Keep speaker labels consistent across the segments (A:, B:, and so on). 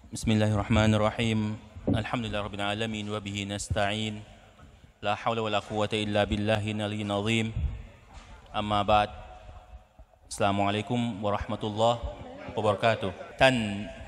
A: بسم الله الرحمن الرحيم الحمد لله رب العالمين وبه نستعين لا حول ولا قوة إلا بالله العلي العظيم أما بعد السلام عليكم ورحمة الله وبركاته ท่าน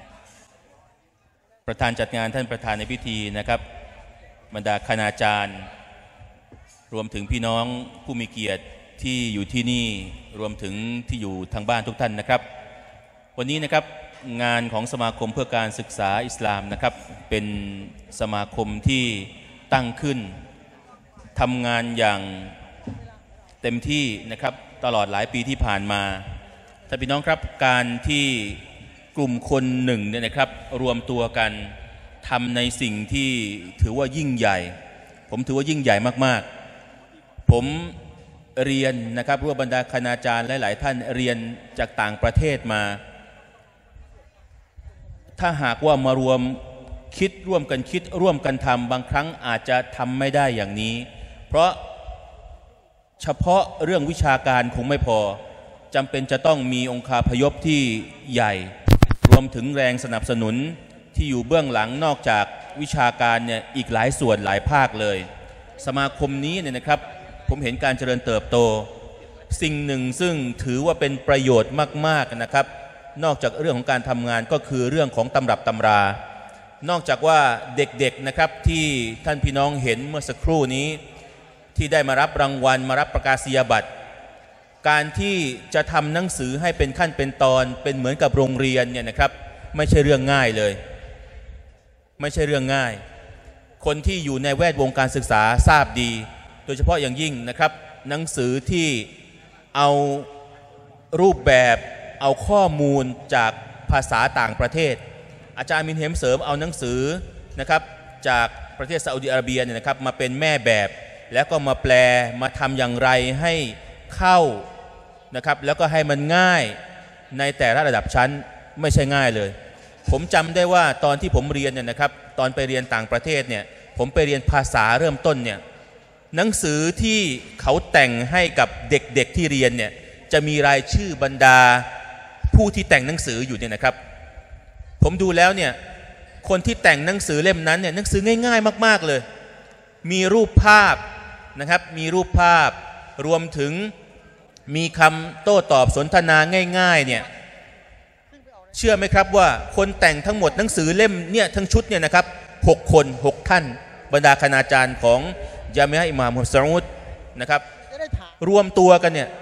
A: ประธานจัดงานท่านประธานในพิธีนะครับบรรดาคณาจารย์รวมถึงพี่น้องผู้มีเกียรติที่อยู่ที่นี่รวมถึงที่อยู่ทางบ้านทุกท่านนะครับวันนี้นะครับงานของสมาคมเพื่อการศึกษาอิสลามนะครับเป็นสมาคมที่ตั้งขึ้นทำงานอย่างเต็มที่นะครับตลอดหลายปีที่ผ่านมาท่านพี่น้องครับการที่กลุ่มคนหนึ่งเนี่ยนะครับรวมตัวกันทำในสิ่งที่ถือว่ายิ่งใหญ่ผมถือว่ายิ่งใหญ่มากๆผมเรียนนะครับร่วมบรรดาคณาจารย์หลายๆท่านเรียนจากต่างประเทศมาถ้าหากว่ามารวมคิดร่วมกันทำบางครั้งอาจจะทำไม่ได้อย่างนี้เพราะเฉพาะเรื่องวิชาการคงไม่พอจำเป็นจะต้องมีองคาพยพที่ใหญ่รวมถึงแรงสนับสนุนที่อยู่เบื้องหลังนอกจากวิชาการเนี่ยอีกหลายส่วนหลายภาคเลยสมาคมนี้เนี่ยนะครับผมเห็นการเจริญเติบโตสิ่งหนึ่งซึ่งถือว่าเป็นประโยชน์มากๆนะครับนอกจากเรื่องของการทำงานก็คือเรื่องของตำรับตำรานอกจากว่าเด็กๆนะครับที่ท่านพี่น้องเห็นเมื่อสักครู่นี้ที่ได้มารับรางวัลมารับประกาศนียบัตรการที่จะทำหนังสือให้เป็นขั้นเป็นตอนเป็นเหมือนกับโรงเรียนเนี่ยนะครับไม่ใช่เรื่องง่ายเลยไม่ใช่เรื่องง่ายคนที่อยู่ในแวดวงการศึกษาทราบดีโดยเฉพาะอย่างยิ่งนะครับหนังสือที่เอารูปแบบเอาข้อมูลจากภาษาต่างประเทศอาจารย์มินเฮมเสริมเอาหนังสือนะครับจากประเทศซาอุดิอาระเบียเนี่ยนะครับมาเป็นแม่แบบแล้วก็มาแปลมาทำอย่างไรให้เข้านะครับแล้วก็ให้มันง่ายในแต่ละระดับชั้นไม่ใช่ง่ายเลยผมจำได้ว่าตอนที่ผมเรียนเนี่ยนะครับตอนไปเรียนต่างประเทศเนี่ยผมไปเรียนภาษาเริ่มต้นเนี่ยหนังสือที่เขาแต่งให้กับเด็กๆที่เรียนเนี่ยจะมีรายชื่อบรรดาผู้ที่แต่งหนังสืออยู่เนี่ยนะครับผมดูแล้วเนี่ยคนที่แต่งหนังสือเล่มนั้นเนี่ยหนังสือง่ายๆมากๆเลยมีรูปภาพนะครับมีรูปภาพรวมถึงมีคำโต้ตอบสนทนาง่ายๆเนี่ยเชื่อไหมครับว่าคนแต่งทั้งหมดหนังสือเล่มเนี่ยทั้งชุดเนี่ยนะครับ6 คน6 ท่านบรรดาคณาจารย์ของยามิอะห์อิหม่ามมุฮัมมัด ซะอูดนะครับรวมตัวกันเนี่ย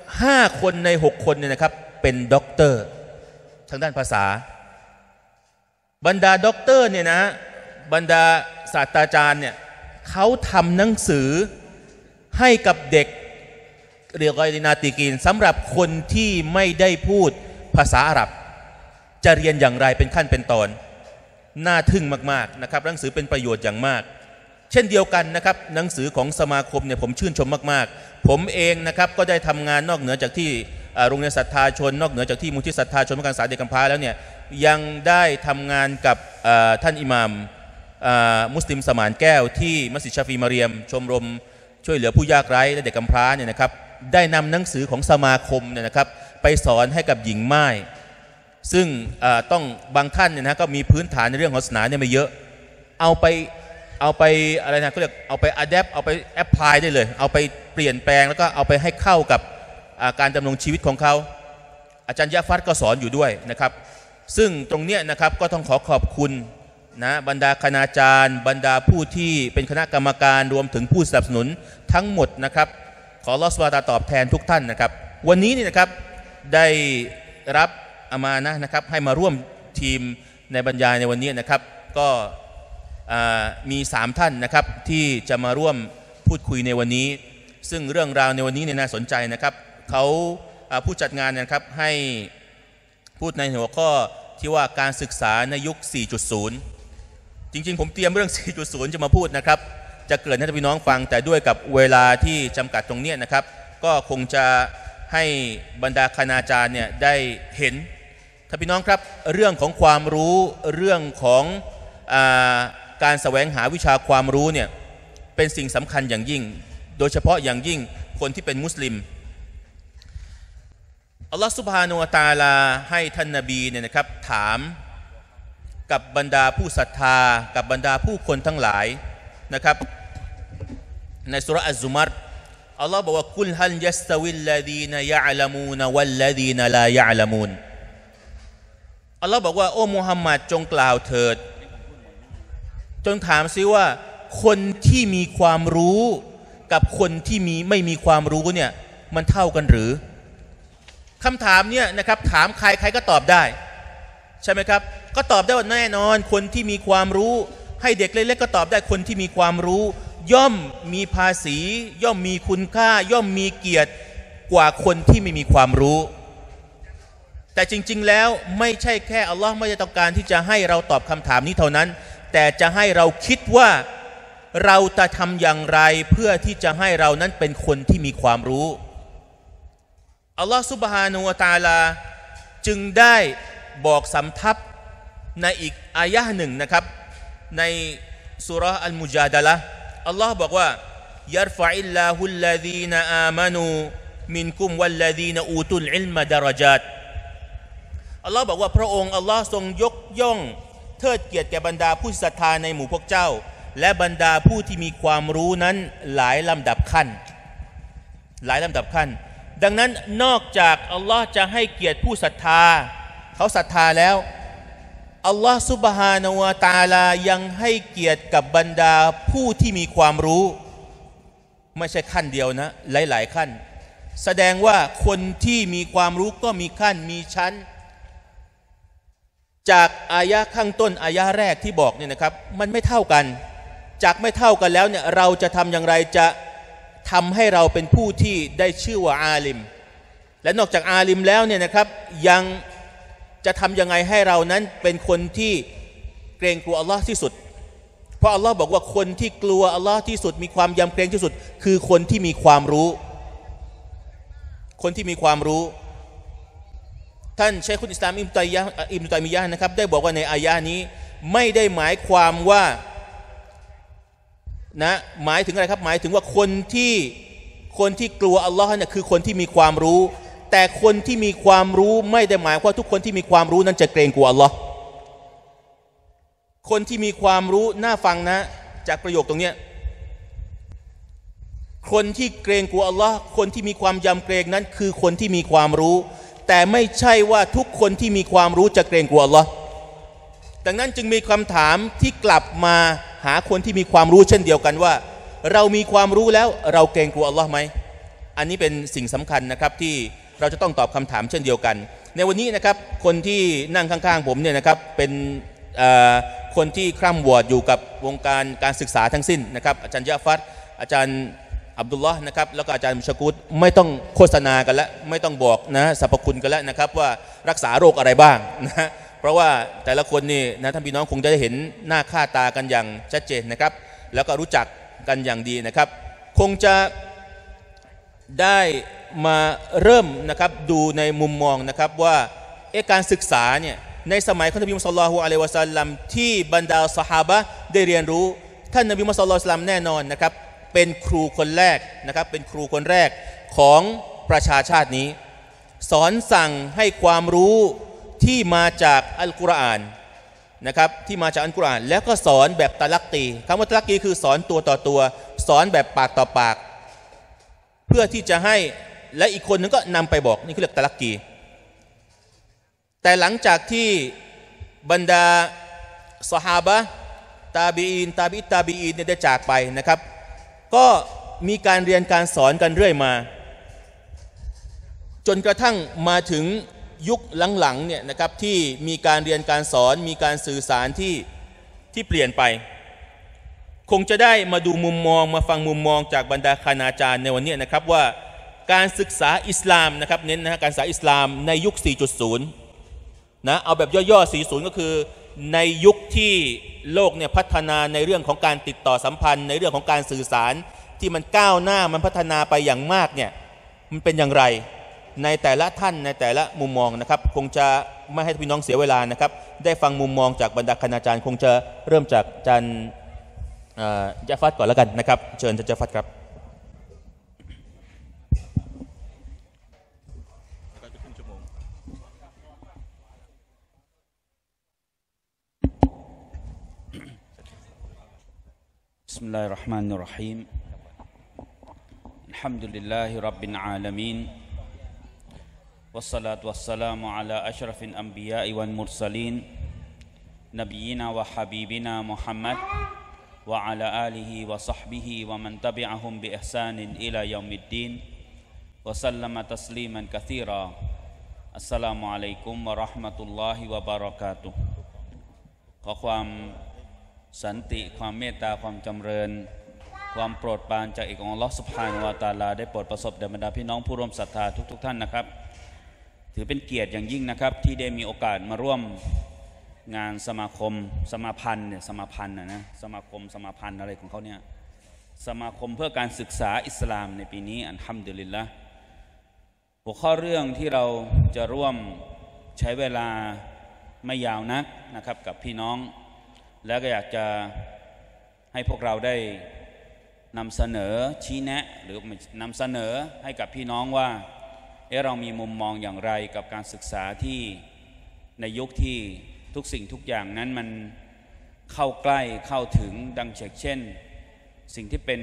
A: 5 คนใน6 คนเนี่ยนะครับเป็นด็อกเตอร์ทางด้านภาษาบรรดาด็อกเตอร์เนี่ยนะบรรดาศาสตราจารย์เนี่ยเขาทำหนังสือให้กับเด็กเรียกว่านาติกีนสำหรับคนที่ไม่ได้พูดภาษาอาหรับจะเรียนอย่างไรเป็นขั้นเป็นตอนน่าทึ่งมากๆนะครับหนังสือเป็นประโยชน์อย่างมากเช่นเดียวกันนะครับหนังสือของสมาคมเนี่ยผมชื่นชมมากๆผมเองนะครับก็ได้ทำงานนอกเหนือจากที่โรงเรียนศรัทธาชนนอกเหนือจากที่มูลที่ศรัทธาชนเพื่อการศึกษาเด็กกำพร้าแล้วเนี่ยยังได้ทำงานกับท่านอิหม่ามมุสลิมสมานแก้วที่มัสยิดชาฟีมาเรียมชมรมช่วยเหลือผู้ยากไร้และเด็กกำพร้าเนี่ยนะครับได้นำหนังสือของสมาคมเนี่ยนะครับไปสอนให้กับหญิงม่ายซึ่งต้องบางท่านเนี่ยนะก็มีพื้นฐานในเรื่องของศาสนาเนี่ยไม่เยอะเอาไปอะไรนะเขาเรียกเอาไปอะแดปเอาไปแอพพลายได้เลยเอาไปเปลี่ยนแปลงแล้วก็เอาไปให้เข้ากับการดำรงชีวิตของเขาอาจารย์ยะฟัดก็สอนอยู่ด้วยนะครับซึ่งตรงเนี้ยนะครับก็ต้องขอบคุณนะบรรดาคณาจารย์บรรดาผู้ที่เป็นคณะกรรมการรวมถึงผู้สนับสนุนทั้งหมดนะครับขออัลเลาะห์ซุบฮานะฮูวะตะอาลาตอบแทนทุกท่านนะครับวันนี้นี่นะครับได้รับอามานะห์นะครับให้มาร่วมทีมในบรรยายในวันนี้นะครับก็มี3 ท่านนะครับที่จะมาร่วมพูดคุยในวันนี้ซึ่งเรื่องราวในวันนี้เนี่ยน่าสนใจนะครับเขาผู้จัดงานนะครับให้พูดในหัวข้อที่ว่าการศึกษาในยุค 4.0 จริงๆผมเตรียมเรื่อง 4.0 จะมาพูดนะครับจะเกริ่นให้พี่น้องฟังแต่ด้วยกับเวลาที่จำกัดตรงนี้นะครับก็คงจะให้บรรดาคณาจารย์เนี่ยได้เห็นถ้าพี่น้องครับเรื่องของความรู้เรื่องของการแสวงหาวิชาความรู้เนี่ยเป็นสิ่งสำคัญอย่างยิ่งโดยเฉพาะอย่างยิ่งคนที่เป็นมุสลิมอัลลอฮฺซุบฮานะฮูวะตะอาลาให้ท่านนบีเนี่ยนะครับถามกับบรรดาผู้ศรัทธากับบรรดาผู้คนทั้งหลายนะครับในสุราะห์อัซซุมัรอัลลอฮ์บอกว่ากุลฮัลยัสตวิลลดีนยะอ์ละมูนวัลลดีนลายะอ์ละมูนอัลลอฮ์บอกว่าโอ้มุฮัมมัดจงกล่าวเถิดจงถามซิว่าคนที่มีความรู้กับคนที่ไม่มีความรู้เนี่ยมันเท่ากันหรือคำถามเนี่ยนะครับถามใครใครก็ตอบได้ใช่ไหมครับก็ตอบได้ว่าแน่นอนคนที่มีความรู้ให้เด็กเล็กๆก็ตอบได้คนที่มีความรู้ย่อมมีภาษีย่อมมีคุณค่าย่อมมีเกียรติกว่าคนที่ไม่มีความรู้แต่จริงๆแล้วไม่ใช่แค่อัลลอฮ์ไม่ได้ต้องการที่จะให้เราตอบคำถามนี้เท่านั้นแต่จะให้เราคิดว่าเราจะทำอย่างไรเพื่อที่จะให้เรานั้นเป็นคนที่มีความรู้อัลลอฮ์ซุบฮานะฮูวะตะอาลาจึงได้บอกสำทับในอีกอายะห์หนึ่งนะครับในซูเราะห์อัลมุญาดะละห์อัลลอฮ์บอกว่ายัรฟะอิลลาฮุลลซีนอามานูมินกุมวัลลซีนอูตุลอิลมะดะเราะญาตอัลลอฮ์บอกว่าพระองค์อัลลอฮ์ทรงยกย่องเทิดเกียรติแก่บรรดาผู้ศรัทธาในหมู่พวกเจ้าและบรรดาผู้ที่มีความรู้นั้นหลายลำดับขั้นดังนั้นนอกจากอัลลอฮ์จะให้เกียรติผู้ศรัทธาเขาศรัทธาแล้วอัลลอฮ์ซุบฮานะฮูวะตะอาลายังให้เกียรติกับบรรดาผู้ที่มีความรู้ไม่ใช่ขั้นเดียวนะหลายๆขั้นแสดงว่าคนที่มีความรู้ก็มีขั้นมีชั้นจากอายะข้างต้นอายะแรกที่บอกเนี่ยนะครับมันไม่เท่ากันจากไม่เท่ากันแล้วเนี่ยเราจะทำอย่างไรจะทำให้เราเป็นผู้ที่ได้ชื่อว่าอาลิมและนอกจากอาลิมแล้วเนี่ยนะครับยังจะทำยังไงให้เรานั้นเป็นคนที่เกรงกลัวอัลลอฮ์ที่สุดเพราะอัลลอฮ์บอกว่าคนที่กลัวอัลลอฮ์ที่สุดมีความยำเกรงที่สุดคือคนที่มีความรู้ท่านชัยคุลอิสลามอิบนุตัยมียะห์นะครับได้บอกว่าในอายะห์นี้ไม่ได้หมายความว่านะหมายถึงอะไรครับหมายถึงว่าคนที่กลัวอัลลอฮ์เนี่ยคือคนที่มีความรู้แต่คนที่มีความรู้ไม่ได้หมายว่าทุกคนที่มีความรู้นั้นจะเกรงกลัวอัลลอฮ์คนที่มีความรู้น่าฟังนะจากประโยคตรงนี้คนที่เกรงกลัวอัลลอฮ์คนที่มีความยำเกรงนั้นคือคนที่มีความรู้แต่ไม่ใช่ว่าทุกคนที่มีความรู้จะเกรงกลัวอัลลอฮ์ดังนั้นจึงมีคำถามที่กลับมาหาคนที่มีความรู้เช่นเดียวกันว่าเรามีความรู้แล้วเราเกรงกลัวอัลลอฮ์ไหมอันนี้เป็นสิ่งสำคัญนะครับที่เราจะต้องตอบคำถามเช่นเดียวกันในวันนี้นะครับคนที่นั่งข้างๆผมเนี่ยนะครับเป็นคนที่คร่ำวอดอยู่กับวงการศึกษาทั้งสิ้นนะครับอาจารย์ยะฟัรอาจารย์อับดุลลอฮ์นะครับแล้วก็อาจารย์มุชกุดไม่ต้องโฆษณากันแล้วไม่ต้องบอกนะสรรพคุณกันแล้วนะครับว่ารักษาโรคอะไรบ้างนะเพราะว่าแต่ละคนนี่นะท่านพี่น้องคงจะได้เห็นหน้าค่าตากันอย่างชัดเจนนะครับแล้วก็รู้จักกันอย่างดีนะครับคงจะได้มาเริ่มนะครับดูในมุมมองนะครับว่าการศึกษาเนี่ยในสมัยของนบีมุฮัมมัดศ็อลลัลลอฮุอะลัยฮิวะซัลลัมที่บรรดาซอฮาบะห์ได้เรียนรู้ท่านนบีมุฮัมมัดศ็อลลัลลอฮุอะลัยฮิวะซัลลัมแน่นอนนะครับเป็นครูคนแรกนะครับเป็นครูคนแรกของประชาชาตินี้สอนสั่งให้ความรู้ที่มาจากอัลกุรอานนะครับที่มาจากอัลกุรอานแล้วก็สอนแบบตะลักกีคำว่าตะลักกีคือสอนตัวต่อตัวสอนแบบปากต่อปากเพื่อที่จะให้และอีกคนนึงก็นำไปบอกนี่คือเรียกตะลักกีแต่หลังจากที่บรรดาซอฮาบะห์ตาบีอีนเนี่ยได้จากไปนะครับก็มีการเรียนการสอนกันเรื่อยมาจนกระทั่งมาถึงยุคหลังๆเนี่ยนะครับที่มีการเรียนการสอนมีการสื่อสารที่เปลี่ยนไปคงจะได้มาดูมุมมองมาฟังมุมมองจากบรรดาคณาจารย์ในวันนี้นะครับว่าการศึกษาอิสลามนะครับเน้นนะการศึกษาอิสลามในยุค 4.0 นะเอาแบบย่อๆ 40 ก็คือในยุคที่โลกเนี่ยพัฒนาในเรื่องของการติดต่อสัมพันธ์ในเรื่องของการสื่อสารที่มันก้าวหน้ามันพัฒนาไปอย่างมากเนี่ยมันเป็นอย่างไรในแต่ละท่านในแต่ละมุมมองนะครับคงจะไม่ให้พี่น้องเสียเวลานะครับได้ฟังมุมมองจากบรรดาคณาจารย์คงจะเริ่มจากอาจารย์ยะฟัดก่อนแล้วกันนะครับเชิญอาจารย์ยะฟัดครับ
B: بسم الله الرحمن الرحيم الحمد لله رب العالمين والصلاة والسلام على أشرف الأنبياء والمرسلين نبينا وحبيبنا محمد وعلى آله وصحبه ومن تبعهم بإحسان إلى يوم الدين وسلم تسليما كثيرا السلام عليكم ورحمة الله وبركاته ขอความสันติความเมตตาความจำเริญความโปรดปรานจากเอกองค์อัลเลาะห์ซุบฮานะฮูวะตะอาลาได้โปรดประสบแด่บรรดาพี่น้องผู้ร่วมศรัทธาทุกท่านนะครับถือเป็นเกียรติอย่างยิ่งนะครับที่ได้มีโอกาสมาร่วมงานสมาคมสมาพันธ์เนี่ยสมาพันธ์นะสมาคมสมาพันธ์อะไรของเขาเนี่ยสมาคมเพื่อการศึกษาอิสลามในปีนี้อัลฮัมดุลิลละห์หัวข้อเรื่องที่เราจะร่วมใช้เวลาไม่ยาวนักนะครับกับพี่น้องแล้วก็อยากจะให้พวกเราได้นำเสนอชี้แนะหรือนำเสนอให้กับพี่น้องว่าเรามีมุมมองอย่างไรกับการศึกษาที่ในยุคที่ทุกสิ่งทุกอย่างนั้นมันเข้าใกล้เข้าถึงดังเช่นสิ่งที่เป็น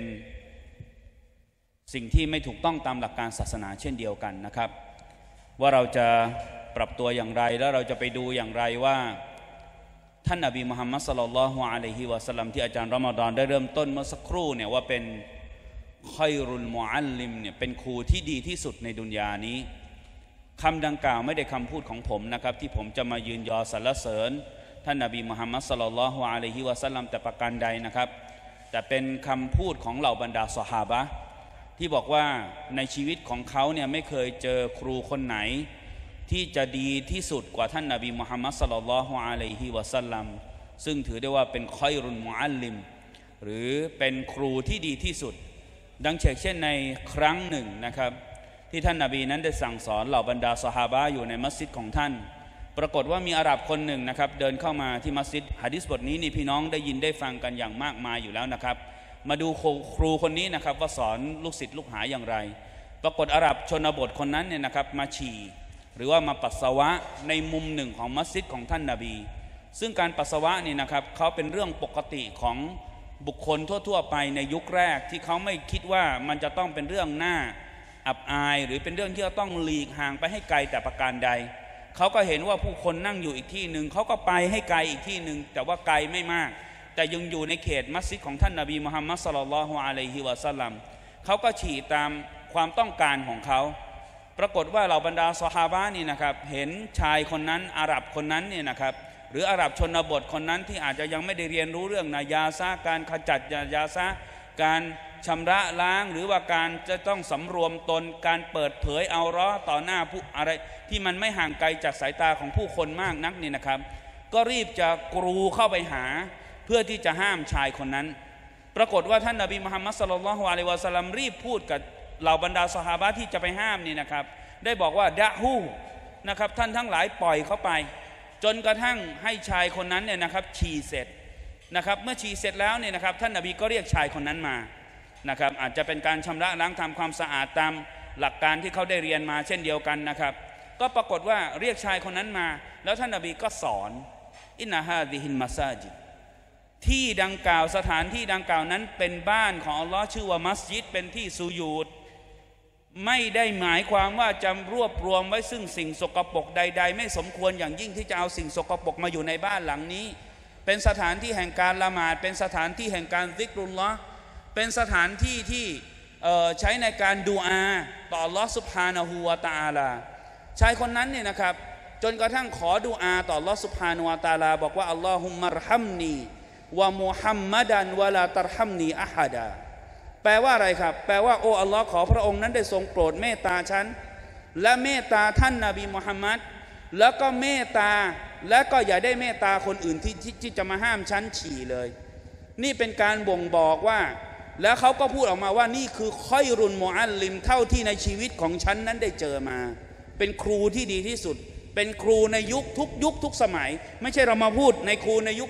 B: สิ่งที่ไม่ถูกต้องตามหลักการศาสนาเช่นเดียวกันนะครับว่าเราจะปรับตัวอย่างไรแล้วเราจะไปดูอย่างไรว่าท่านนบีมุฮัมมัดศ็อลลัลลอฮุอะลัยฮิวะซัลลัมที่อาจารย์รอมฎอนได้เริ่มต้นเมื่อสักครู่เนี่ยว่าเป็นคอยรุลมุอัลลิมเนี่ยเป็นครูที่ดีที่สุดในดุนยานี้คำดังกล่าวไม่ได้คำพูดของผมนะครับที่ผมจะมายืนยอสรรเสริญท่านนบีมุฮัมมัดศ็อลลัลลอฮุอะลัยฮิวะซัลลัมแต่ประการใดนะครับแต่เป็นคำพูดของเหล่าบรรดาซอฮาบะห์ที่บอกว่าในชีวิตของเขาเนี่ยไม่เคยเจอครูคนไหนที่จะดีที่สุดกว่าท่านนบีมุฮัมมัดศ็อลลัลลอฮุอะลัยฮิวะซัลลัมซึ่งถือได้ว่าเป็นคอยรุลมุอัลลิมหรือเป็นครูที่ดีที่สุดดังเช่นในครั้งหนึ่งนะครับที่ท่านนบีนั้นได้สั่งสอนเหล่าบรรดาซอฮาบะห์อยู่ในมัสยิดของท่านปรากฏว่ามีอาหรับคนหนึ่งนะครับเดินเข้ามาที่มัสยิดหะดีษบทนี้นี่พี่น้องได้ยินได้ฟังกันอย่างมากมายอยู่แล้วนะครับมาดูครูคนนี้นะครับว่าสอนลูกศิษย์ลูกหาอย่างไรปรากฏอาหรับชนบทคนนั้นเนี่ยนะครับมาฉี่หรือว่ามาปัสสาวะในมุมหนึ่งของมัสยิดของท่านนบีซึ่งการปัสสาวะนี่นะครับเขาเป็นเรื่องปกติของบุคคลทั่วๆไปในยุคแรกที่เขาไม่คิดว่ามันจะต้องเป็นเรื่องน่าอับอายหรือเป็นเรื่องที่เราต้องหลีกห่างไปให้ไกลแต่ประการใดเขาก็เห็นว่าผู้คนนั่งอยู่อีกที่หนึ่งเขาก็ไปให้ไกลอีกที่หนึ่งแต่ว่าไกลไม่มากแต่ยังอยู่ในเขตมัสยิดของท่านนบีมุฮัมมัดศ็อลลัลลอฮุอะลัยฮิวะซัลลัมเขาก็ฉี่ตามความต้องการของเขาปรากฏว่าเหล่าบรรดาซอฮาบะห์นี่นะครับเห็นชายคนนั้นอาหรับคนนั้นเนี่ยนะครับหรืออาหรับชนบทคนนั้นที่อาจจะยังไม่ได้เรียนรู้เรื่องนายาซะการขจัดนายาซะการชำระล้างหรือว่าการจะต้องสำรวมตนการเปิดเผยเอาเราะห์ต่อหน้าผู้อะไรที่มันไม่ห่างไกลจากสายตาของผู้คนมากนักนี่นะครับก็รีบจะกรูเข้าไปหาเพื่อที่จะห้ามชายคนนั้นปรากฏว่าท่านนบีมุฮัมมัดศ็อลลัลลอฮุอะลัยฮิวะซัลลัมรีบพูดกับเหล่าบรรดาซอฮาบะห์ที่จะไปห้ามนี่นะครับได้บอกว่าดะฮูนะครับท่านทั้งหลายปล่อยเขาไปจนกระทั่งให้ชายคนนั้นเนี่ยนะครับฉี่เสร็จนะครับเมื่อฉี่เสร็จแล้วเนี่ยนะครับท่านนบีก็เรียกชายคนนั้นมานะครับอาจจะเป็นการชำระล้างทำความสะอาดตามหลักการที่เขาได้เรียนมาเช่นเดียวกันนะครับก็ปรากฏว่าเรียกชายคนนั้นมาแล้วท่านนบีก็สอนอินนะฮาซิฮิลมัสาจิดที่ดังกล่าวสถานที่ดังกล่าวนั้นเป็นบ้านของอัลลอฮ์ชื่อว่ามัสยิดเป็นที่สุญูดไม่ได้หมายความว่าจะรวบรวมไว้ซึ่งสิ่งสกปรกใดๆไม่สมควรอย่างยิ่งที่จะเอาสิ่งสกปรกมาอยู่ในบ้านหลังนี้เป็นสถานที่แห่งการละหมาดเป็นสถานที่แห่งการซิกรุลลอฮ์เป็นสถานที่ที่ใช้ในการดูอาต่ออัลลอฮ์ซุบฮานะฮูวะตะอาลาชายคนนั้นเนี่ยนะครับจนกระทั่งขอดูอาต่ออัลลอฮ์ซุบฮานะฮูวะตะอาลาบอกว่าอัลลอฮุมมัรฮัมนีวะมุฮัมมัดันวะลาตัรฮัมนีอะฮัดาแปลว่าอะไรครับแปลว่าโอ้อัลลอฮ์ขอพระองค์นั้นได้ทรงโปรดเมตตาฉันและเมตตาท่านนบีมุฮัมมัดแล้วก็เมตตาและก็อย่าได้เมตตาคนอื่นที่จะมาห้ามฉันฉี่เลยนี่เป็นการบ่งบอกว่าแล้วเขาก็พูดออกมาว่านี่คือคอยรุลมุอัลลิมเท่าที่ในชีวิตของฉันนั้นได้เจอมาเป็นครูที่ดีที่สุดเป็นครูในยุคทุกสมัยไม่ใช่เรามาพูดในครูในยุค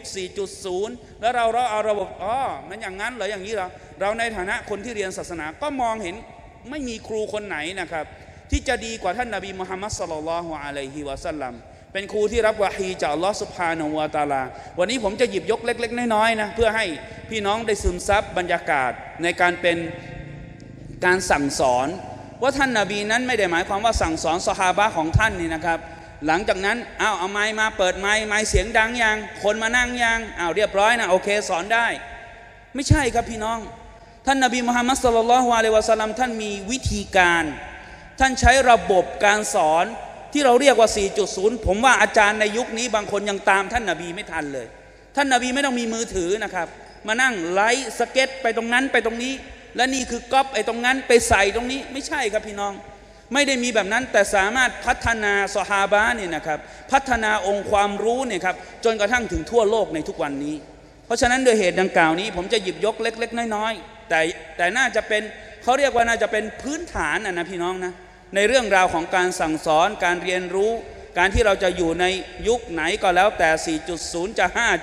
B: 4.0 แล้วเราเอาระบบมันอย่างนั้นเหรออย่างนี้เหรอเราในฐานะคนที่เรียนศาสนาก็มองเห็นไม่มีครูคนไหนนะครับที่จะดีกว่าท่านนบีมุฮัมมัดศ็อลลัลลอฮุอะลัยฮิวะซัลลัมเป็นครูที่รับวะฮีจากอัลลอฮฺซุบฮานะฮูวะตะอาลาวันนี้ผมจะหยิบยกเล็กๆน้อยๆนะเพื่อให้พี่น้องได้ซึมซับบรรยากาศในการเป็นการสั่งสอนว่าท่านนบีนั้นไม่ได้หมายความว่าสั่งสอนซอฮาบะห์ของท่านนี่นะครับหลังจากนั้นเอาไม้มาเปิดไม้เสียงดังยังคนมานั่งยังเรียบร้อยนะโอเคสอนได้ไม่ใช่ครับพี่น้องท่านนบีมุฮัมมัดศ็อลลัลลอฮุอะลัยฮิวะซัลลัมท่านมีวิธีการท่านใช้ระบบการสอนที่เราเรียกว่า 4.0 ผมว่าอาจารย์ในยุคนี้บางคนยังตามท่านนบีไม่ทันเลยท่านนบีไม่ต้องมีมือถือนะครับมานั่งไลฟ์สเก็ตไปตรงนั้นไปตรงนี้และนี่คือก๊อปไอ้ตรงนั้นไปใส่ตรงนี้ไม่ใช่ครับพี่น้องไม่ได้มีแบบนั้นแต่สามารถพัฒนาซอฮาบะห์เนี่ยนะครับพัฒนาองค์ความรู้เนี่ยครับจนกระทั่งถึงทั่วโลกในทุกวันนี้เพราะฉะนั้นโดยเหตุดังกล่าวนี้ผมจะหยิบยกเล็กๆน้อยๆแต่น่าจะเป็นเขาเรียกว่าน่าจะเป็นพื้นฐานนะพี่น้องนะในเรื่องราวของการสั่งสอนการเรียนรู้การที่เราจะอยู่ในยุคไหนก็แล้วแต่ 4.0 จะ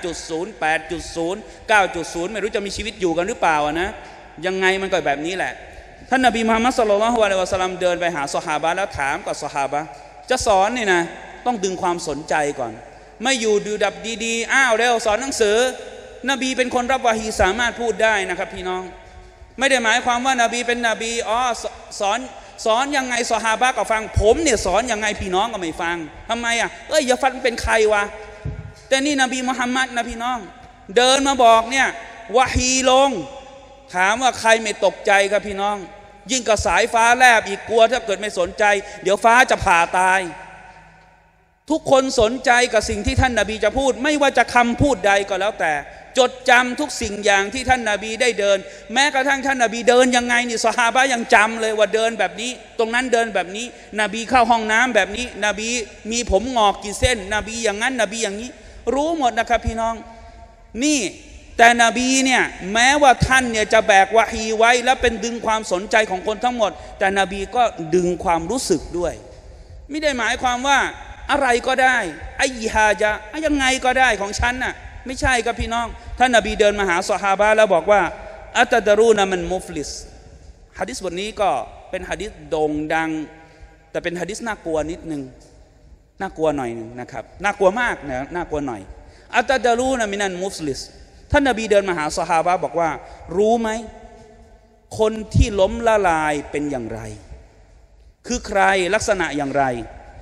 B: 5.0 8.0 9.0 ไม่รู้จะมีชีวิตอยู่กันหรือเปล่านะยังไงมันก็แบบนี้แหละท่านนบีมุฮัมมัดศ็อลลัลลอฮุอะลัยฮิวะซัลลัมเดินไปหาซอฮาบะห์แล้วถามกับซอฮาบะห์จะสอนนี่นะต้องดึงความสนใจก่อนไม่อยู่ดูดับดีๆเร็วสอนหนังสือนบีเป็นคนรับวะฮีสามารถพูดได้นะครับพี่น้องไม่ได้หมายความว่านบีเป็นนบีสอนยังไงซอฮาบะห์ก็ฟังผมเนี่ยสอนยังไงพี่น้องก็ไม่ฟังทำไมอย่าฟังเป็นใครวะแต่นี่นบีมุฮัมมัดนะพี่น้องเดินมาบอกเนี่ยวะฮีลงถามว่าใครไม่ตกใจครับพี่น้องยิ่งกับสายฟ้าแลบอีกกลัวถ้าเกิดไม่สนใจเดี๋ยวฟ้าจะผ่าตายทุกคนสนใจกับสิ่งที่ท่านนบีจะพูดไม่ว่าจะคำพูดใดก็แล้วแต่จดจำทุกสิ่งอย่างที่ท่านนบีได้เดินแม้กระทั่งท่านนบีเดินยังไงนี่ซอฮาบะห์ยังจำเลยว่าเดินแบบนี้ตรงนั้นเดินแบบนี้นบีเข้าห้องน้ำแบบนี้นบีมีผมงอกกี่เส้นนบีอย่างนั้นนบีอย่างนี้รู้หมดนะครับพี่น้องนี่แต่นบีเนี่ยแม้ว่าท่านเนี่ยจะแบกวะฮีไว้และเป็นดึงความสนใจของคนทั้งหมดแต่นบีก็ดึงความรู้สึกด้วยไม่ได้หมายความว่าอะไรก็ได้ไอ้ฮาจะยังไงก็ได้ของฉันน่ะไม่ใช่ครับพี่น้องท่านนบีเดินมาหาซอฮาบะห์แล้วบอกว่าอัตดารูนะมันมุฟลิสหะดีษบทนี้ก็เป็นหะดีษโด่งดังแต่เป็นหะดีษน่ากลัวนิดนึงน่ากลัวหน่อยนึงนะครับน่ากลัวมากนะน่ากลัวหน่อยอัตดารูนะมินันมุฟลิสท่านนบีเดินมาหาซอฮาบะห์บอกว่ารู้ไหมคนที่ล้มละลายเป็นอย่างไรคือใครลักษณะอย่างไร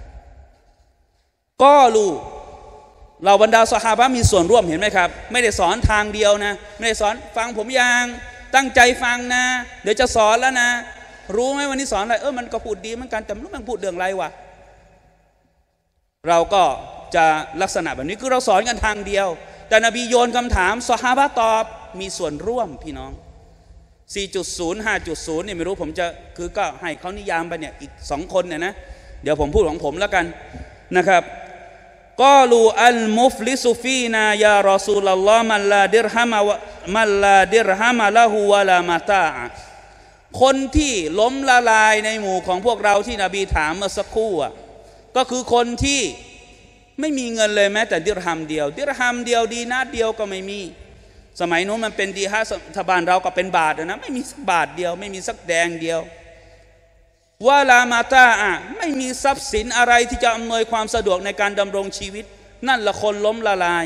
B: ก็รู้เราบรรดาซอฮาบะห์มีส่วนร่วมเห็นไหมครับไม่ได้สอนทางเดียวนะไม่ได้สอนฟังผมยังตั้งใจฟังนะเดี๋ยวจะสอนแล้วนะรู้ไหมวันนี้สอนอะไรมันก็พูดดีเหมือนกันแต่ไม่รู้มันพูดเรื่องอะไรวะเราก็จะลักษณะแบบนี้คือเราสอนกันทางเดียวแต่นบีโยนคำถามซอฮาบะห์ตอบมีส่วนร่วมพี่น้อง 4.0 5.0 เนี่ยไม่รู้ผมจะคือก็ให้เขานิยามไปเนี่ยอีก2คนเนี่ยนะเดี๋ยวผมพูดของผมแล้วกันนะครับกอลูอัลมุฟลิสุฟีนายารอซูลัลลอฮ์มันลาดิรฮามะละฮูวะลามาตาคนที่ล้มละลายในหมู่ของพวกเราที่นบีถามเมื่อสักครู่ก็คือคนที่ไม่มีเงินเลยแม้แต่ดิรฮัมเดียวดีนาเดียวก็ไม่มีสมัยนู้นมันเป็นดีฮะรัฐบาลเราก็เป็นบาทนะไม่มีสักบาทเดียวไม่มีสักแดงเดียววะลามาตาไม่มีทรัพย์สินอะไรที่จะอำนวยความสะดวกในการดำรงชีวิตนั่นละคนล้มละลาย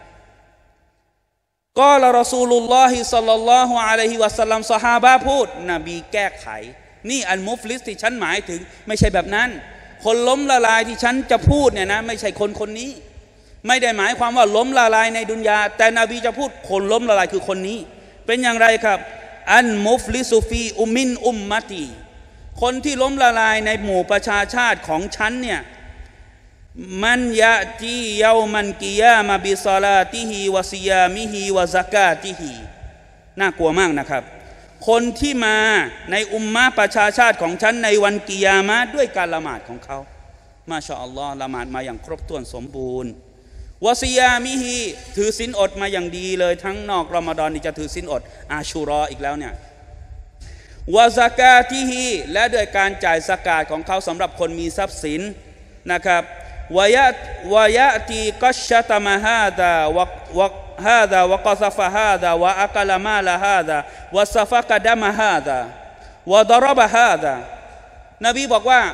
B: ก็ละรอซูลุลลอฮิศ็อลลัลลอฮุอะลัยฮิวะซัลลัมซอฮาบะห์พูดนบีแก้ไขนี่อัลมุฟลิสที่ฉันหมายถึงไม่ใช่แบบนั้นคนล้มละลายที่ฉันจะพูดเนี่ยนะไม่ใช่คนคนนี้ไม่ได้หมายความว่าล้มละลายในดุนยาแต่นบีจะพูดคนล้มละลายคือคนนี้เป็นอย่างไรครับอันมุฟลิสุฟีอุมินอุมมะตีคนที่ล้มละลายในหมู่ประชาชาติของฉันเนี่ยมันยะจีเยามันกิยามะบิศอลาติฮิวะซิยามิฮิวะซะกาติฮิน่ากลัวมากนะครับคนที่มาในอุมมะประชาชาติของฉันในวันกิยามะห์ด้วยการละหมาดของเขามาชาอัลลอฮ์ละหมาดมาอย่างครบถ้วนสมบูรณ์วะซิยามิฮิถือศีลอดมาอย่างดีเลยทั้งนอกรอมฎอนนี่จะถือศีลอดอาชูรออีกแล้วเนี่ยวะซะกาติฮิและด้วยการจ่ายซะกาตของเขาสำหรับคนมีทรัพย์สินนะครับวะยะตีกัชชะตะมะฮาดาวะฮาดาวะกอซะฟะฮาดาวะอะกะละมาละฮาดาวะซะฟะกะดะมะฮาดาวะดะรบะฮาดานบีบอกว่าแ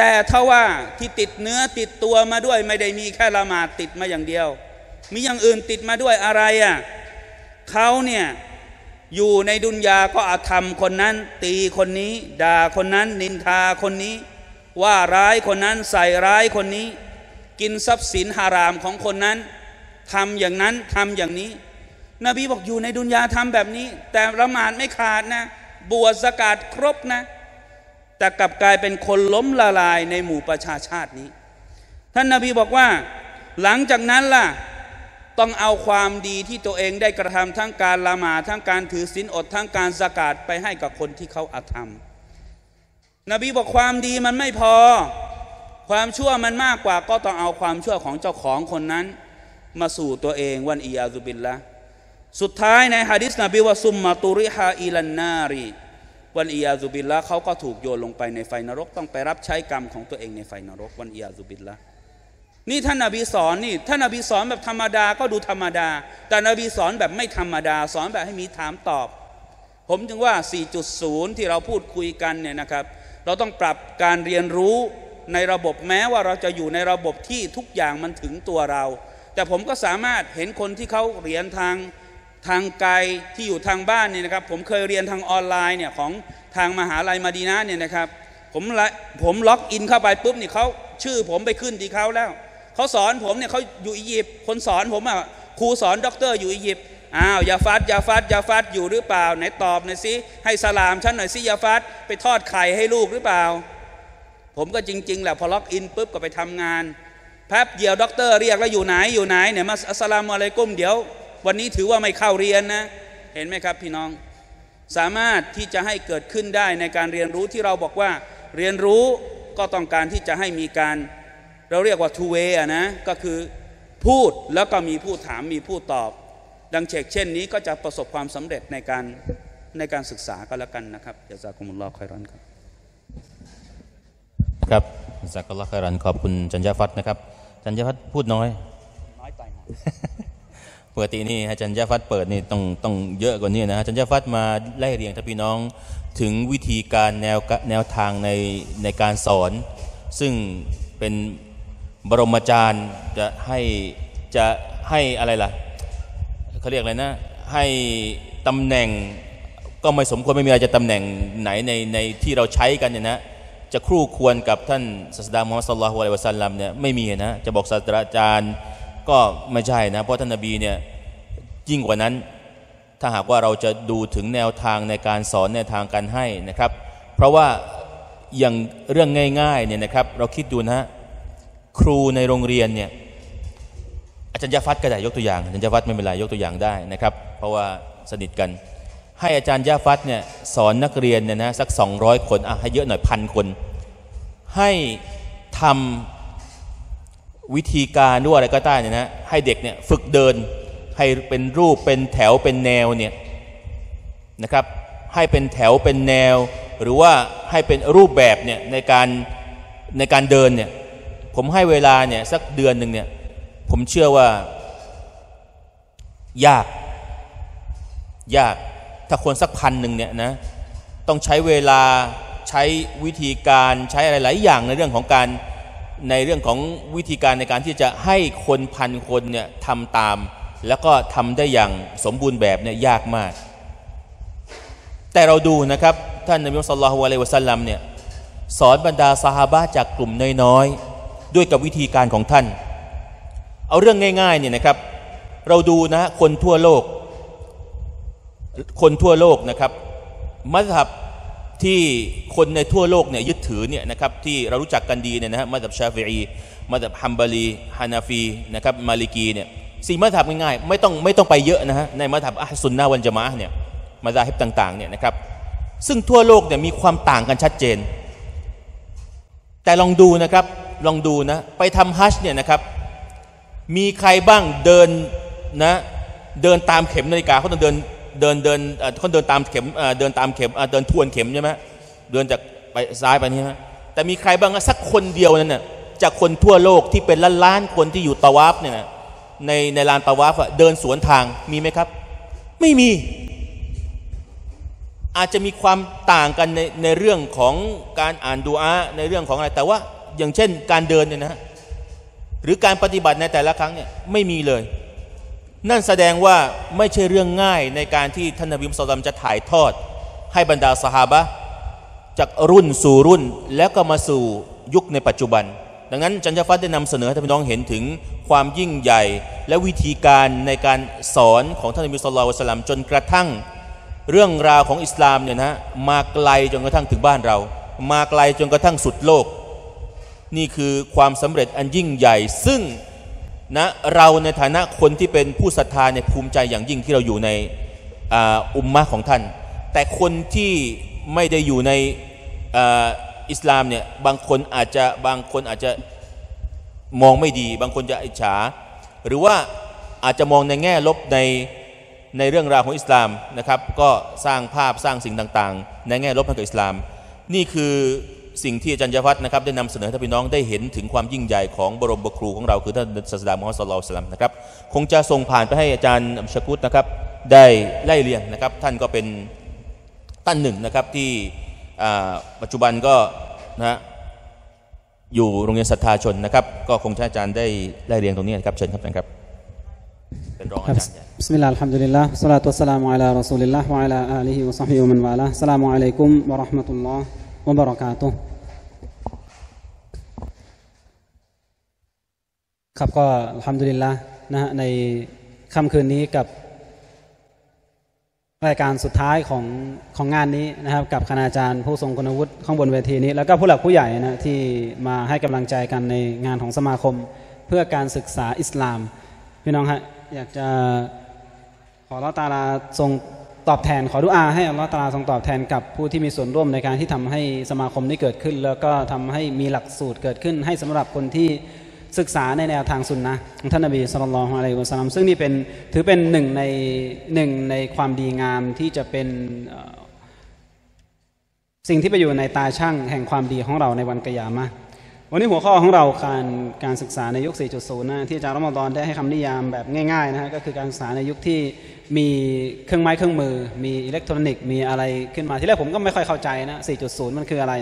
B: แต่ถ้าว่าที่ติดเนื้อติดตัวมาด้วยไม่ได้มีแค่ละหมาดติดมาอย่างเดียวมีอย่างอื่นติดมาด้วยอะไรอ่ะเขาเนี่ยอยู่ในดุนยาก็อาธรรมคนนั้นตีคนนี้ด่าคนนั้นนินทาคนนี้ว่าร้ายคนนั้นใส่ร้ายคนนี้กินทรัพย์สินฮารามของคนนั้นทำอย่างนั้นทำอย่างนี้นบีบอกอยู่ในดุนยาทำแบบนี้แต่ละหมาดไม่ขาดนะบวชซะกาตครบนะแต่กลับกลายเป็นคนล้มละลายในหมู่ประชาชาตินี้ท่านนบีบอกว่าหลังจากนั้นล่ะต้องเอาความดีที่ตัวเองได้กระทำทั้งการละหมาดทั้งการถือศีลอดทั้งการซะกาตไปให้กับคนที่เขาอาธรรมนบีบอกความดีมันไม่พอความชั่วมันมากกว่าก็ต้องเอาความชั่วของเจ้าของคนนั้นมาสู่ตัวเองวันอียาซุบิลละสุดท้ายในหะดีษนบีว่าซุมมาตุริฮาอิลันนารีวันอียาซุบิลละเขาก็ถูกโยนลงไปในไฟนรกต้องไปรับใช้กรรมของตัวเองในไฟนรกวันอียาซุบิลละนี่ท่านนบีสอนนี่ท่านนบีสอนแบบธรรมดาก็ดูธรรมดาแต่นบีสอนแบบไม่ธรรมดาสอนแบบให้มีถามตอบผมจึงว่า 4.0 ที่เราพูดคุยกันเนี่ยนะครับเราต้องปรับการเรียนรู้ในระบบแม้ว่าเราจะอยู่ในระบบที่ทุกอย่างมันถึงตัวเราแต่ผมก็สามารถเห็นคนที่เขาเรียนทางไกลที่อยู่ทางบ้านเนี่ยนะครับผมเคยเรียนทางออนไลน์เนี่ยของทางมหาลัยมะดีนะห์เนี่ยนะครับผมล็อกอินเข้าไปปุ๊บนี่เขาชื่อผมไปขึ้นที่เขาแล้วเขาสอนผมเนี่ยเขาอยู่อียิปต์คนสอนผมอ่ะครูสอนด็อกเตอร์อยู่อียิปต์อย่าฟัดอยู่หรือเปล่าไหนตอบหน่อยสิให้สลามฉันหน่อยสิอย่าฟัดไปทอดไข่ให้ลูกหรือเปล่าผมก็จริงๆแหละพอล็อกอินปุ๊บก็ไปทำงานแป๊บเดียวด็อกเตอร์เรียกแล้วอยู่ไหนเนี่ยมาอัสสลามุอะลัยกุมเดี๋ยววันนี้ถือว่าไม่เข้าเรียนนะเห็นไหมครับพี่น้องสามารถที่จะให้เกิดขึ้นได้ในการเรียนรู้ที่เราบอกว่าเรียนรู้ก็ต้องการที่จะให้มีการเราเรียกว่า two way นะก็คือพูดแล้วก็มีผู้ถามมีผู้ตอบดังเช่นนี้ก็จะประสบความสำเร็จในการศึกษาก็แล้วกันนะครับยะซากุมุลลอฮุค็อยรอนครับ
A: ครับยะซากุมุลลอฮุค็อยรอนขอบคุณจันยาฟัตนะครับจันยาฟัตพูดน้อย
B: ไปนะ
A: ปกตินี่อาจารย์ยาฟัตเปิดนี่ต้องเยอะกว่านี้นะอาจารย์ยาฟัตมาไล่เรียงท่านพี่น้องถึงวิธีการแนวทางในการสอนซึ่งเป็นบรมอาจารย์จะให้อะไรล่ะเขาเรียกอะไรนะให้ตำแหน่งก็ไม่สมควรไม่มีอะไรจะตำแหน่งไหนในที่เราใช้กันเนี่ยนะจะคู่ควรกับท่านศาสดามุฮัมมัดศ็อลลัลลอฮุอะลัยฮิวะซัลลัมเนี่ยไม่มีนะจะบอกศาสตราจารย์ก็ไม่ใช่นะเพราะท่านนบีเนี่ยยิ่งกว่านั้นถ้าหากว่าเราจะดูถึงแนวทางในการสอนแนวทางการให้นะครับเพราะว่าอย่างเรื่องง่ายๆเนี่ยนะครับเราคิดดูนะครูในโรงเรียนเนี่ยอาจารย์ยาฟัตก็ได้ยกตัวอย่างอาจารย์ยาฟัตไม่เป็นไรยกตัวอย่างได้นะครับเพราะว่าสนิทกันให้อาจารย์ยาฟัตเนี่ยสอนนักเรียนเนี่ยนะสัก200คนให้เยอะหน่อย1,000 คนให้ทำวิธีการด้วยอะไรก็ได้เนี่ยนะให้เด็กเนี่ยฝึกเดินให้เป็นรูปเป็นแถวเป็นแนวเนี่ยนะครับให้เป็นแถวเป็นแนวหรือว่าให้เป็นรูปแบบเนี่ยในการเดินเนี่ยผมให้เวลาเนี่ยสักเดือนหนึ่งเนี่ยผมเชื่อว่ายากถ้าคนสัก1,000เนี่ยนะต้องใช้เวลาใช้วิธีการใช้อะไรหลายอย่างในเรื่องของวิธีการในการที่จะให้คน1,000 คนเนี่ยทำตามแล้วก็ทำได้อย่างสมบูรณ์แบบเนี่ยยากมากแต่เราดูนะครับท่านนบีศ็อลลัลลอฮุอะลัยฮิวะซัลลัมเนี่ยสอนบรรดาซอฮาบะห์จากกลุ่มน้อยๆด้วยกับวิธีการของท่านเอาเรื่องง่ายๆเนี่ยนะครับเราดูนะคนทั่วโลกนะครับมัซฮับที่คนในทั่วโลกเนี่ยยึดถือเนี่ยนะครับที่เรารู้จักกันดีเนี่ยนะฮะมัซฮับชาฟิอีมัซฮับฮัมบาลีฮานาฟีนะครับมาลิกีเนี่ย4มัซฮับง่ายๆไม่ต้องไปเยอะนะฮะในมัซฮับอะห์ซุนนะฮ์วัลญะมาอะห์เนี่ยมัซฮับต่างๆเนี่ยนะครับซึ่งทั่วโลกเนี่ยมีความต่างกันชัดเจนแต่ลองดูนะไปทำฮัจญ์เนี่ยนะครับมีใครบ้างเดินตามเข็มนาฬิกาเขาต้องเดินเขาเดินตามเข็มเดินทวนเข็มใช่ไหมเดินจากไปซ้ายไปนี่ฮะแต่มีใครบ้างสักคนเดียวนั่นน่ะจากคนทั่วโลกที่เป็นล้านคนที่อยู่ตะวาฟเนี่ยนะในลานตะวาฟเดินสวนทางมีไหมครับไม่มีอาจจะมีความต่างกันในเรื่องของการอ่านดุอาในเรื่องของอะไรแต่ว่าอย่างเช่นการเดินเนี่ยนะหรือการปฏิบัติในแต่ละครั้งเนี่ยไม่มีเลยนั่นแสดงว่าไม่ใช่เรื่องง่ายในการที่ท่านนบีมุฮัมมัดศ็อลลัลลอฮุอะลัยฮิวะซัลลัมจะถ่ายทอดให้บรรดาซอฮาบะห์จากรุ่นสู่รุ่นแล้วก็มาสู่ยุคในปัจจุบันดังนั้นจันทฟัดได้นำเสนอให้ท่านพี่น้องเห็นถึงความยิ่งใหญ่และวิธีการในการสอนของท่านนบีศ็อลลัลลอฮุอะลัยฮิวะซัลลัมจนกระทั่งเรื่องราวของอิสลามเนี่ยนะมาไกลจนกระทั่งถึงบ้านเรามาไกลจนกระทั่งสุดโลกนี่คือความสำเร็จอันยิ่งใหญ่ซึ่งนะเราในฐานะคนที่เป็นผู้ศรัทธาในภูมิใจอย่างยิ่งที่เราอยู่ในอุมมะของท่านแต่คนที่ไม่ได้อยู่ในอิสลามเนี่ยบางคนอาจจะมองไม่ดีบางคนจะอิจฉาหรือว่าอาจจะมองในแง่ลบในเรื่องราวของอิสลามนะครับก็สร้างภาพสร้างสิ่งต่างๆในแง่ลบให้กับอิสลามนี่คือสิ่งที่อาจารย์ยะฟัดนะครับได้นำเสนอให้พี่น้องได้เห็นถึงความยิ่งใหญ่ของบรมครูของเราคือท่านศาสดามุฮัมมัดศ็อลลัลลอฮุอะลัยฮิวะซัลลัมนะครับคงจะส่งผ่านไปให้อาจารย์ชะกุดนะครับได้ไล่เรียงนะครับท่านก็เป็นท่านหนึ่งนะครับที่ปัจจุบันก็นะอยู่โรงเรียนศรัทธาชนนะครับก็คงจะอาจารย์ได้ไล่เรียงตรงนี้นะครับเชิญครับนะครับเป็นรองอาจารย์
C: บิสมิลลาฮิรเราะห์มานิรเราะฮีมอัลฮัมดุลิลลาห์วัสศอลาตุวัสสลามุอะลารอซูลิลลาห์วะอะลาอาลิฮิวะศอฮบิฮิวะมันวาลาอัสสลามุอะลัยกุมวะเราะห์มะตุลลอฮ์วะบะเราะกาตุฮ์ครับก็อัลฮัมดุลิลลาห์นะฮะในค่ำคืนนี้กับรายการสุดท้ายของงานนี้นะครับกับคณาจารย์ผู้ทรงคุณวุฒิข้างบนเวทีนี้แล้วก็ผู้หลักผู้ใหญ่นะที่มาให้กำลังใจกันในงานของสมาคมเพื่อการศึกษาอิสลามพี่น้องฮะอยากจะขออัลเลาะห์ตะอาลาทรงตอบแทนขอดุอาให้อัลเลาะห์ตะอาลาทรงตอบแทนกับผู้ที่มีส่วนร่วมในการที่ทำให้สมาคมนี้เกิดขึ้นแล้วก็ทำให้มีหลักสูตรเกิดขึ้นให้สำหรับคนที่ศึกษาในแนวทางสุนนะของท่านนบีศ็อลลัลลอฮุอะลัยฮิวะซัลลัมซึ่งนี่เป็นถือเป็นหนึ่งในความดีงามที่จะเป็นสิ่งที่ไปอยู่ในตาช่างแห่งความดีของเราในวันกิยามะห์วันนี้หัวข้อของเราการศึกษาในยุค 4.0 นะที่อาจารย์รอมฎอนได้ให้คำนิยามแบบง่ายๆนะฮะก็คือการศึกษาในยุคที่มีเครื่องไม้เครื่องมือมีอิเล็กทรอนิกส์มีอะไรขึ้นมาที่แรกผมก็ไม่ค่อยเข้าใจนะ 4.0 มันคืออะไร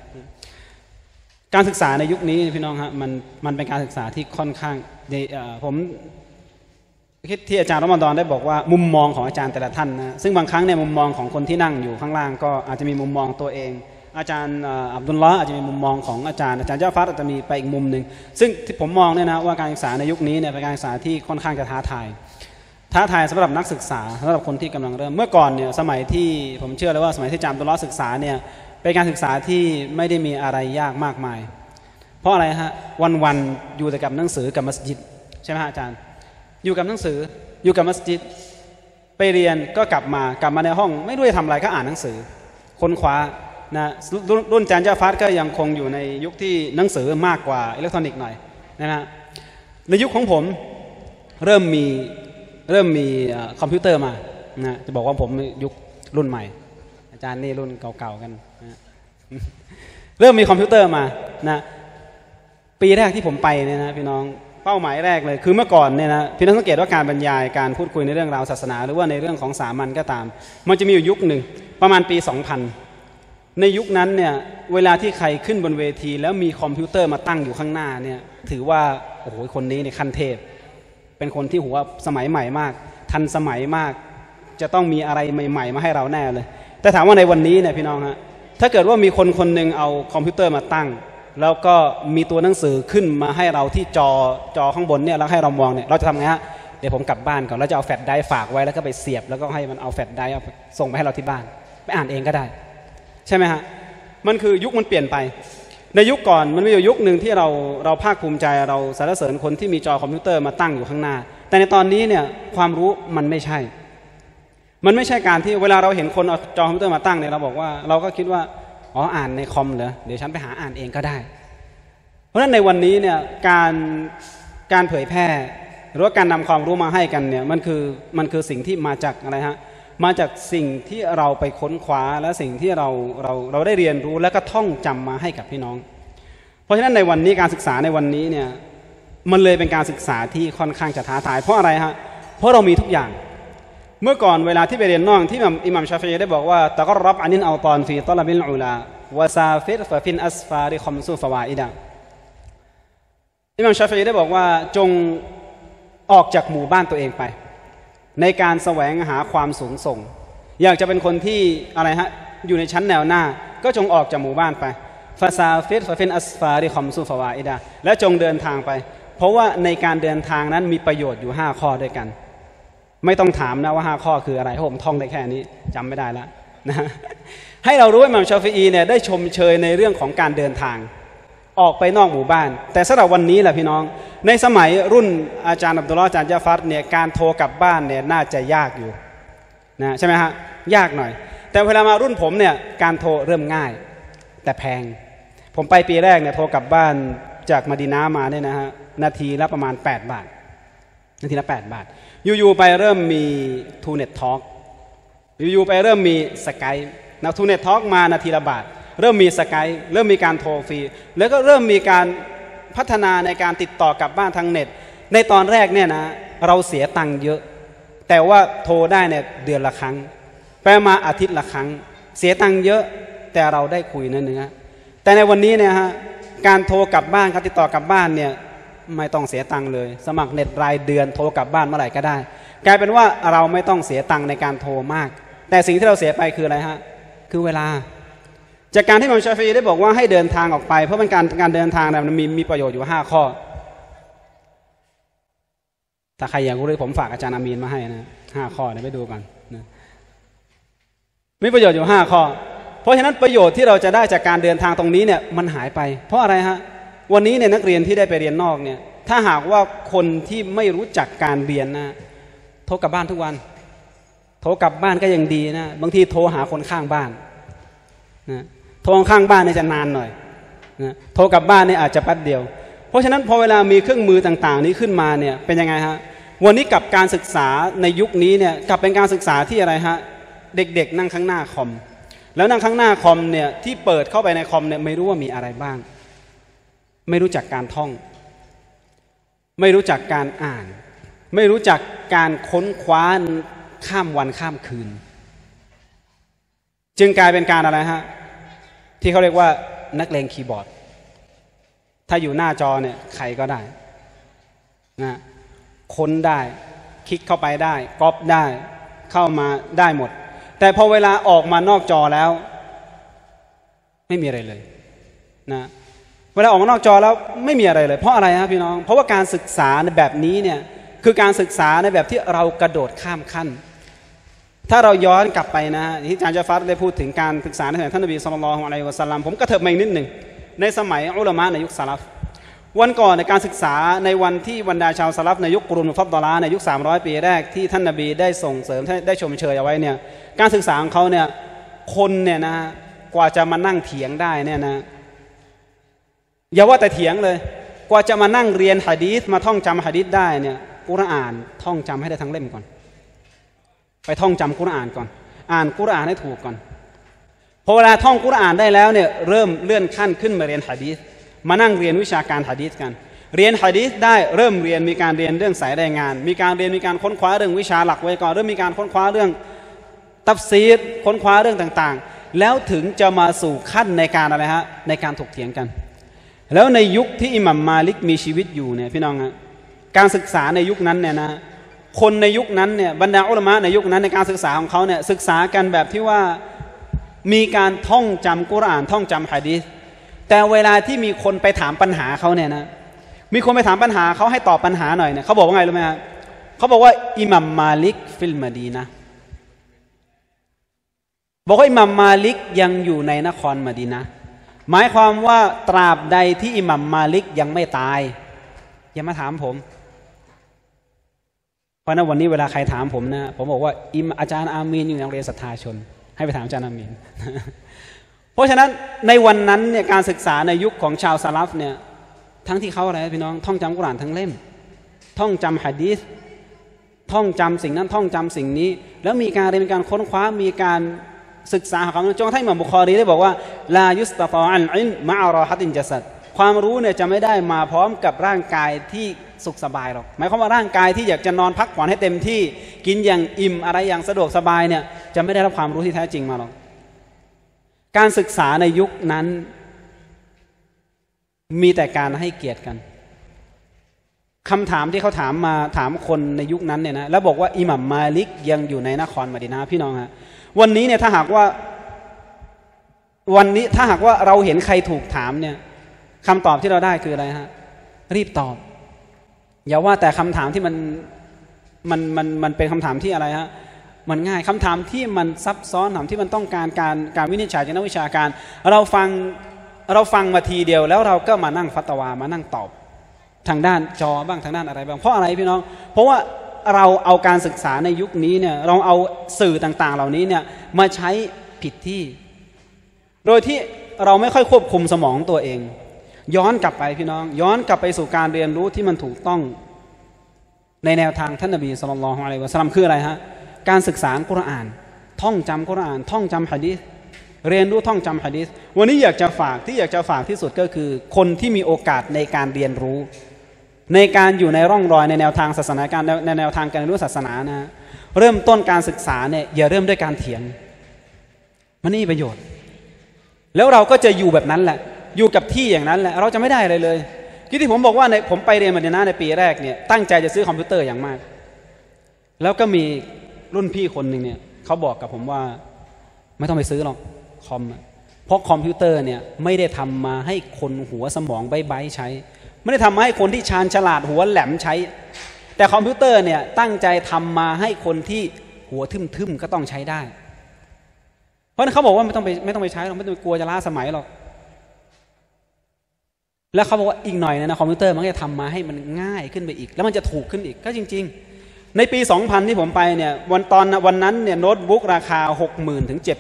C: การศึกษาในยุคนี้พี่น้องฮะมันเป็นการศึกษาที่ค่อนข้างผมคิดที่อาจารย์รอมฎอนได้บอกว่ามุมมองของอาจารย์แต่ละท่านนะซึ่งบางครั้งเนี่ยมุมมองของคนที่นั่งอยู่ข้างล่างก็อาจจะมีมุมมองตัวเองอาจารย์อับดุลลอฮ์อาจจะมีมุมมองของอาจารย์ยะฟัดอาจจะมีไปอีกมุมหนึ่งซึ่งที่ผมมองเนี่ยนะว่าการศึกษาในยุคนี้เนี่ยเป็นการศึกษาที่ค่อนข้างจะท้าทายสำหรับนักศึกษาสำหรับคนที่กำลังเริ่มเมื่อก่อนเนี่ยสมัยที่ผมเชื่อเลยว่าสมัยที่อาจารย์อับดุลลอฮ์ศึกษาเนี่ยเป็นการศึกษาที่ไม่ได้มีอะไรยากมากมายเพราะอะไรฮะวันๆอยู่แต่กับหนังสือกับมัสยิดใช่ไหมฮะอาจารย์อยู่กับหนังสืออยู่กับมัสยิดไปเรียนก็กลับมาในห้องไม่รู้จะทำอะไรก็อ่านหนังสือค้นคว้านะรุ่นอาจารย์ยะฟัดก็ยังคงอยู่ในยุคที่หนังสือมากกว่าอิเล็กทรอนิกส์หน่อยนะฮะในยุคของผมเริ่มมีคอมพิวเตอร์มานะจะบอกว่าผมยุครุ่นใหม่อาจารย์นี่รุ่นเก่าๆกันนะเริ่มมีคอมพิวเตอร์มานะปีแรกที่ผมไปเนี่ยนะพี่น้องเป้าหมายแรกเลยคือเมื่อก่อนเนี่ยนะพี่น้องสังเกตว่าการบรรยายการพูดคุยในเรื่องราวศาสนาหรือว่าในเรื่องของสามัญก็ตามมันจะมีอยู่ยุคหนึ่งประมาณปี 2000ในยุคนั้นเนี่ยเวลาที่ใครขึ้นบนเวทีแล้วมีคอมพิวเตอร์มาตั้งอยู่ข้างหน้าเนี่ยถือว่าโอ้โหคนนี้เนี่ยขั้นเทพเป็นคนที่หัวสมัยใหม่มากทันสมัยมากจะต้องมีอะไรใหม่ๆมาให้เราแน่เลยแต่ถามว่าในวันนี้เนี่ยพี่น้องฮะถ้าเกิดว่ามีคนหนึ่งเอาคอมพิวเตอร์มาตั้งแล้วก็มีตัวหนังสือขึ้นมาให้เราที่จอข้างบนเนี่ยแล้วให้เรามองเนี่ยเราจะทำไงฮะเดี๋ยวผมกลับบ้านก่อนแล้วจะเอาแฟลชไดรฟ์ฝากไว้แล้วก็ไปเสียบแล้วก็ให้มันเอาแฟลชไดรฟ์ส่งไปให้เราที่บ้านไปอ่านเองก็ได้ใช่ไหมฮะมันคือยุคมันเปลี่ยนไปในยุคก่อนมันมีอยู่ยุคหนึ่งที่เราภาคภูมิใจเราสรรเสริญคนที่มีจอคอมพิวเตอร์มาตั้งอยู่ข้างหน้าแต่ในตอนนี้เนี่ยความรู้มันไม่ใช่การที่เวลาเราเห็นคนเอาจอคอมพิวเตอร์มาตั้งเนี่ยเราบอกว่าเราก็คิดว่าอ๋ออ่านในคอมเหรอเดี๋ยวฉันไปหาอ่านเองก็ได้เพราะฉะนั้นในวันนี้เนี่ยการเผยแพร่หรือว่าการนำความรู้มาให้กันเนี่ยมันคือสิ่งที่มาจากอะไรฮะมาจากสิ่งที่เราไปค้นคว้าและสิ่งที่เราได้เรียนรู้และก็ท่องจำมาให้กับพี่น้องเพราะฉะนั้นในวันนี้การศึกษาในวันนี้เนี่ยมันเลยเป็นการศึกษาที่ค่อนข้างจะท้าทายเพราะอะไรฮะเพราะเรามีทุกอย่างเมื่อก่อนเวลาที่ไปเรียนนอกที่อิหม่ามชาฟิอีได้บอกว่าตะกรับอันนินอัลตอนฟีตอลบิลอุลาวะซาฟิรฟะฟินอัสฟาริคอมซูฟาวาอิดะอิหม่ามชาฟิอีได้บอกว่าจงออกจากหมู่บ้านตัวเองไปในการแสวงหาความสูงส่งอยากจะเป็นคนที่อะไรฮะอยู่ในชั้นแนวหน้าก็จงออกจากหมู่บ้านไปฟาซาฟิรฟะฟินอัสฟาริคอมซูฟาวาอิดะและจงเดินทางไปเพราะว่าในการเดินทางนั้นมีประโยชน์อยู่5ข้อด้วยกันไม่ต้องถามนะว่า5ข้อคืออะไรผมท่องได้แค่นี้จำไม่ได้แล้วนะให้เรารู้ว่าอิหม่ามชาฟิอีเนี่ยได้ชมเชยในเรื่องของการเดินทางออกไปนอกหมู่บ้านแต่สำหรับวันนี้แหละพี่น้องในสมัยรุ่นอาจารย์อับดุลลอฮ์อาจารย์ญะฟัรเนี่ยการโทรกลับบ้านเนี่ยน่าจะยากอยู่นะใช่ไหมฮะยากหน่อยแต่เวลามารุ่นผมเนี่ยการโทรเริ่มง่ายแต่แพงผมไปปีแรกเนี่ยโทรกลับบ้านจากมะดีนะห์มาเนี่ยนะฮะนาทีละประมาณ8 บาทนาทีละ8 บาทอยู่ๆไปเริ่มมีทูเน็ตทอล์กอยู่ๆไปเริ่มมีสกายนะทูเน็ตทอล์กมานาทีละบาทเริ่มมีสกายเริ่มมีการโทรฟรีแล้วก็เริ่มมีการพัฒนาในการติดต่อกลับบ้านทางเน็ตในตอนแรกเนี่ยนะเราเสียตังค์เยอะแต่ว่าโทรได้เนี่ยเดือนละครั้งไปมาอาทิตย์ละครั้งเสียตังค์เยอะแต่เราได้คุยเนื้อแต่ในวันนี้เนี่ยฮะการโทรกลับบ้านการติดต่อกลับบ้านเนี่ยไม่ต้องเสียตังค์เลยสมัครเน็ตรายเดือนโทรกลับบ้านเมื่อไหร่ก็ได้กลายเป็นว่าเราไม่ต้องเสียตังค์ในการโทรมากแต่สิ่งที่เราเสียไปคืออะไรฮะคือเวลาจากการที่อิหม่ามชาฟิอีได้บอกว่าให้เดินทางออกไปเพราะเป็นการเดินทางเนี่ยมันมีประโยชน์อยู่5 ข้อถ้าใครอยากรู้เลยผมฝากอาจารย์อามีนมาให้นะ5 ข้อเดี๋ยวไปดูกันนะมีประโยชน์อยู่5 ข้อเพราะฉะนั้นประโยชน์ที่เราจะได้จากการเดินทางตรงนี้เนี่ยมันหายไปเพราะอะไรฮะวันนี้เนี่ยนักเรียนที่ได้ไปเรียนนอกเนี่ยถ้าหากว่าคนที่ไม่รู้จักการเรียนนะโทรกลับบ้านทุกวันโทรกลับบ้านก็ยังดีนะบางทีโทรหาคนข้างบ้านนะโทรข้างบ้านเนี่ยจะนานหน่อยนะโทรกลับบ้านเนี่ยอาจจะแป๊บเดียวเพราะฉะนั้นพอเวลามีเครื่องมือต่างๆนี้ขึ้นมาเนี่ยเป็นยังไงฮะวันนี้กับการศึกษาในยุคนี้เนี่ยกลับเป็นการศึกษาที่อะไรฮะเด็กๆนั่งข้างหน้าคอมแล้วนั่งข้างหน้าคอมเนี่ยที่เปิดเข้าไปในคอมเนี่ยไม่รู้ว่ามีอะไรบ้างไม่รู้จักการท่องไม่รู้จักการอ่านไม่รู้จักการค้นคว้าข้ามวันข้ามคืนจึงกลายเป็นการอะไรฮะที่เขาเรียกว่านักเลงคีย์บอร์ดถ้าอยู่หน้าจอเนี่ยใครก็ได้นะค้นได้คลิกเข้าไปได้ก๊อปได้เข้ามาได้หมดแต่พอเวลาออกมานอกจอแล้วไม่มีอะไรเลยนะเวลาออกมานอกจอแล้วไม่มีอะไรเลยเพราะอะไรครับพี่น้องเพราะว่าการศึกษาในแบบนี้เนี่ยคือการศึกษาในแบบที่เรากระโดดข้ามขั้นถ้าเราย้อนกลับไปนะที่อาจารย์ญะฟัรได้พูดถึงการศึกษาในสมัยท่านนบีศ็อลลัลลอฮุอะลัยฮิวะซัลลัมผมก็เถิบมาอีกนิดหนึ่งในสมัยอุลามะในยุคซะลัฟวันก่อนในการศึกษาในวันที่บรรดาชาวซะลัฟในยุคกุรุนมุฟัดดอละห์ในยุค300 ปีแรกที่ท่านนบีได้ส่งเสริมได้ชมเชยเอาไว้เนี่ยการศึกษาของเขาเนี่ยคนเนี่ยนะกว่าจะมานั่งเถียงได้เนี่ยนะอย่าว่าแต่เถียงเลยกว่าจะมานั่งเรียนหะดีษมาท่องจำหะดีษได้เนี่ยกุรอานท่องจำให้ได้ทั้งเล่มก่อนไปท่องจำกุรอานก่อนอ่านกุรอานให้ถูกก่อนพอเวลาท่องกุรอานได้แล้วเนี่ยเริ่มเลื่อนขั้นขึ้นมาเรียนหะดีษมานั่งเรียนวิชาการหะดีษกันเรียนหะดีษได้เริ่มเรียนมีการเรียนเรื่องสายรายงานมีการเรียนมีการค้นคว้าเรื่องวิชาหลักไว้ก่อนเริ่มมีการค้นคว้าเรื่องตัฟซีรค้นคว้าเรื่องต่างๆแล้วถึงจะมาสู่ขั้นในการอะไรฮะในการถกเถียงกันแล้วในยุคที่อิหมัมมาลิกมีชีวิตอยู่เนี่ยพี่น้องฮะการศึกษาในยุคนั้นเนี่ยนะคนในยุคนั้นเนี่ยบรรดาอุลามะในยุคนั้นในการศึกษาของเขาเนี่ยศึกษากันแบบที่ว่ามีการท่องจำกุรอานท่องจำหะดีษแต่เวลาที่มีคนไปถามปัญหาเขาเนี่ยนะมีคนไปถามปัญหาเขาให้ตอบปัญหาหน่อยเนี่ยเขาบอกว่าไงรู้ไหมฮะเขาบอกว่าอิหมัมมาลิกฟิลมะดีนะห์บอกว่าอิหมัมมาลิกยังอยู่ในนครมะดีนะห์หมายความว่าตราบใดที่อิหมัมมาลิกยังไม่ตายอย่ามาถามผมเพราะนั้นวันนี้เวลาใครถามผมนะผมบอกว่าอาจารย์อามีนอยู่ในโรงเรียนศรัทธาชนให้ไปถามอาจารย์อามีน เพราะฉะนั้นในวันนั้นเนี่ยการศึกษาในยุคของชาวซะลัฟเนี่ยทั้งที่เขาอะไรพี่น้องท่องจำกุรอานทั้งเล่มท่องจำหะดีษท่องจำสิ่งนั้นท่องจำสิ่งนี้แล้วมีการเรียนมีการค้นคว้ามีการศึกษาของจนกระทั่งอิหม่ามบุคอรีได้บอกว่าลายุสตะตออันอิลมะอะรอฮะตินจัสัดความรู้เนี่ยจะไม่ได้มาพร้อมกับร่างกายที่สุขสบายหรอกหมายความว่าร่างกายที่อยากจะนอนพักผ่อนให้เต็มที่กินอย่างอิ่มอะไรอย่างสะดวกสบายเนี่ยจะไม่ได้รับความรู้ที่แท้จริงมาหรอกการศึกษาในยุคนั้นมีแต่การให้เกียรติกันคำถามที่เขาถามมาถามคนในยุคนั้นเนี่ยนะแล้วบอกว่าอิหมัมมาลิกยังอยู่ในนครมะดีนะห์พี่น้องฮะวันนี้เนี่ยถ้าหากว่าเราเห็นใครถูกถามเนี่ยคำตอบที่เราได้คืออะไรฮะรีบตอบอย่าว่าแต่คำถามที่มันเป็นคำถามที่อะไรฮะมันง่ายคำถามที่มันซับซ้อนคำถามที่มันต้องการวินิจฉัยจากนักวิชาการเราฟังมาทีเดียวแล้วเราก็มานั่งฟัตวามานั่งตอบทางด้านจอบ้างทางด้านอะไรบ้างเพราะอะไรพี่น้องเพราะว่าเราเอาการศึกษาในยุคนี้เนี่ยเราเอาสื่อต่างๆเหล่านี้เนี่ยมาใช้ผิดที่โดยที่เราไม่ค่อยควบคุมสมองตัวเองย้อนกลับไปพี่น้องย้อนกลับไปสู่การเรียนรู้ที่มันถูกต้องในแนวทางท่านนบีศ็อลลัลลอฮุอะลัยฮิวะซัลลัมคืออะไรฮะการศึกษากุรอานท่องจำกุรอานท่องจำหะดีษเรียนรู้ท่องจำหะดีษวันนี้อยากจะฝากที่สุดก็คือคนที่มีโอกาสในการเรียนรู้ในการอยู่ในร่องรอยในแนวทางศาสนาการในแนวทางการรู้ศาสนานะเริ่มต้นการศึกษาเนี่ยอย่าเริ่มด้วยการเถียงมันไม่มีประโยชน์แล้วเราก็จะอยู่แบบนั้นแหละอยู่กับที่อย่างนั้นแหละเราจะไม่ได้อะไรเลยที่ผมบอกว่าผมไปเรียนมะดีนะห์ในปีแรกเนี่ยตั้งใจจะซื้อคอมพิวเตอร์อย่างมากแล้วก็มีรุ่นพี่คนหนึ่งเนี่ยเขาบอกกับผมว่าไม่ต้องไปซื้อหรอกคอมเพราะคอมพิวเตอร์เนี่ยไม่ได้ทำมาให้คนหัวสมองใบ้ๆใช้ไม่ได้ทำมาให้คนที่ชาญฉลาดหัวแหลมใช้แต่คอมพิวเตอร์เนี่ยตั้งใจทำมาให้คนที่หัวทึมๆก็ต้องใช้ได้เพราะนั้นเขาบอกว่าไม่ต้องไปใช้หรอกไม่ต้องกลัวจะล้าสมัยหรอกแล้วเขาบอกว่าอีกหน่อยนะคอมพิวเตอร์มันจะทำมาให้มันง่ายขึ้นไปอีกแล้วมันจะถูกขึ้นอีกก็จริงๆในปี 2000 ที่ผมไปเนี่ยวันนั้นเนี่ยโน้ตบุ๊กราคา 60,000 ถึง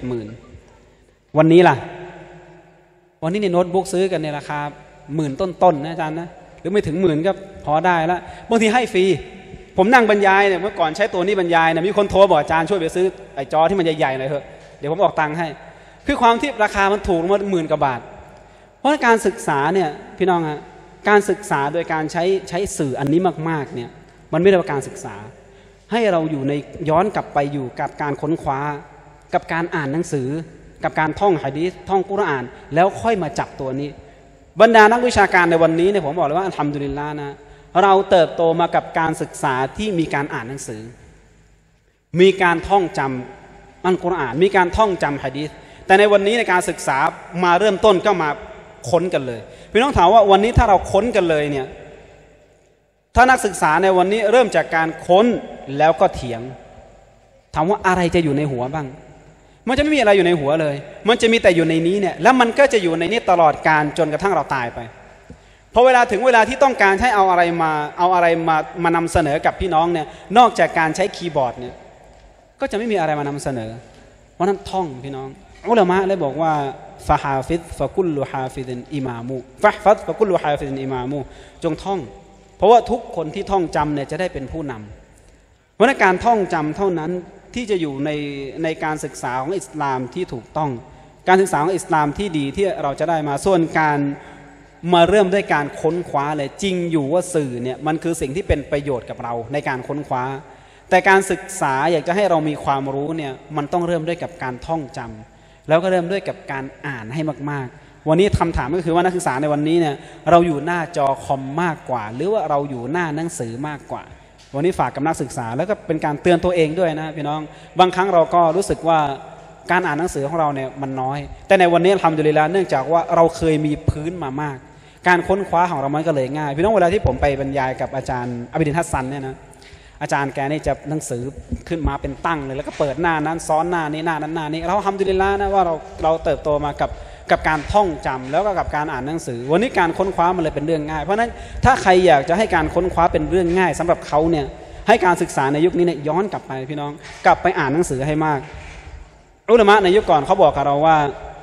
C: 70,000 วันนี้ล่ะวันนี้เนี่ยโน้ตบุ๊กซื้อกันในราคา10,000 ต้นๆนะอาจารย์นะหรือไม่ถึง10,000ก็พอได้แล้วบางทีให้ฟรีผมนั่งบรรยายเนี่ยเมื่อก่อนใช้ตัวนี้บรรยายเนี่ยมีคนโทรบอกอาจารย์ช่วยไปซื้อไอ้จอที่มันใหญ่ๆหน่อยเถอะเดี๋ยวผมออกตังค์ให้คือความที่ราคามันถูกมา10,000 กว่าบาทเพราะการศึกษาเนี่ยพี่น้องฮะการศึกษาโดยการใช้สื่ออันนี้มากๆเนี่ยมันไม่ได้ว่าการศึกษาให้เราอยู่ในย้อนกลับไปอยู่กับการค้นคว้ากับการอ่านหนังสือกับการท่องหะดีษท่องกุรอานแล้วค่อยมาจับตัวนี้บรรดานักวิชาการในวันนี้เนี่ยผมบอกเลยว่าอัลฮัมดุลิลลาห์นะเราเติบโตมากับการศึกษาที่มีการอ่านหนังสือมีการท่องจำอัลกุรอานมีการท่องจำหะดีษแต่ในวันนี้ในการศึกษามาเริ่มต้นก็มาค้นกันเลยพี่น้องถามว่าวันนี้ถ้าเราค้นกันเลยเนี่ยถ้านักศึกษาในวันนี้เริ่มจากการค้นแล้วก็เถียงถามว่าอะไรจะอยู่ในหัวบ้างมันจะไม่มีอะไรอยู่ในหัวเลยมันจะมีแต่อยู่ในนี้เนี่ยแล้วมันก็จะอยู่ในนี้ตลอดกาลจนกระทั่งเราตายไปพอเวลาถึงเวลาที่ต้องการให้เอาอะไรมานำเสนอกับพี่น้องเนี่ยนอกจากการใช้คีย์บอร์ดเนี่ยก็จะไม่มีอะไรมานำเสนอเพราะนั้นท่องพี่น้องอุลามะได้บอกว่าฟะฮาฟิซฟะกุลลุฮาฟิซินอิมามูฟะฟัซฟะกุลลุฮาฟิซินอิมามูจงท่องเพราะว่าทุกคนที่ท่องจำเนี่ยจะได้เป็นผู้นำเพราะการท่องจำเท่านั้นที่จะอยู่ในการศึกษาของอิสลามที่ถูกต้องการศึกษาของอิสลามที่ดีที่เราจะได้มาส่วนการมาเริ่มด้วยการค้นคว้าเลยจริงอยู่ว่าสื่อเนี่ยมันคือสิ่งที่เป็นประโยชน์กับเราในการค้นคว้าแต่การศึกษาอยากจะให้เรามีความรู้เนี่ยมันต้องเริ่มด้วยกับการท่องจำแล้วก็เริ่มด้วยกับการอ่านให้มากๆวันนี้คำถามก็คือว่านักศึกษาในวันนี้เนี่ยเราอยู่หน้าจอคอมมากกว่าหรือว่าเราอยู่หน้าหนังสือมากกว่าวันนี้ฝากกับนักศึกษาแล้วก็เป็นการเตือนตัวเองด้วยนะพี่น้องบางครั้งเราก็รู้สึกว่าการอ่านหนังสือของเราเนี่ยมันน้อยแต่ในวันนี้อัลฮัมดุลิลลาห์เนื่องจากว่าเราเคยมีพื้นมามากการค้นคว้าของเรามันก็เลยง่ายพี่น้องเวลาที่ผมไปบรรยายกับอาจารย์อับดินฮัสซันเนี่ยนะอาจารย์แกนี่จะหนังสือขึ้นมาเป็นตั้งเลยแล้วก็เปิดหน้านั้นซ้อนหน้านี้หน้านั้นหน้านี้เราอัลฮัมดุลิลลาห์นะว่าเราเติบโตมากับการท่องจำแล้วก็กับการอ่านหนังสือวันนี้การค้นคว้ามันเลยเป็นเรื่องง่ายเพราะฉะนั้นถ้าใครอยากจะให้การค้นคว้าเป็นเรื่องง่ายสำหรับเขาเนี่ยให้การศึกษาในยุคนี้เนี่ยย้อนกลับไปพี่น้องกลับไปอ่านหนังสือให้มากอุลามะในยุคก่อนเขาบอกกับเราว่า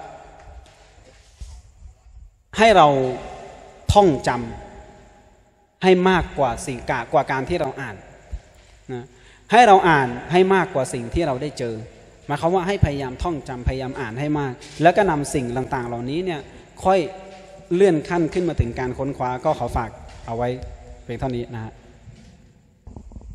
C: ให้เราท่องจำให้มากกว่ากว่าการที่เราอ่านนะให้เราอ่านให้มากกว่าสิ่งที่เราได้เจอหมายความว่าให้พยายามท่องจำพยายามอ่านให้มากแล้วก็นำสิ่งต่างๆเหล่านี้เนี่ยค่อยเลื่อนขั้นขึ้นมาถึงการค้นคว้าก็ขอฝากเอาไว้เพียงเท่านี้นะฮะ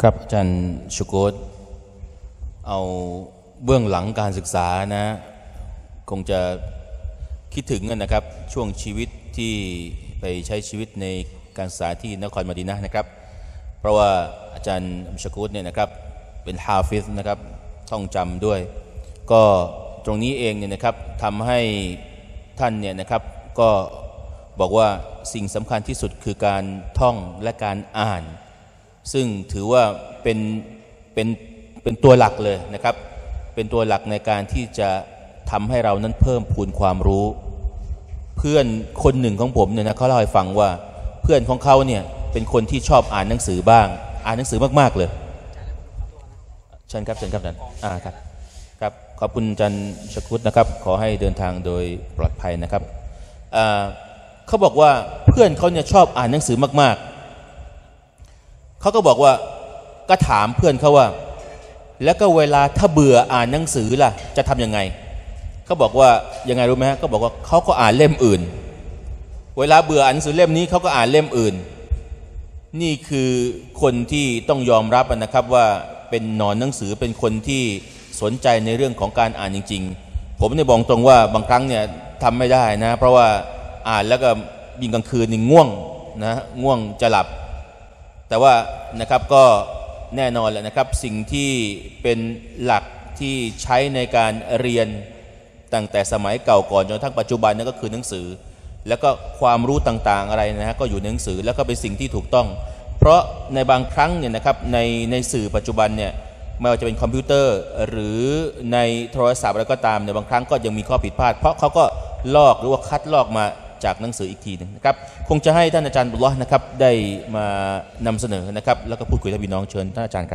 A: ครับอาจารย์ชุโกตเอาเบื้องหลังการศึกษานะคงจะคิดถึงนะครับช่วงชีวิตที่ไปใช้ชีวิตในการศึกษาที่นครมะดีนะห์นะครับเพราะว่าอาจารย์ชุโกตเนี่ยนะครับเป็นฮาฟิซนะครับท่องจำด้วยก็ตรงนี้เองเนี่ยนะครับทำให้ท่านเนี่ยนะครับก็บอกว่าสิ่งสำคัญที่สุดคือการท่องและการอ่านซึ่งถือว่าเป็นตัวหลักเลยนะครับเป็นตัวหลักในการที่จะทำให้เรานั้นเพิ่มพูนความรู้เพื่อนคนหนึ่งของผมเนี่ยนะเขาเล่าให้ฟังว่าเพื่อนของเขาเนี่ยเป็นคนที่ชอบอ่านหนังสือบ้างอ่านหนังสือมากๆเลยเชิญครับอาจารย์ครับขอบคุณอาจารย์ชกุตนะครับขอให้เดินทางโดยปลอดภัยนะครับเขาบอกว่าเพื่อนเขาเนี่ยชอบอ่านหนังสือมากๆเขาก็บอกว่าก็ถามเพื่อนเขาว่าแล้วก็เวลาถ้าเบื่ออ่านหนังสือล่ะจะทำยังไงเขาบอกว่ายังไงรู้ไหมฮะเขาบอกว่าเขาก็อ่านเล่มอื่นเวลาเบื่ออ่านหนังสือเล่มนี้เขาก็อ่านเล่มอื่นนี่คือคนที่ต้องยอมรับนะครับว่าเป็นหนอนหนังสือเป็นคนที่สนใจในเรื่องของการอ่านจริงๆผมเนี่ยบอกตรงว่าบางครั้งเนี่ยทำไม่ได้นะเพราะว่าอ่านแล้วก็ยิ่งกลางคืนนี่ง่วงนะง่วงจะหลับแต่ว่านะครับก็แน่นอนแหละนะครับสิ่งที่เป็นหลักที่ใช้ในการเรียนตั้งแต่สมัยเก่าก่อนจนทั้งปัจจุบันนั่นก็คือหนังสือแล้วก็ความรู้ต่างๆอะไรนะฮะก็อยู่ในหนังสือแล้วก็เป็นสิ่งที่ถูกต้องเพราะในบางครั้งเนี่ยนะครับในสื่อปัจจุบันเนี่ยไม่ว่าจะเป็นคอมพิวเตอร์หรือในโทรศัพท์อะไรก็ตามในบางครั้งก็ยังมีข้อผิดพลาดเพราะเขาก็ลอกหรือว่าคัดลอกมาจากหนังสืออีกทีนึงนะครับคงจะให้ท่านอาจารย์บุลลอฮ์นะครับได้มานำเสนอนะครับแล้วก็พูดคุยกับพี่น้องเชิญท่านอาจารย์ครับ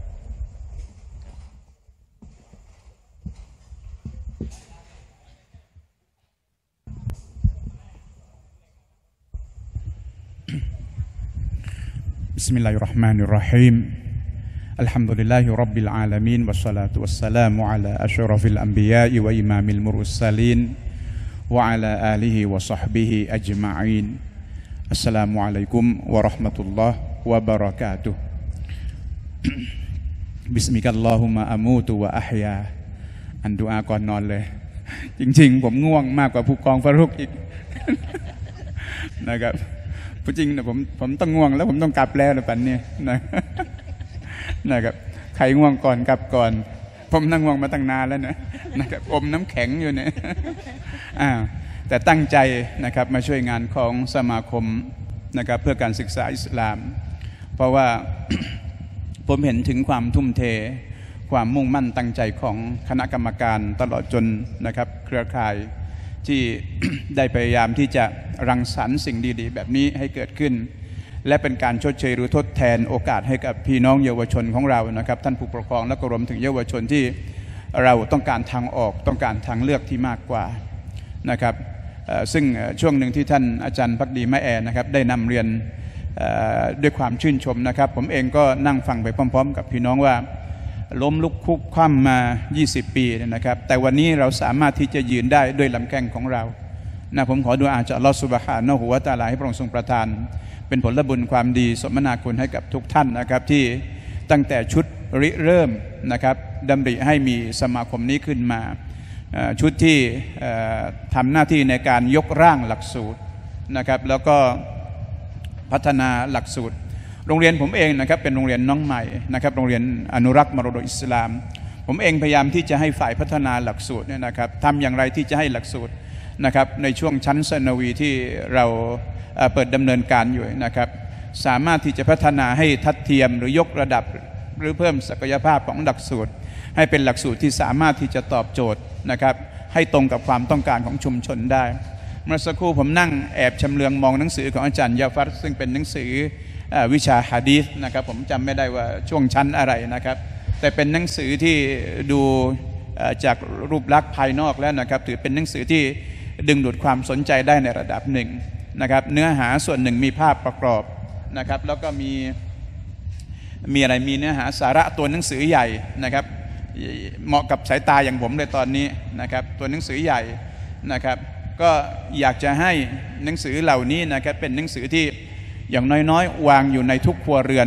D: بسم الله الرحمن الرحيم الحمد لله رب العالمين والصلاة والسلام على أشرف الأنبياء وإمام المرسلين وعلى آله وصحبه أجمعين السلام عليكم ورحمة الله وبركاته بسمك اللهم أموت وأحيا อันดุอาก่อนนอนเลยจริงๆผมง่วงมากกว่าผู้กองฟารุกอีกนะครับจริงนะผมต้องง่วงแล้วผมต้องกลับแล้วนะปันนี้นะครับใครง่วงก่อนกลับก่อนผมนั่งง่วงมาตั้งนานแล้วนะครับอมน้ำแข็งอยู่เนี่ยแต่ตั้งใจนะครับมาช่วยงานของสมาคมนะครับเพื่อการศึกษาอิสลามเพราะว่า ผมเห็นถึงความทุ่มเทความมุ่งมั่นตั้งใจของคณะกรรมการตลอดจนนะครับเครือข่ายที่ ได้พยายามที่จะรังสรรค์สิ่งดีๆแบบนี้ให้เกิดขึ้นและเป็นการชดเชยหรือทดแทนโอกาสให้กับพี่น้องเยาวชนของเรานะครับท่านผู้ปกครองและก็รวมถึงเยาวชนที่เราต้องการทางออกต้องการทางเลือกที่มากกว่านะครับซึ่งช่วงหนึ่งที่ท่านอาจารย์ภักดีมะแอนะครับได้นำเรียนด้วยความชื่นชมนะครับผมเองก็นั่งฟังไปพร้อมๆกับพี่น้องว่าล้มลุกคลุกคว่ำมา20ปีนะครับแต่วันนี้เราสามารถที่จะยืนได้ด้วยลำแข้งของเรานะผมขอดุอาจากอัลเลาะห์ซุบฮานะฮูวะตะอาลาให้พระองค์ทรงประทานเป็นผลบุญความดีสมนาคุณให้กับทุกท่านนะครับที่ตั้งแต่ชุดริเริ่มนะครับดำริให้มีสมาคมนี้ขึ้นมาชุดที่ทำหน้าที่ในการยกร่างหลักสูตรนะครับแล้วก็พัฒนาหลักสูตรโรงเรียนผมเองนะครับเป็นโรงเรียนน้องใหม่นะครับโรงเรียนอนุรักษ์มรดกอิสลามผมเองพยายามที่จะให้ฝ่ายพัฒนาหลักสูตรเนี่ยนะครับทำอย่างไรที่จะให้หลักสูตรนะครับในช่วงชั้นสนวีที่เราเปิดดำเนินการอยู่นะครับสามารถที่จะพัฒนาให้ทัดเทียมหรือยกระดับหรือเพิ่มศักยภาพของหลักสูตรให้เป็นหลักสูตรที่สามารถที่จะตอบโจทย์นะครับให้ตรงกับความต้องการของชุมชนได้เมื่อสักครู่ผมนั่งแอบชำเลืองมองหนังสือของอาจารย์ยาฟัรซึ่งเป็นหนังสือวิชาหะดีษนะครับผมจำไม่ได้ว่าช่วงชั้นอะไรนะครับแต่เป็นหนังสือที่ดูจากรูปลักษณ์ภายนอกแล้วนะครับถือเป็นหนังสือที่ดึงดูดความสนใจได้ในระดับหนึ่งนะครับเนื้อหาส่วนหนึ่งมีภาพประกอบนะครับแล้วก็มีอะไรมีเนื้อหาสาระตัวหนังสือใหญ่นะครับเหมาะกับสายตาอย่างผมเลยตอนนี้นะครับตัวหนังสือใหญ่นะครับก็อยากจะให้หนังสือเหล่านี้นะครับเป็นหนังสือที่อย่างน้อยๆวางอยู่ในทุกครัวเรือน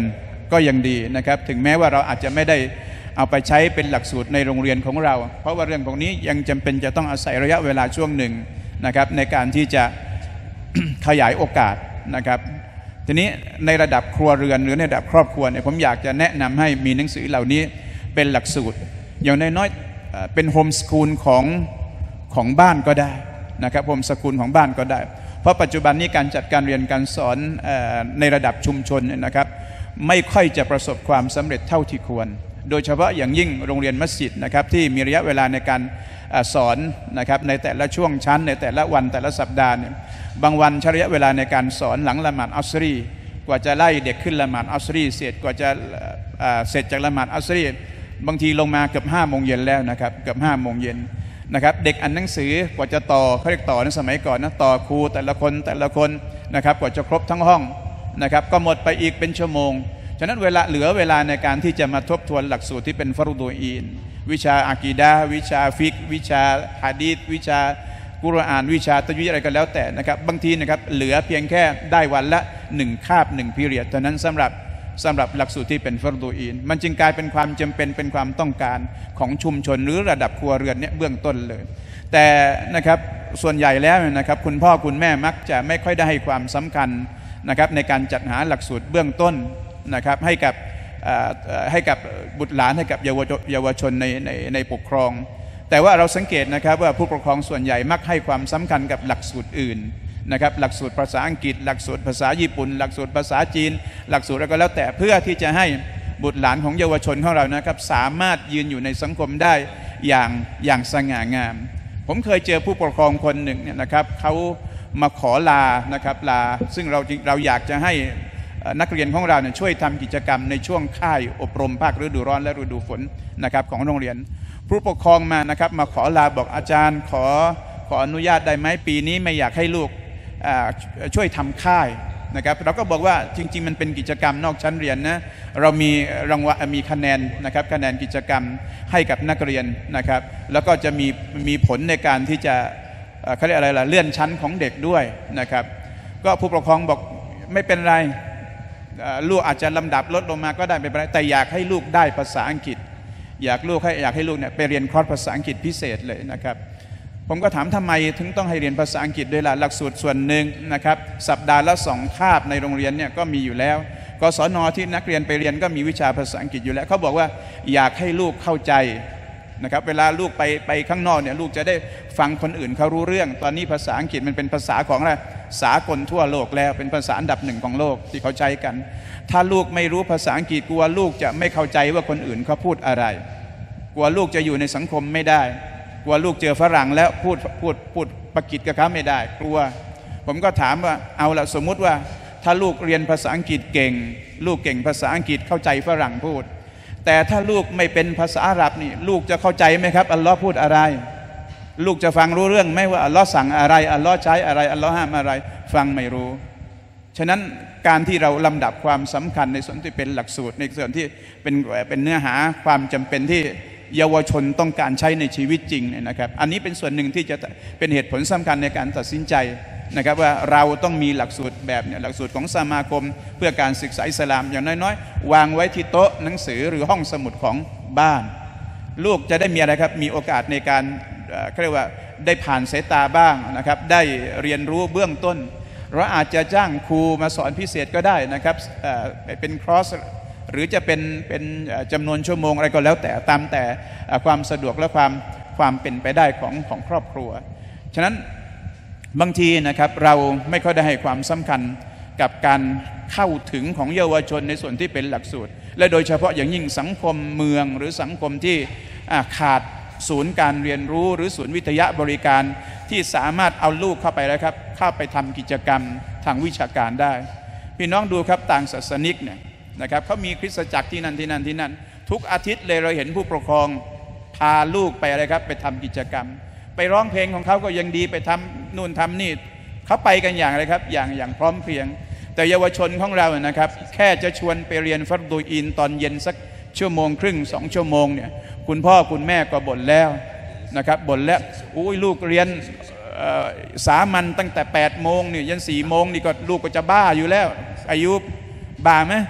D: ก็ยังดีนะครับถึงแม้ว่าเราอาจจะไม่ได้เอาไปใช้เป็นหลักสูตรในโรงเรียนของเราเพราะว่าเรื่องพวกนี้ยังจำเป็นจะต้องอาศัยระยะเวลาช่วงหนึ่งนะครับในการที่จะ ขยายโอกาสนะครับทีนี้ในระดับครัวเรือนหรือในระดับครอบครัวเนี่ยผมอยากจะแนะนำให้มีหนังสือเหล่านี้เป็นหลักสูตรอย่างน้อยๆเป็นโฮมสคูลของบ้านก็ได้นะครับโฮมสคูลของบ้านก็ได้เพราะปัจจุบันนี้การจัดการเรียนการสอนในระดับชุมชนนะครับไม่ค่อยจะประสบความสำเร็จเท่าที่ควรโดยเฉพาะอย่างยิ่งโรงเรียนมัสยิดนะครับที่มีระยะเวลาในการสอนนะครับในแต่ละช่วงชั้นในแต่ละวันแต่ละสัปดาห์เนี่ยบางวันใช้ระยะเวลาในการสอนหลังละหมาดอัสรีกว่าจะไล่เด็กขึ้นละหมาดอัสรีเสร็จกว่าจะเสร็จจากละหมาดอัสรีบางทีลงมาเกือบ5 โมงเย็นแล้วนะครับเกือบ5 โมงเย็นนะครับเด็กอ่านหนังสือกว่าจะต่อเขาเรียกต่อในสมัยก่อนนะต่อครูแต่ละคนนะครับกว่าจะครบทั้งห้องนะครับก็หมดไปอีกเป็นชั่วโมงฉะนั้นเหลือเวลาในการที่จะมาทบทวนหลักสูตรที่เป็นฟารดูอีนวิชาอากีดะห์วิชาฟิกวิชาหะดีษวิชากุรอานวิชาตะวีอะไรก็แล้วแต่นะครับบางทีนะครับเหลือเพียงแค่ได้วันละ1 คาบ 1 พีเรียดเท่านั้นสำหรับหลักสูตรที่เป็นฟารดูอีนมันจึงกลายเป็นความจำเป็นเป็นความต้องการของชุมชนหรือระดับครัวเรือนเนี่ยเบื้องต้นเลยแต่นะครับส่วนใหญ่แล้วนะครับคุณพ่อคุณแม่มักจะไม่ค่อยได้ให้ความสำคัญนะครับในการจัดหาหลักสูตรเบื้องต้นนะครับให้กับบุตรหลานให้กับเยาวชนในปกครองแต่ว่าเราสังเกตนะครับว่าผู้ปกครองส่วนใหญ่มักให้ความสำคัญกับหลักสูตรอื่นนะครับหลักสูตรภาษาอังกฤษหลักสูตรภาษาญี่ปุ่นหลักสูตรภาษาจีนหลักสูตรอะไรก็แล้วแต่เพื่อที่จะให้บุตรหลานของเยาวชนของเรานะครับสามารถยืนอยู่ในสังคมได้อย่างสง่างามผมเคยเจอผู้ปกครองคนหนึ่งเนี่ยนะครับเขามาขอลานะครับลาซึ่งเราอยากจะให้นักเรียนของเราเนี่ยช่วยทำกิจกรรมในช่วงค่ายอบรมภาคฤดูร้อนและฤดูฝนนะครับของโรงเรียนผู้ปกครองมานะครับมาขอลาบอกอาจารย์ขออนุญาตได้ไหมปีนี้ไม่อยากให้ลูกช่วยทำค่ายนะครับเราก็บอกว่าจริงๆมันเป็นกิจกรรมนอกชั้นเรียนนะเรามีรางวัลมีคะแนนนะครับคะแนนกิจกรรมให้กับนักเรียนนะครับแล้วก็จะมีผลในการที่จะเขาเรียกอะไรล่ะเลื่อนชั้นของเด็กด้วยนะครับก็ผู้ปกครองบอกไม่เป็นไรลูกอาจจะลำดับลดลงมาก็ได้ไม่เป็นไรแต่อยากให้ลูกได้ภาษาอังกฤษอยากให้ลูกเนี่ยไปเรียนคอร์สภาษาอังกฤษพิเศษเลยนะครับผมก็ถามทำไมถึงต้องให้เรียนภาษาอังกฤษด้วยล่ะหลักสูตรส่วนหนึ่งนะครับสัปดาห์ละ2 คาบในโรงเรียนเนี่ยก็มีอยู่แล้วกศน.ที่นักเรียนไปเรียนก็มีวิชาภาษาอังกฤษอยู่แล้วเขาบอกว่าอยากให้ลูกเข้าใจนะครับเวลาลูกไปข้างนอกเนี่ยลูกจะได้ฟังคนอื่นเขารู้เรื่องตอนนี้ภาษาอังกฤษมันเป็นภาษาของอะไรสากลทั่วโลกแล้วเป็นภาษาอันดับ1ของโลกที่เขาใช้กันถ้าลูกไม่รู้ภาษาอังกฤษกลัวลูกจะไม่เข้าใจว่าคนอื่นเขาพูดอะไรกลัวลูกจะอยู่ในสังคมไม่ได้กลัวลูกเจอฝรั่งแล้วพูดปากีสกับเขาไม่ได้กลัวผมก็ถามว่าเอาละสมมุติว่าถ้าลูกเรียนภาษาอังกฤษเก่งลูกเก่งภาษาอังกฤษเข้าใจฝรั่งพูดแต่ถ้าลูกไม่เป็นภาษาอาหรับนี่ลูกจะเข้าใจไหมครับอัลลอฮ์พูดอะไรลูกจะฟังรู้เรื่องไหมว่าอัลลอฮ์สั่งอะไรอัลลอฮ์ใช้อะไรอัลลอฮ์ห้ามอะไรฟังไม่รู้ฉะนั้นการที่เราลำดับความสำคัญในส่วนที่เป็นหลักสูตรในส่วนที่เป็นเนื้อหาความจำเป็นที่เยาวชนต้องการใช้ในชีวิตจริงนะครับอันนี้เป็นส่วนหนึ่งที่จะเป็นเหตุผลสำคัญในการตัดสินใจนะครับว่าเราต้องมีหลักสูตรแบบเนี่ยหลักสูตรของสมาคมเพื่อการศึกษาอิสลามอย่างน้อยๆวางไว้ที่โต๊ะหนังสือหรือห้องสมุดของบ้านลูกจะได้มีอะไรครับมีโอกาสในการเรียกว่าได้ผ่านสายตาบ้างนะครับได้เรียนรู้เบื้องต้นเราอาจจะจ้างครูมาสอนพิเศษก็ได้นะครับเป็นคอร์สหรือจะเป็นจำนวนชั่วโมงอะไรก็แล้วแต่ตามแต่ความสะดวกและความเป็นไปได้ของครอบครัวฉะนั้นบางทีนะครับเราไม่ค่อยได้ให้ความสำคัญกับการเข้าถึงของเยาวชนในส่วนที่เป็นหลักสูตรและโดยเฉพาะอย่างยิ่งสังคมเมืองหรือสังคมที่ขาดศูนย์การเรียนรู้หรือศูนย์วิทยาบริการที่สามารถเอาลูกเข้าไปแล้วครับเข้าไปทำกิจกรรมทางวิชาการได้พี่น้องดูครับต่างศาสนิกเนี่ยนะครับเขามีคริสตจักรที่นั่นทุกอาทิตย์เลยเราเห็นผู้ปกครองพาลูกไปอะไรครับไปทำกิจกรรมไปร้องเพลงของเขาก็ยังดีไปทำนู่นทำนี่เขาไปกันอย่างไรครับอย่างพร้อมเพรียงแต่เยาวชนของเรานะครับแค่จะชวนไปเรียนฟัรดูอินตอนเย็นสัก1.5 ชั่วโมง2 ชั่วโมงเนี่ยคุณพ่อคุณแม่ก็บ่นแล้วนะครับบ่นแล้วอุ้ยลูกเรียนสามัญตั้งแต่8 โมงเนี่ยยัน4 โมงนี่ก็ลูกก็จะบ้าอยู่แล้วอายุบ้าไหม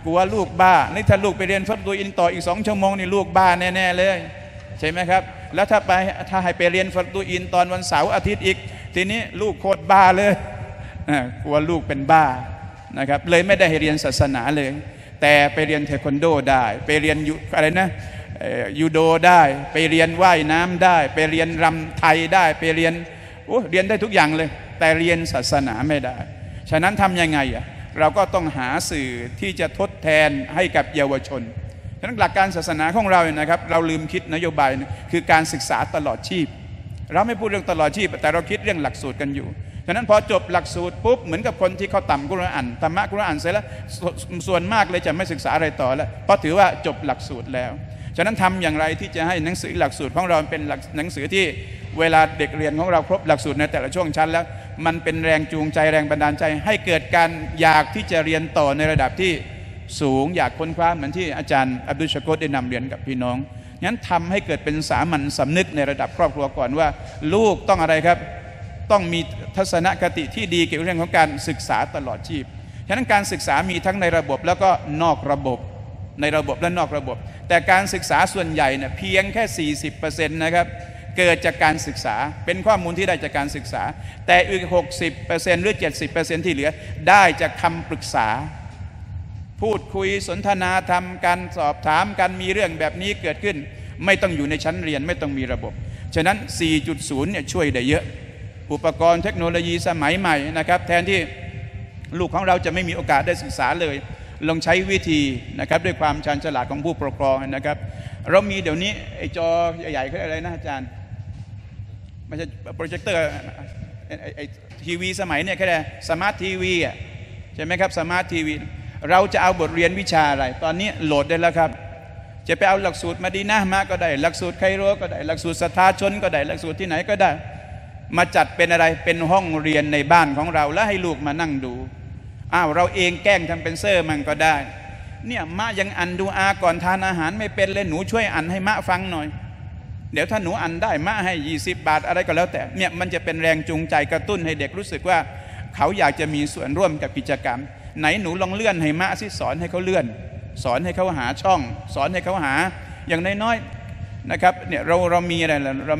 D: กลัวลูกบ้านี่ถ้าลูกไปเรียนฟักดูอินต่ออีก2 ชั่วโมงนี่ลูกบ้าแน่ๆเลยใช่ไหมครับแล้วถ้าให้ไปเรียนฟักดูอินตอนวันเสาร์อาทิตย์อีกทีนี้ลูกโคตรบ้าเลยกลัวลูกเป็นบ้านะครับเลยไม่ได้ให้เรียนศาสนาเลยแต่ไปเรียนเทควันโดได้ไปเรียนอะไรนะยูโดได้ไปเรียนว่ายน้ำได้ไปเรียนรำไทยได้ไปเรียนเรียนได้ทุกอย่างเลยแต่เรียนศาสนาไม่ได้ฉะนั้นทำยังไงเราก็ต้องหาสื่อที่จะทดแทนให้กับเยาวชนฉะนั้นหลักการศาสนาของเรานะครับเราลืมคิดนโยบายคือการศึกษาตลอดชีพเราไม่พูดเรื่องตลอดชีพแต่เราคิดเรื่องหลักสูตรกันอยู่ฉะนั้นพอจบหลักสูตรปุ๊บเหมือนกับคนที่เขาต่ำกุรอานธรรมะกุรอานเสร็จแล้วส่วนมากเลยจะไม่ศึกษาอะไรต่อแล้วเพราะถือว่าจบหลักสูตรแล้วฉะนั้นทำอย่างไรที่จะให้หนังสือหลักสูตรของเราเป็นหนังสือที่เวลาเด็กเรียนของเราครบหลักสูตรในแต่ละช่วงชั้นแล้วมันเป็นแรงจูงใจแรงบันดาลใจให้เกิดการอยากที่จะเรียนต่อในระดับที่สูงอยากค้นคว้าเหมือนที่อาจารย์อับดุลชะโกรได้นำเรียนกับพี่น้องงั้นทำให้เกิดเป็นสามัญสำนึกในระดับครอบครัวก่อนว่าลูกต้องอะไรครับต้องมีทัศนคติที่ดีเกี่ยวกับเรื่องของการศึกษาตลอดชีพฉะนั้นการศึกษามีทั้งในระบบแล้วก็นอกระบบในระบบและนอกระบบแต่การศึกษาส่วนใหญ่เนี่ยเพียงแค่ 40% นะครับเกิดจากการศึกษาเป็นข้อมูลที่ได้จากการศึกษาแต่อีก 60% หรือ 70% ที่เหลือได้จากคำปรึกษาพูดคุยสนทนาธรรมกันสอบถามกันมีเรื่องแบบนี้เกิดขึ้นไม่ต้องอยู่ในชั้นเรียนไม่ต้องมีระบบฉะนั้น 4.0 เนี่ยช่วยได้เยอะอุปกรณ์เทคโนโลยีสมัยใหม่นะครับแทนที่ลูกของเราจะไม่มีโอกาสได้ศึกษาเลยลองใช้วิธีนะครับด้วยความชาญฉลาดของผู้ปกครองนะครับเรามีเดี๋ยวนี้ไอ้จอใหญ่ๆเขาอะไรนะอาจารย์ไม่ใช่โปรเจคเตอร์ไอ้ทีวีสมัยเนี่ยแค่สมาร์ททีวีใช่ไหมครับสมาร์ททีวีเราจะเอาบทเรียนวิชาอะไรตอนนี้โหลดได้แล้วครับจะไปเอาหลักสูตรมะดีนะห์มาก็ได้หลักสูตรไคโรก็ได้หลักสูตรศรัทธาชนก็ได้หลักสูตรที่ไหนก็ได้มาจัดเป็นอะไรเป็นห้องเรียนในบ้านของเราแล้วให้ลูกมานั่งดูเราเองแกล้งทำเป็นเซอร์มันก็ได้เนี่ยมะยังอ่านดูอาก่อนทานอาหารไม่เป็นเลยหนูช่วยอ่านให้มะฟังหน่อยเดี๋ยวถ้าหนูอ่านได้มะให้20 บาทอะไรก็แล้วแต่เนี่ยมันจะเป็นแรงจูงใจกระตุ้นให้เด็กรู้สึกว่าเขาอยากจะมีส่วนร่วมกับกิจกรรมไหนหนูลองเลื่อนให้มะสิสอนให้เขาเลื่อนสอนให้เขาหาช่องสอนให้เขาหาอย่างน้อยๆนะครับเนี่ยเรามีอะไรเรา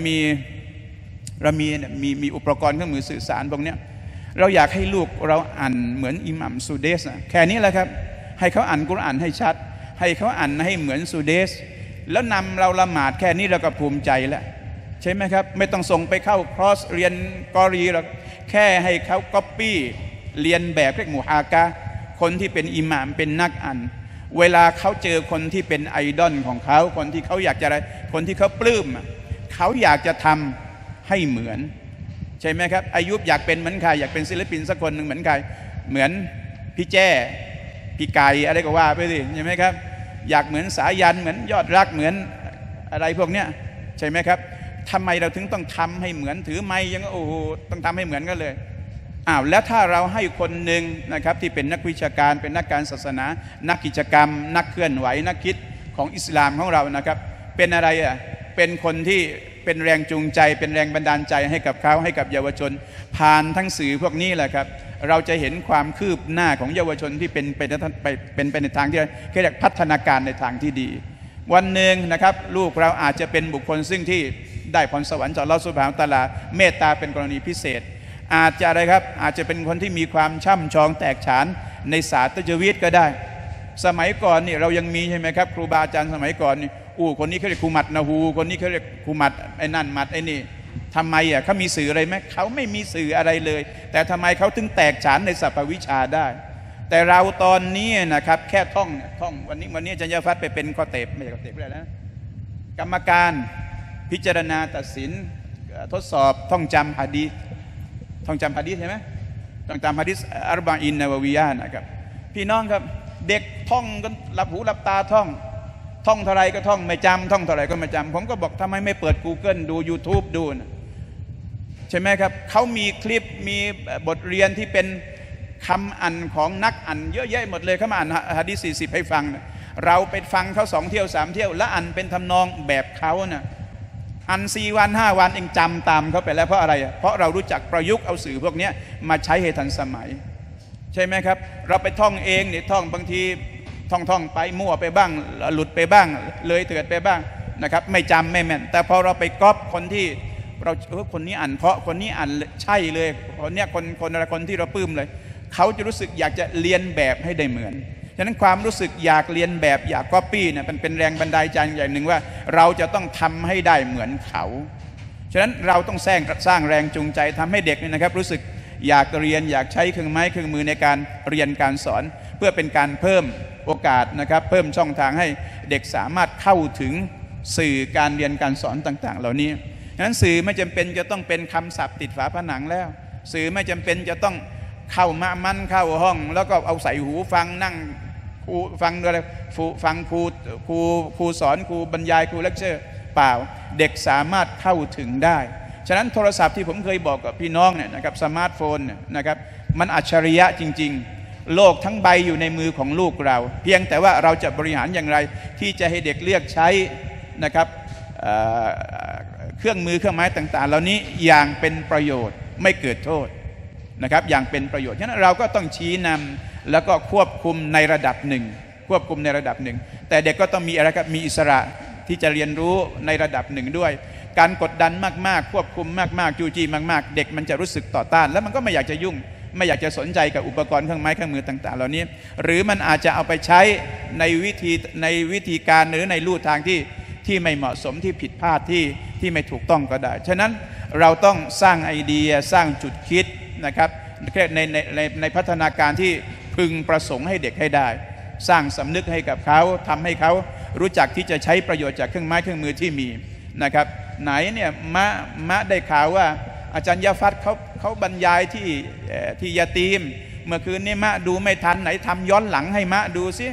D: มีอุปกรณ์เครื่องมือสื่อสารพวกนี้เราอยากให้ลูกเราอ่านเหมือนอิหมัมซูเดสแค่นี้แหละครับให้เขาอ่านกุรอานให้ชัดให้เขาอ่านให้เหมือนซูเดสแล้วนำเราละหมาดแค่นี้เราก็ภูมิใจแล้วใช่ไหมครับไม่ต้องส่งไปเข้าคอร์สเรียนกอรีหรอกแค่ให้เขาก๊อปปี้เรียนแบบเรียกมุฮากะคนที่เป็นอิหม่ามเป็นนักอ่านเวลาเขาเจอคนที่เป็นไอดอลของเขาคนที่เขาอยากจะอะไรคนที่เขาปลื้มเขาอยากจะทำให้เหมือนใช่ไหมครับอายุบอยากเป็นเหมือนใครอยากเป็นศิลปินสักคนหนึ่งเหมือนใครเหมือนพี่แจ้พี่ไก่อะไรก็ว่าไปสิใช่ไหมครับอยากเหมือนสายันเหมือนยอดรักเหมือนอะไรพวกเนี้ยใช่ไหมครับทำไมเราถึงต้องทำให้เหมือนถือไม้ยังโอ้โหต้องทำให้เหมือนกันเลยแล้วถ้าเราให้คนหนึ่งนะครับที่เป็นนักวิชาการเป็นนักการศาสนานักกิจกรรมนักเคลื่อนไหวนักคิดของอิสลามของเรานะครับเป็นอะไรเป็นคนที่เป็นแรงจูงใจเป็นแรงบันดาลใจให้กับเขาให้กับเยาวชนผ่านทั้งสื่อพวกนี้แหละครับเราจะเห็นความคืบหน้าของเยาวชนที่เป็นไปในทางที่เรียกพัฒนาการในทางที่ดีวันหนึ่งนะครับลูกเราอาจจะเป็นบุคคลซึ่งที่ได้พรสวรรค์จากอัลเลาะห์ซุบฮานะฮูวะตะอาลาเมตตาเป็นกรณีพิเศษอาจจะอะไรครับอาจจะเป็นคนที่มีความช่ำชองแตกฉานในศาสตร์ตัจวีดก็ได้สมัยก่อนนี่เรายังมีใช่ไหมครับครูบาอาจารย์สมัยก่อนนี่คนนี้เขาเรียกครูมัดนะฮูคนนี้เขาเรียกครูมัดไอ้นั่นมัดไอ้นี่ทำไมเขามีสื่ออะไรไหมเขาไม่มีสื่ออะไรเลยแต่ทำไมเขาถึงแตกฉานในศัพท์วิชาได้แต่เราตอนนี้นะครับแค่ท่องวันนี้อาจารย์ยะฟัดไปเป็นข้อเตบไม่ใช่ข้อเตบอะไรนะกรรมการพิจารณาตัดสินทดสอบท่องจำหะดีษใช่ไหมท่องจำหะดีษอัรบะอินนะวะวียะห์นะครับพี่น้องครับเด็กท่องกันหลับหูหลับตาท่องเท่าไรก็ท่องไม่จำท่องเท่าไรก็ไม่จำผมก็บอกทำไมไม่เปิด Google ดู YouTube ดูนะใช่ไหมครับเขามีคลิปมีบทเรียนที่เป็นคำอ่านของนักอ่านเยอะแยะหมดเลยเขามาอ่านหะดีษ40ให้ฟังนะเราไปฟังเขา2 เที่ยว 3 เที่ยวแล้วอ่านเป็นทำนองแบบเขานะอ่าน4 วัน 5 วันเองจำตามเขาไปแล้วเพราะอะไรเพราะเรารู้จักประยุกต์เอาสื่อพวกนี้มาใช้ให้ทันสมัยใช่ไหมครับเราไปท่องเองเนี่ยท่องบางทีท่องไปมั่วไปบ้างหลุดไปบ้างเลยเถิดไปบ้างนะครับไม่จำไม่แม่นแต่พอเราไปก๊อปคนที่เราคนนี้อ่านเพราะคนนี้อ่านใช่เลยคนเนี้ยคนอะไรคนที่เราปลื้มเลยเขาจะรู้สึกอยากจะเรียนแบบให้ได้เหมือนฉะนั้นความรู้สึกอยากเรียนแบบอยากก๊อปปี้เนี่ยเป็นแรงบันดาลใจอย่างหนึ่งว่าเราจะต้องทำให้ได้เหมือนเขาฉะนั้นเราต้องสร้างแรงจูงใจทำให้เด็กเนี่ยนะครับรู้สึกอยากเรียนอยากใช้เครื่องไม้เครื่องมือในการเรียนการสอนเพื่อเป็นการเพิ่มโอกาสนะครับเพิ่มช่องทางให้เด็กสามารถเข้าถึงสื่อการเรียนการสอนต่างๆเหล่านี้ฉะนั้นสื่อไม่จำเป็นจะต้องเป็นคำศัพท์ติดฝาผนังแล้วสื่อไม่จำเป็นจะต้องเข้ามามั่นเข้าห้องแล้วก็เอาใส่หูฟังนั่งครูฟังอะไรฟังครูสอนครูบรรยายครูเลคเชอร์เปล่าเด็กสามารถเข้าถึงได้ฉะนั้นโทรศัพท์ที่ผมเคยบอกกับพี่น้องเนี่ยนะครับสมาร์ทโฟนเนี่ยนะครับมันอัจฉริยะจริงๆโลกทั้งใบอยู่ในมือของลูกเราเพียงแต่ว่าเราจะบริหารอย่างไรที่จะให้เด็กเลือกใช้นะครับเครื่องมือเครื่องไม้ต่างๆเหล่านี้อย่างเป็นประโยชน์ไม่เกิดโทษนะครับอย่างเป็นประโยชน์ฉะนั้นเราก็ต้องชี้นำแล้วก็ควบคุมในระดับหนึ่งแต่เด็กก็ต้องมีอะไรครับมีอิสระที่จะเรียนรู้ในระดับหนึ่งด้วยการกดดันมากๆควบคุมมากๆจูจี้มากๆเด็กมันจะรู้สึกต่อต้านแล้วมันก็ไม่อยากจะยุ่งไม่อยากจะสนใจกับอุปกรณ์เครื่องไม้เครื่องมือต่างๆเหล่านี้หรือมันอาจจะเอาไปใช้ในวิธีการหรือในลู่ทางที่ไม่เหมาะสมที่ผิดพลาดที่ไม่ถูกต้องก็ได้ฉะนั้นเราต้องสร้างไอเดียสร้างจุดคิดนะครับในพัฒนาการที่พึงประสงค์ให้เด็กให้ได้สร้างสำนึกให้กับเขาทำให้เขารู้จักที่จะใช้ประโยชน์จากเครื่องไม้เครื่องมือที่มีนะครับไหนเนี่ยมะได้ข่าวว่าอาจารย์ยาฟัดเขาบรรยายที่ยาตีมเมื่อคืนนี้มะดูไม่ทันไหนทำย้อนหลังให้มะดูสิ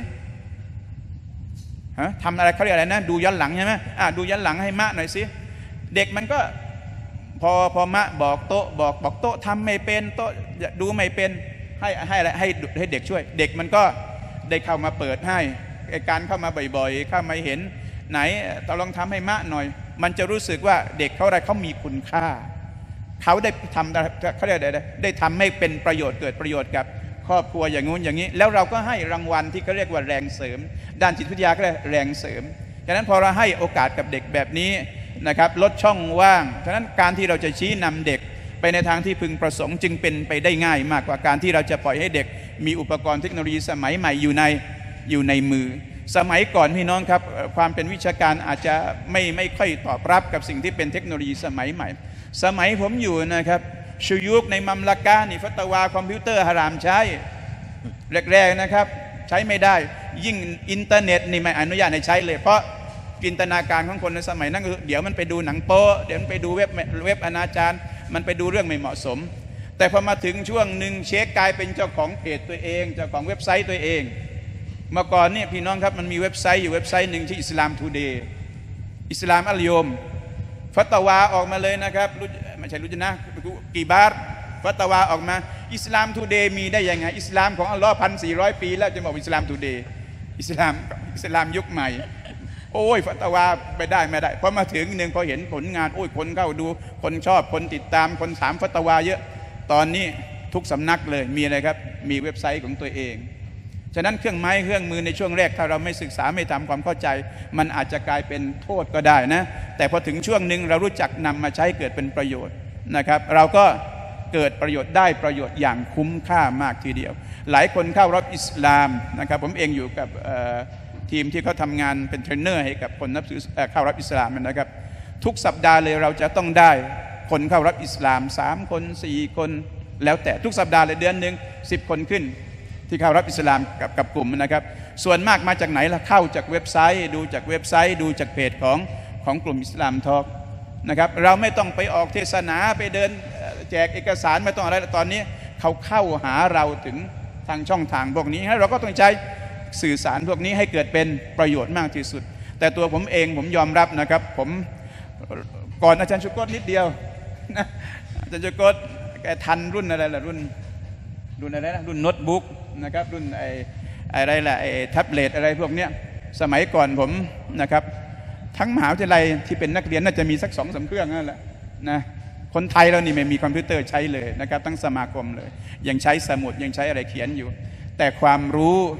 D: ทำอะไรเขาเรียกอะไรนะดูย้อนหลังใช่ไหมดูย้อนหลังให้มะหน่อยสิเด็กมันก็พอมะบอกโต๊ะบอกโต๊ะทำไม่เป็นโต๊ะดูไม่เป็นให้เด็กช่วยเด็กมันก็ได้เข้ามาเปิดให้การเข้ามาบ่อยๆเข้ามาเห็นไหนลองทำให้มะหน่อยมันจะรู้สึกว่าเด็กเขามีคุณค่าเขาได้ทำเขาได้ทำให้เป็นประโยชน์เกิดประโยชน์กับครอบครัวอย่างงู้นอย่างนี้แล้วเราก็ให้รางวัลที่เขาเรียกว่าแรงเสริมด้านจิตวิทยาก็เรียกแรงเสริมฉะนั้นพอเราให้โอกาสกับเด็กแบบนี้นะครับลดช่องว่างฉะนั้นการที่เราจะชี้นำเด็กไปในทางที่พึงประสงค์จึงเป็นไปได้ง่ายมากกว่าการที่เราจะปล่อยให้เด็กมีอุปกรณ์เทคโนโลยีสมัยใหม่อยู่ในมือสมัยก่อนพี่น้องครับความเป็นวิชาการอาจจะไม่ค่อยตอบรับกับสิ่งที่เป็นเทคโนโลยีสมัยใหม่สมัยผมอยู่นะครับชูยุกในมัมลากานี่ฟัตวาคอมพิวเตอร์หารามใช้แรกๆนะครับใช้ไม่ได้ยิ่งอินเทอร์เน็ตนี่ไม่อนุญาตให้ใช้เลยเพราะจินตนาการของคนในสมัยนั้นเดี๋ยวมันไปดูหนังโป๊เดี๋ยวมันไปดูเว็บอนาจารมันไปดูเรื่องไม่เหมาะสมแต่พอมาถึงช่วงหนึ่งเชคกลายเป็นเจ้าของเพจตัวเองเจ้าของเว็บไซต์ตัวเองเมื่อก่อนเนี่ยพี่น้องครับมันมีเว็บไซต์อยู่เว็บไซต์หนึ่งที่อิสลามทูเดย์อิสลามอัลยมฟัตวาออกมาเลยนะครับไม่ใช่รู้จักนะกี่บาทฟัตวาออกมาอิสลามทูเดย์มีได้ยังไงอิสลามของอัลลอฮ์1,400 ปีแล้วจะบอกอิสลามทูเดย์อิสลามยุคใหม่โอ้ยฟัตวาไม่ได้พอมาถึงหนึ่งพอเห็นผลงานโอ้ยคนเข้าดูคนชอบคนติดตามคนถามฟัตวาเยอะตอนนี้ทุกสำนักเลยมีอะไรครับมีเว็บไซต์ของตัวเองฉะนั้นเครื่องไม้เครื่องมือในช่วงแรกถ้าเราไม่ศึกษาไม่ทำความเข้าใจมันอาจจะกลายเป็นโทษก็ได้นะแต่พอถึงช่วงหนึ่งเรารู้จักนำมาใช้เกิดเป็นประโยชน์นะครับเราก็เกิดประโยชน์ได้ประโยชน์อย่างคุ้มค่ามากทีเดียวหลายคนเข้ารับอิสลามนะครับผมเองอยู่กับทีมที่เขาทำงานเป็นเทรนเนอร์ให้กับคนเข้ารับอิสลามนะครับทุกสัปดาห์เลยเราจะต้องได้คนเข้ารับอิสลาม3 คน 4 คนแล้วแต่ทุกสัปดาห์เลยเดือนหนึ่ง10 คนขึ้นที่เข้ารับอิสลามกับกลุ่มนะครับส่วนมากมาจากไหนล่ะเข้าจากเว็บไซต์ดูจากเว็บไซต์ดูจากเพจของกลุ่มอิสลามทอล์กนะครับเราไม่ต้องไปออกเทศนาไปเดินแจกเอกสารไม่ต้องอะไรตอนนี้เขาเข้าหาเราถึงทางช่องทางพวกนี้เราก็ต้องใช้สื่อสารพวกนี้ให้เกิดเป็นประโยชน์มากที่สุดแต่ตัวผมเองผมยอมรับนะครับผมก่อนอาจารย์ชุกรนิดเดียวนะอาจารย์ชุกรแกทันรุ่นอะไรล่ะรุ่นอะไรนะรุ่นโน้ตบุ๊กนะครับรุ่นอะไรล่ะแท็บเล็ตอะไรพวกเนี้ยสมัยก่อนผมนะครับทั้งมหาวิทยาลัยที่เป็นนักเรียนน่าจะมีสัก2-3 เครื่องนั่นแหละนะคนไทยเรานี่ไม่มีคอมพิวเตอร์ใช้เลยนะครับทั้งสมาคมเลยยังใช้สมุดยังใช้อะไรเขียนอยู่แต่ความรู้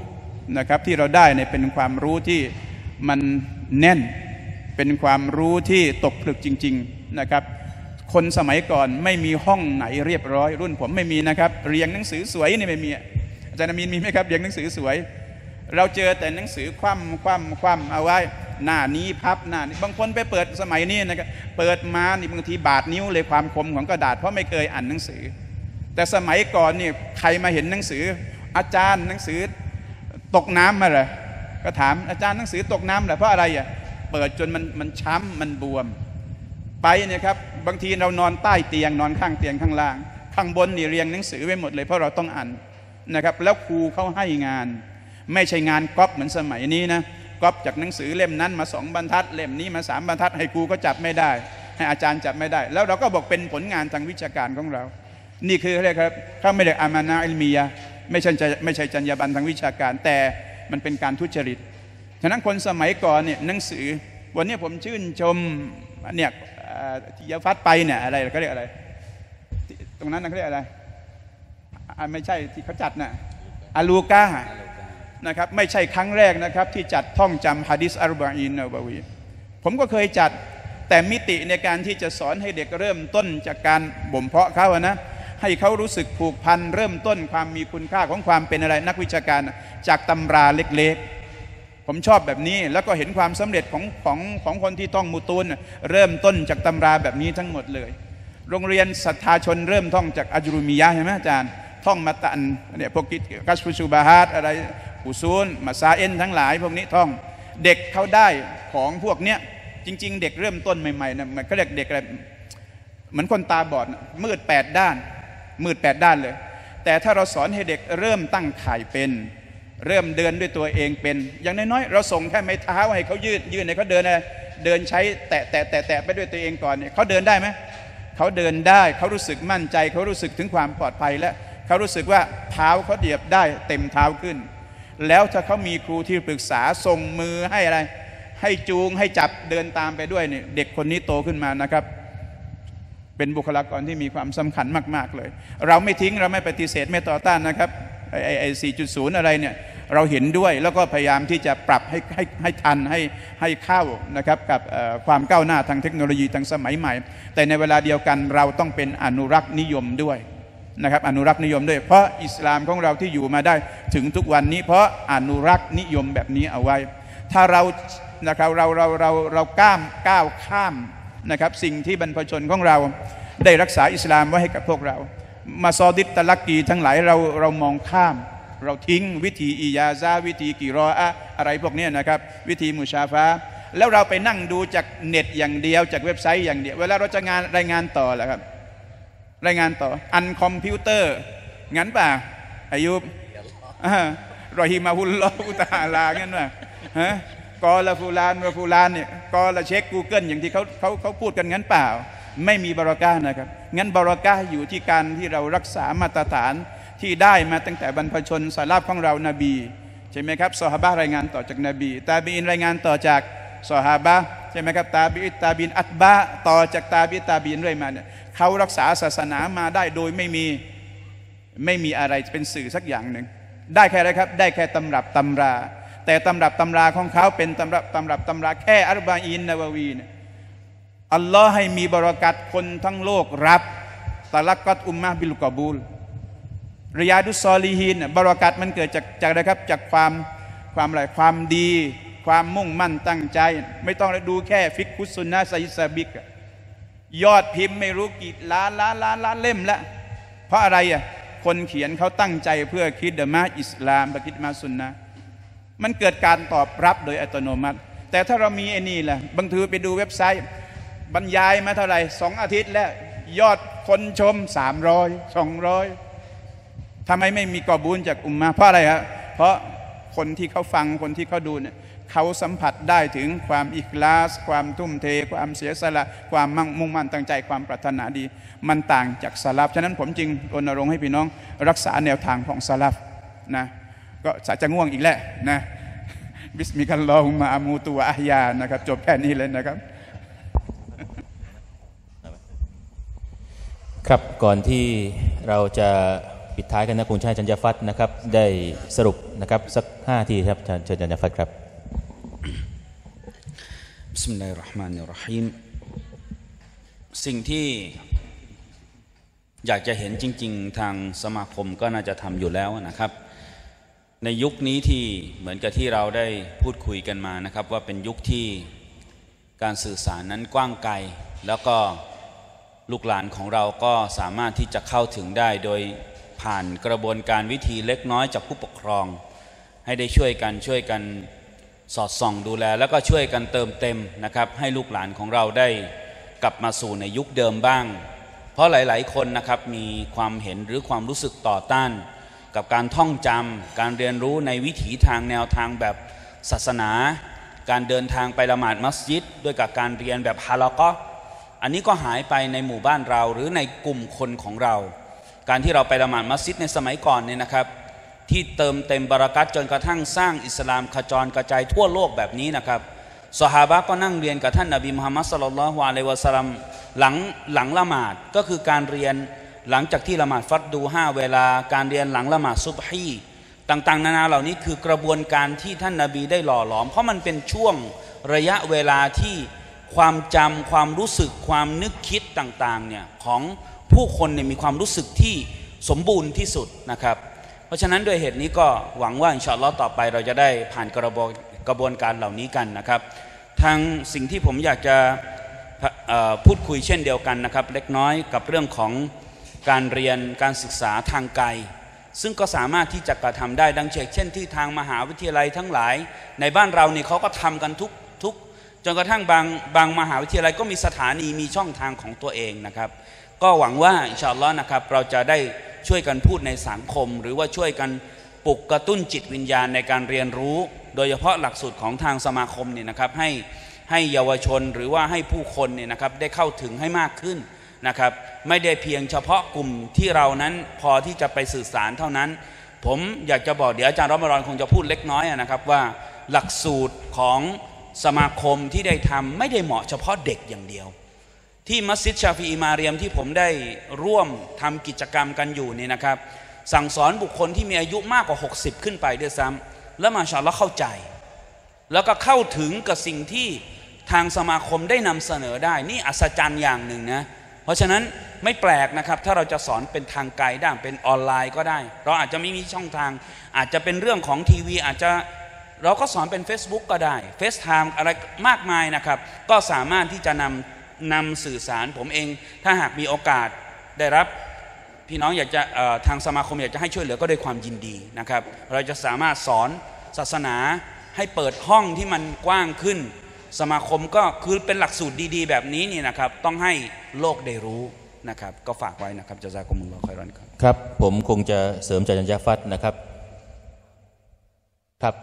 D: นะครับที่เราได้เนี่ยเป็นความรู้ที่มันแน่นเป็นความรู้ที่ตกผลึกจริงๆนะครับคนสมัยก่อนไม่มีห้องไหนเรียบร้อยรุ่นผมไม่มีนะครับเรียงหนังสือสวยนี่ไม่มีอาจารย์อามีนมีไหมครับเรียงหนังสือสวยเราเจอแต่หนังสือคว่ำเอาไว้หน้านี้พับหน้านี้บางคนไปเปิดสมัยนี้นะครับเปิดมานี่บางทีบาดนิ้วเลยความคมของกระดาษเพราะไม่เคยอ่านหนังสือแต่สมัยก่อนนี่ใครมาเห็นหนังสืออาจารย์หนังสือตกน้ำมาเหรอก็ถามอาจารย์หนังสือตกน้ำเหรอเพราะอะไรอ่ะเปิดจนมันช้ำมันบวมไปเนี่ยครับบางทีเรานอนใต้เตียงนอนข้างเตียงข้างล่างข้างบนนี่เรียงหนังสือไว้หมดเลยเพราะเราต้องอ่านนะครับแล้วครูเขาให้งานไม่ใช่งานก๊อปเหมือนสมัยนี้นะก๊อปจากหนังสือเล่มนั้นมา2 บรรทัดเล่มนี้มา3 บรรทัดให้ครูก็จับไม่ได้ให้อาจารย์จับไม่ได้แล้วเราก็บอกเป็นผลงานทางวิชาการของเรานี่คืออะไรครับเขาไม่ได้อามานะอิลมียะไม่ใช่จรรยาบรรณทางวิชาการแต่มันเป็นการทุจริตฉะนั้นคนสมัยก่อนเนี่ยหนังสือวันนี้ผมชื่นชมเนี่ยที่ยาฟัดไปเนี่ยอะไรเขาเรียกอะไรตรงนั้นเขาเรียกอะไรไม่ใช่ที่เขาจัดนะอาลูกานะครับไม่ใช่ครั้งแรกนะครับที่จัดท่องจำฮะดิษอัรบะอีนนะบะวีผมก็เคยจัดแต่มิติในการที่จะสอนให้เด็กเริ่มต้นจากการบ่มเพาะเขานะให้เขารู้สึกผูกพันเริ่มต้นความมีคุณค่าของความเป็นอะไรนักวิชาการจากตำราเล็กๆผมชอบแบบนี้แล้วก็เห็นความสำเร็จของคนที่ท่องมุตูนเริ่มต้นจากตำราแบบนี้ทั้งหมดเลยโรงเรียนศรัทธาชนเริ่มท่องจากอัจรุมียะใช่ไหมอาจารย์ท่องมาตันเนี่ยพวกกัสฟุชูบาฮัดอะไรอุซูลมาซาเอ็นทั้งหลายพวกนี้ท่องเด็กเขาได้ของพวกเนี้ยจริงๆเด็กเริ่มต้นใหม่ๆนะมันก็เรียกเด็กอะไรเหมือนคนตาบอดมืด8 ด้านเลยแต่ถ้าเราสอนให้เด็กเริ่มตั้งข่ายเป็นเริ่มเดินด้วยตัวเองเป็นอย่างน้อยๆเราส่งแค่ไม้เท้าให้เขายืนให้เขาเดินอะไรเดินใช้แตะไปด้วยตัวเองก่อนเนี่ยเขาเดินได้ไหมเขาเดินได้เขารู้สึกมั่นใจเขารู้สึกถึงความปลอดภัยและเขารู้สึกว่าเท้าเขาเหยียบได้เต็มเท้าขึ้นแล้วถ้าเขามีครูที่ปรึกษาส่งมือให้อะไรให้จูงให้จับเดินตามไปด้วยเนี่ยเด็กคนนี้โตขึ้นมานะครับเป็นบุคลากรที่มีความสำคัญมากๆเลยเราไม่ทิ้งเราไม่ปฏิเสธไม่ต่อต้านนะครับไอ้ 4.0 อะไรเนี่ยเราเห็นด้วยแล้วก็พยายามที่จะปรับให้ทันให้เข้านะครับกับความก้าวหน้าทางเทคโนโลยีทางสมัยใหม่แต่ในเวลาเดียวกันเราต้องเป็นอนุรักษ์นิยมด้วยนะครับอนุรักษ์นิยมด้วยเพราะอิสลามของเราที่อยู่มาได้ถึงทุกวันนี้เพราะอนุรักษ์นิยมแบบนี้เอาไว้ถ้าเรานะครับเราก้าวข้ามนะครับสิ่งที่บรรพชนของเราได้รักษาอิสลามไว้ให้กับพวกเรามาซอดิษตะลักกีทั้งหลายเรามองข้ามเราทิ้งวิธีอิยาซาวิธีกิรออะอะไรพวกนี้นะครับวิธีมุชาฟาแล้วเราไปนั่งดูจากเน็ตอย่างเดียวจากเว็บไซต์อย่างเดียวเวลาเราจะรายงานต่อแหละครับรายงานต่ออันคอมพิวเตอร์งั้นป่ะอายุรอฮิมาฮุลลอฮุตะอาลางั้นป่ะฮะกอละฟูลานวะฟูลานเนี่ยกอละเช็ค Google อย่างที่เขาพูดกันงั้นเปล่าไม่มีบารอกานะครับงั้นบารอกาอยู่ที่การที่เรารักษามาตรฐานที่ได้มาตั้งแต่บรรพชนสาลาฟของเรานบีใช่ไหมครับซอฮาบะห์รายงานต่อจากนบีตาบีอินรายงานต่อจากซอฮาบะห์ใช่ไหมครับตาบีนอัตบะต่อจากตาบีนเรื่อยมาเนี่ยเขารักษาศาสนามาได้โดยไม่มีอะไรเป็นสื่อสักอย่างหนึ่งได้แค่อะไรครับได้แค่ตำรับตำราแต่ตำรับตำราของเขาเป็นตำราแค่อัรบะอีนนะวะวีเนี่ยอัลลอฮ์ให้มีบารอกัตคนทั้งโลกรับตะลักกัตอุมมะบิลกอบูลริยาดุสซอลีฮีนบารอกัตมันเกิดจากอะไรครับจากความอะไรความดีความมุ่งมั่นตั้งใจไม่ต้องดูแค่ฟิกคุสุนนะไซซาบิกยอดพิมพ์ไม่รู้กี่ล้านเล่มแล้วเพราะอะไรอ่ะคนเขียนเขาตั้งใจเพื่อคิดมะอิสลามคิดมะซุนนะมันเกิดการตอบรับโดยอัตโนมัติแต่ถ้าเรามีไอ้นี่แหละบางทีไปดูเว็บไซต์บรรยายมาเท่าไหร่2 อาทิตย์แล้วยอดคนชม300 200ทำไมไม่มีกอบูลจากอุมมะเพราะอะไรครับเพราะคนที่เขาฟังคนที่เขาดูเนี่ยเขาสัมผัสได้ถึงความอิคลาสความทุ่มเทความเสียสละความมุ่งมั่นตั้งใจความปรารถนาดีมันต่างจากสลับฉะนั้นผมจึงรณรงค์ให้พี่น้องรักษาแนวทางของสลับนะก็จะง่วงอีกแล้วนะบิสมิลลาฮิรเราะห์มาอามูตุวะอะฮยานะครับจบแค่นี้เลยนะครับ
A: ครับก่อนที่เราจะปิดท้ายกันนะคงใช้อาจารย์ยาฟัดนะครับได้สรุปนะครับสัก5 ทีครับเชิญอาจารย์ยาฟัดครับ
B: บิสมิลลาฮิรเราะห์มานิรเราะฮีมสิ่งที่อยากจะเห็นจริงๆทางสมาคมก็น่าจะทำอยู่แล้วนะครับในยุคนี้ที่เหมือนกับที่เราได้พูดคุยกันมานะครับว่าเป็นยุคที่การสื่อสารนั้นกว้างไกลแล้วก็ลูกหลานของเราก็สามารถที่จะเข้าถึงได้โดยผ่านกระบวนการวิธีเล็กน้อยจากผู้ปกครองให้ได้ช่วยกันสอดส่องดูแลแล้วก็ช่วยกันเติมเต็มนะครับให้ลูกหลานของเราได้กลับมาสู่ในยุคเดิมบ้างเพราะหลายๆคนนะครับมีความเห็นหรือความรู้สึกต่อต้านกับการท่องจำการเรียนรู้ในวิถีทางแนวทางแบบศาสนาการเดินทางไปละหมาดมัสยิดด้วยกับการเรียนแบบฮาละกอฮ์อันนี้ก็หายไปในหมู่บ้านเราหรือในกลุ่มคนของเราการที่เราไปละหมาดมัสยิดในสมัยก่อนเนี่ยนะครับที่เติมเต็มบารักัตจนกระทั่งสร้างอิสลามขจรกระจายทั่วโลกแบบนี้นะครับซอฮาบะห์ก็นั่งเรียนกับท่านนบีมุฮัมมัดศ็อลลัลลอฮุอะลัยฮิวะซัลลัมหลังละหมาดก็คือการเรียนหลังจากที่ละหมาดฟัรดู5 เวลาการเรียนหลังละหมาดซุบฮีต่างๆนานาเหล่านี้คือกระบวนการที่ท่านนบีได้หล่อหลอมเพราะมันเป็นช่วงระยะเวลาที่ความจำความรู้สึกความนึกคิดต่างๆเนี่ยของผู้คนเนี่ยมีความรู้สึกที่สมบูรณ์ที่สุดนะครับเพราะฉะนั้นด้วยเหตุนี้ก็หวังว่าอินชาอัลลอฮ์ต่อไปเราจะได้ผ่านกระบวนการเหล่านี้กันนะครับทางสิ่งที่ผมอยากจะพูดคุยเช่นเดียวกันนะครับเล็กน้อยกับเรื่องของการเรียนการศึกษาทางไกลซึ่งก็สามารถที่จะกระทำได้ดังเช่นที่ทางมหาวิทยาลัยทั้งหลายในบ้านเรานี่เขาก็ทำกันทุกจนกระทั่งบางมหาวิทยาลัยก็มีสถานีมีช่องทางของตัวเองนะครับก็หวังว่าอินชาอัลลอฮ์นะครับเราจะได้ช่วยกันพูดในสังคมหรือว่าช่วยกันปลุกกระตุ้นจิตวิญญาณในการเรียนรู้โดยเฉพาะหลักสูตรของทางสมาคมเนี่ยนะครับให้เยาวชนหรือว่าให้ผู้คนเนี่ยนะครับได้เข้าถึงให้มากขึ้นนะครับไม่ได้เพียงเฉพาะกลุ่มที่เรานั้นพอที่จะไปสื่อสารเท่านั้นผมอยากจะบอกเดี๋ยวอาจารย์รอมฎอนคงจะพูดเล็กน้อยนะครับว่าหลักสูตรของสมาคมที่ได้ทำไม่ได้เหมาะเฉพาะเด็กอย่างเดียวที่มัสยิดชาฟีอีมาเรียมที่ผมได้ร่วมทำกิจกรรมกันอยู่นี่นะครับสั่งสอนบุคคลที่มีอายุมากกว่า60ขึ้นไปด้วยซ้ำแล้วมาชาอัลลอฮ์เข้าใจแล้วก็เข้าถึงกับสิ่งที่ทางสมาคมได้นำเสนอได้นี่อัศจรรย์อย่างหนึ่งนะเพราะฉะนั้นไม่แปลกนะครับถ้าเราจะสอนเป็นทางไกลได้เป็นออนไลน์ก็ได้เราอาจจะไม่มีช่องทางอาจจะเป็นเรื่องของทีวีอาจจะเราก็สอนเป็น Facebook ก็ได้ FaceTime อะไรมากมายนะครับก็สามารถที่จะนำสื่อสารผมเองถ้าหากมีโอกาสได้รับพี่น้องอยากจะทางสมาคมอยากจะให้ช่วยเหลือก็ด้วยความยินดีนะครับเราจะสามารถสอนศาสนาให้เปิดห้องที่มันกว้างขึ้นสมาคมก็คือเป็นหลักสูตรดีๆแบบนี้นี่นะครับต้องให้โลกได้รู้นะครับก็ฝากไว้นะครับจะซากุมุลลอฮุค็อยรอนครับ
A: ครับผมคงจะเสริมจากอาจารย์ยาฟัดนะครับครับ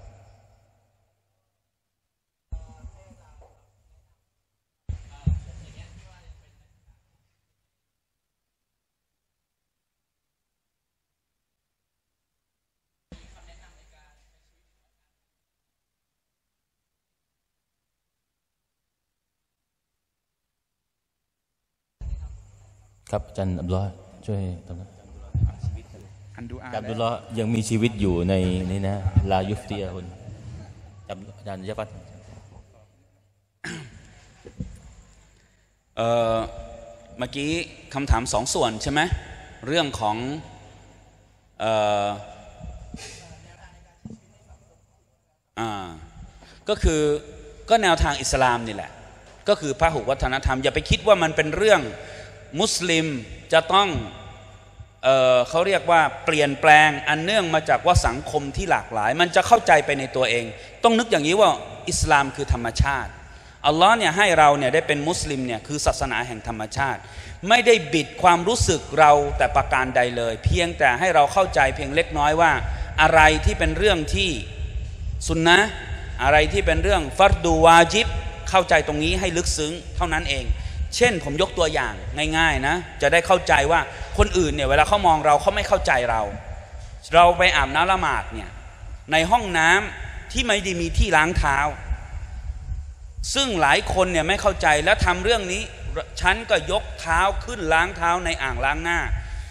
A: ครับอาจารย์อับดุลลอฮ์ช่วยตรงนั้นอับดุลลอฮ์ยังมีชีวิตอยู่ในนี่นะลายุฟตียะคุณอาจารย์ยะฟัด
B: เมื่อกี้คำถาม2 ส่วนใช่ไหมเรื่องของก็คือก็แนวทางอิสลามนี่แหละก็คือพหุวัฒนธรรมอย่าไปคิดว่ามันเป็นเรื่องมุสลิมจะต้องเขาเรียกว่าเปลี่ยนแปลงอันเนื่องมาจากว่าสังคมที่หลากหลายมันจะเข้าใจไปในตัวเองต้องนึกอย่างนี้ว่าอิสลามคือธรรมชาติอัลลอฮ์เนี่ยให้เราเนี่ยได้เป็นมุสลิมเนี่ยคือศาสนาแห่งธรรมชาติไม่ได้บิดความรู้สึกเราแต่ประการใดเลยเพียงแต่ให้เราเข้าใจเพียงเล็กน้อยว่าอะไรที่เป็นเรื่องที่สุนนะห์อะไรที่เป็นเรื่องฟัรดูวาญิบเข้าใจตรงนี้ให้ลึกซึ้งเท่านั้นเองเช่นผมยกตัวอย่างง่ายๆนะจะได้เข้าใจว่าคนอื่นเนี่ยเวลาเขามองเราเขาไม่เข้าใจเราไปอาบน้ำละหมาดเนี่ยในห้องน้ำที่ไม่ได้มีที่ล้างเท้าซึ่งหลายคนเนี่ยไม่เข้าใจแล้วทำเรื่องนี้ฉันก็ยกเท้าขึ้นล้างเท้าในอ่างล้างหน้า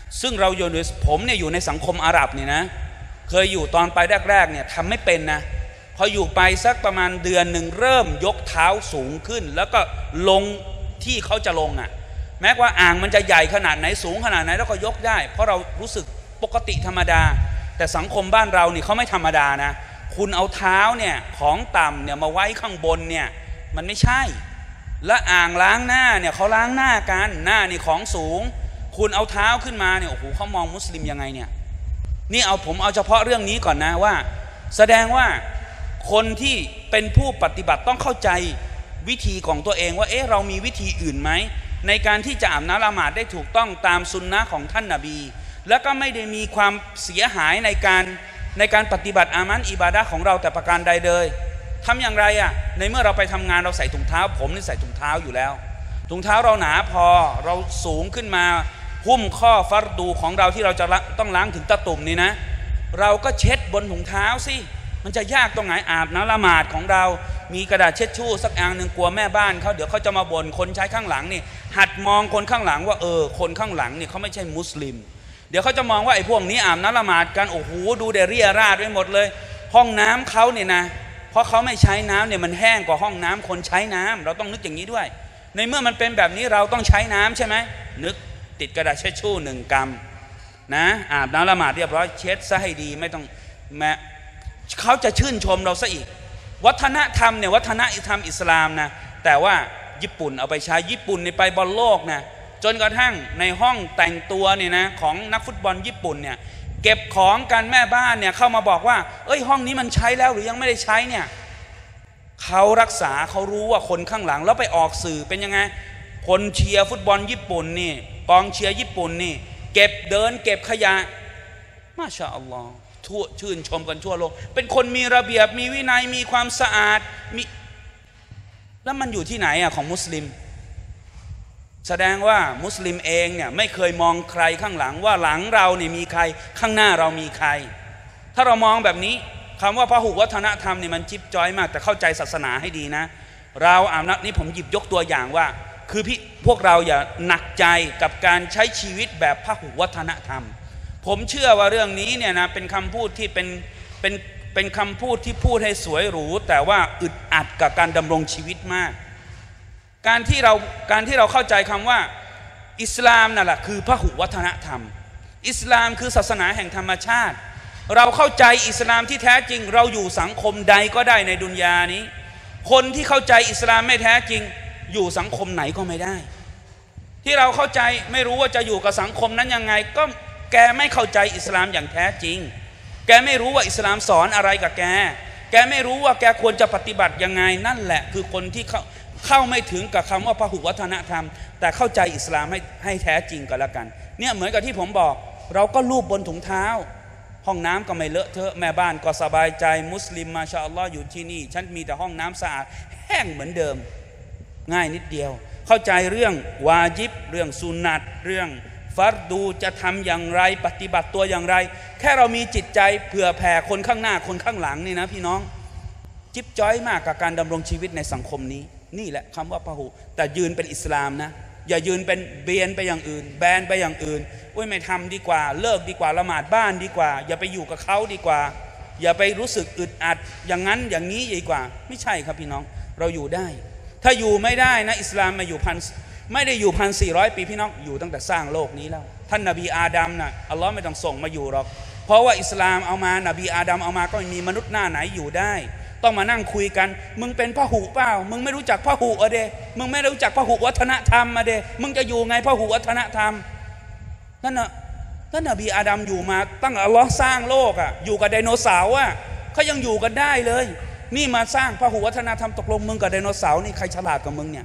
B: ซึ่งเราอยู่ในผมเนี่ยอยู่ในสังคมอาหรับเนี่ยนะเคยอยู่ตอนไปแรกๆเนี่ยทำไม่เป็นนะพออยู่ไปสักประมาณเดือนหนึ่งเริ่มยกเท้าสูงขึ้นแล้วก็ลงที่เขาจะลงอ่ะแม้ว่าอ่างมันจะใหญ่ขนาดไหนสูงขนาดไหนแล้วก็ยกได้เพราะเรารู้สึกปกติธรรมดาแต่สังคมบ้านเรานี่เขาไม่ธรรมดานะคุณเอาเท้าเนี่ยของต่ำเนี่ยมาไว้ข้างบนเนี่ยมันไม่ใช่และอ่างล้างหน้าเนี่ยเขาล้างหน้ากันหน้านี่ของสูงคุณเอาเท้าขึ้นมาเนี่ยโอ้โหเขามองมุสลิมยังไงเนี่ยนี่ผมเอาเฉพาะเรื่องนี้ก่อนนะว่าแสดงว่าคนที่เป็นผู้ปฏิบัติต้องเข้าใจวิธีของตัวเองว่าเรามีวิธีอื่นไหมในการที่จะอาบน้ำละหมาดได้ถูกต้องตามสุนนะของท่านนบีแล้วก็ไม่ได้มีความเสียหายในการปฏิบัติอามันอิบาดะห์ของเราแต่ประการใดเลยทำอย่างไรในเมื่อเราไปทำงานเราใส่ถุงเท้าผมนี่ใส่ถุงเท้าอยู่แล้วถุงเท้าเราหนาพอเราสูงขึ้นมาหุ้มข้อฟัรดูของเราที่เราจะต้องล้างถึงตะตุ่มนี่นะเราก็เช็ดบนถุงเท้าสิมันจะยากตรงไหนอาบน้ำละหมาดของเรามีกระดาษเช็ดชู่สักอันหนึ่งกลัวแม่บ้านเขาเดี๋ยวเขาจะมาบ่นคนใช้ข้างหลังนี่หัดมองคนข้างหลังว่าคนข้างหลังนี่เขาไม่ใช่มุสลิมเดี๋ยวเขาจะมองว่าไอ้พวกนี้อาบน้ำละหมาดกันโอ้โหดูเดเรียราดไว้หมดเลยห้องน้ำเขาเนี่ยนะเพราะเขาไม่ใช้น้ำเนี่ยมันแห้งกว่าห้องน้ำคนใช้น้ำเราต้องนึกอย่างนี้ด้วยในเมื่อมันเป็นแบบนี้เราต้องใช้น้ำใช่ไหมนึกติดกระดาษเช็ดชู่1 กรัมนะอาบน้ำละหมาดเรียบร้อยเช็ดซะให้ดีไม่ต้องแม้เขาจะชื่นชมเราซะอีกวัฒนธรรมเนี่ยวัฒนธรรมอิสลามนะแต่ว่าญี่ปุ่นเอาไปใช้ญี่ปุ่นเนี่ยไปบอลโลกนะจนกระทั่งในห้องแต่งตัวเนี่ยนะของนักฟุตบอลญี่ปุ่นเนี่ยเก็บของกันแม่บ้านเนี่ยเข้ามาบอกว่าห้องนี้มันใช้แล้วหรือยังไม่ได้ใช้เนี่ยเขารักษาเขารู้ว่าคนข้างหลังแล้วไปออกสื่อเป็นยังไงคนเชียร์ฟุตบอลญี่ปุ่นนี่กองเชียร์ญี่ปุ่นนี่เก็บขยะมาชาอัลลอฮ์ทั่วชื่นชมกันทั่วโลกเป็นคนมีระเบียบมีวินัยมีความสะอาดมีแล้วมันอยู่ที่ไหนของมุสลิมแสดงว่ามุสลิมเองเนี่ยไม่เคยมองใครข้างหลังว่าหลังเราเนี่ยมีใครข้างหน้าเรามีใครถ้าเรามองแบบนี้คำว่าพหุวัฒนธรรมเนี่ยมันจิ๊บจ้อยมากแต่เข้าใจศาสนาให้ดีนะเรานี่ผมหยิบยกตัวอย่างว่าคือพวกเราอย่าหนักใจกับการใช้ชีวิตแบบพหุวัฒนธรรมผมเชื่อว่าเรื่องนี้เนี่ยนะเป็นคำพูดที่เป็นคำพูดที่พูดให้สวยหรูแต่ว่าอึดอัดกับการดำรงชีวิตมากการที่เราเข้าใจคำว่าอิสลามนั่นแหละคือพหุวัฒนธรรมอิสลามคือศาสนาแห่งธรรมชาติเราเข้าใจอิสลามที่แท้จริงเราอยู่สังคมใดก็ได้ในดุนยานี้คนที่เข้าใจอิสลามไม่แท้จริงอยู่สังคมไหนก็ไม่ได้ที่เราเข้าใจไม่รู้ว่าจะอยู่กับสังคมนั้นยังไงก็แกไม่เข้าใจอิสลามอย่างแท้จริงแกไม่รู้ว่าอิสลามสอนอะไรกับแกไม่รู้ว่าแกควรจะปฏิบัติยังไงนั่นแหละคือคนที่เข้าไม่ถึงกับคำว่าพหุวัฒนธรรมแต่เข้าใจอิสลามให้แท้จริงก็แล้วกันเนี่ยเหมือนกับที่ผมบอกเราก็ลูบบนถุงเท้าห้องน้ำก็ไม่เลอะเทอะแม่บ้านก็สบายใจมุสลิมมาชาอัลลอฮ์อยู่ที่นี่ฉันมีแต่ห้องน้ำสะอาดแห้งเหมือนเดิมง่ายนิดเดียวเข้าใจเรื่องวาญิบเรื่องสุนัตเรื่องฟัรดูจะทำอย่างไรปฏิบัติตัวอย่างไรแค่เรามีจิตใจเผื่อแผ่คนข้างหน้าคนข้างหลังนี่นะพี่น้องจิ๊บจ้อยมากกับการดำรงชีวิตในสังคมนี้นี่แหละคำว่าพหุแต่ยืนเป็นอิสลามนะอย่ายืนเป็นเบียนไปอย่างอื่นแบนไปอย่างอื่นไม่ทำดีกว่าเลิกดีกว่าละหมาดบ้านดีกว่าอย่าไปอยู่กับเขาดีกว่าอย่าไปรู้สึกอึดอัดอย่างนั้นอย่างนี้ดีกว่าไม่ใช่ครับพี่น้องเราอยู่ได้ถ้าอยู่ไม่ได้นะอิสลามไม่ได้อยู่1,400 ปีพี่น้องอยู่ตั้งแต่สร้างโลกนี้แล้วท่านนบีอาดัมนะอัลลอฮ์ไม่ต้องส่งมาอยู่หรอกเพราะว่าอิสลามเอามานบีอาดัมเอามาก็ไม่มีมนุษย์หน้าไหนอยู่ได้ต้องมานั่งคุยกันมึงเป็นพหุเปล่ามึงไม่รู้จักพหุเดมึงไม่รู้จักพหุวัฒนธรรมเดมึงจะอยู่ไงพหุวัฒนธรรมท่านนบีอาดัมอยู่มาตั้งอัลลอฮ์สร้างโลกอยู่กับไดโนเสาร์เขายังอยู่กันได้เลยนี่มาสร้างพหุวัฒนธรรมตกลงมึงกับไดโนเสาร์นี่ใครฉลาดกว่ามึงเนี่ย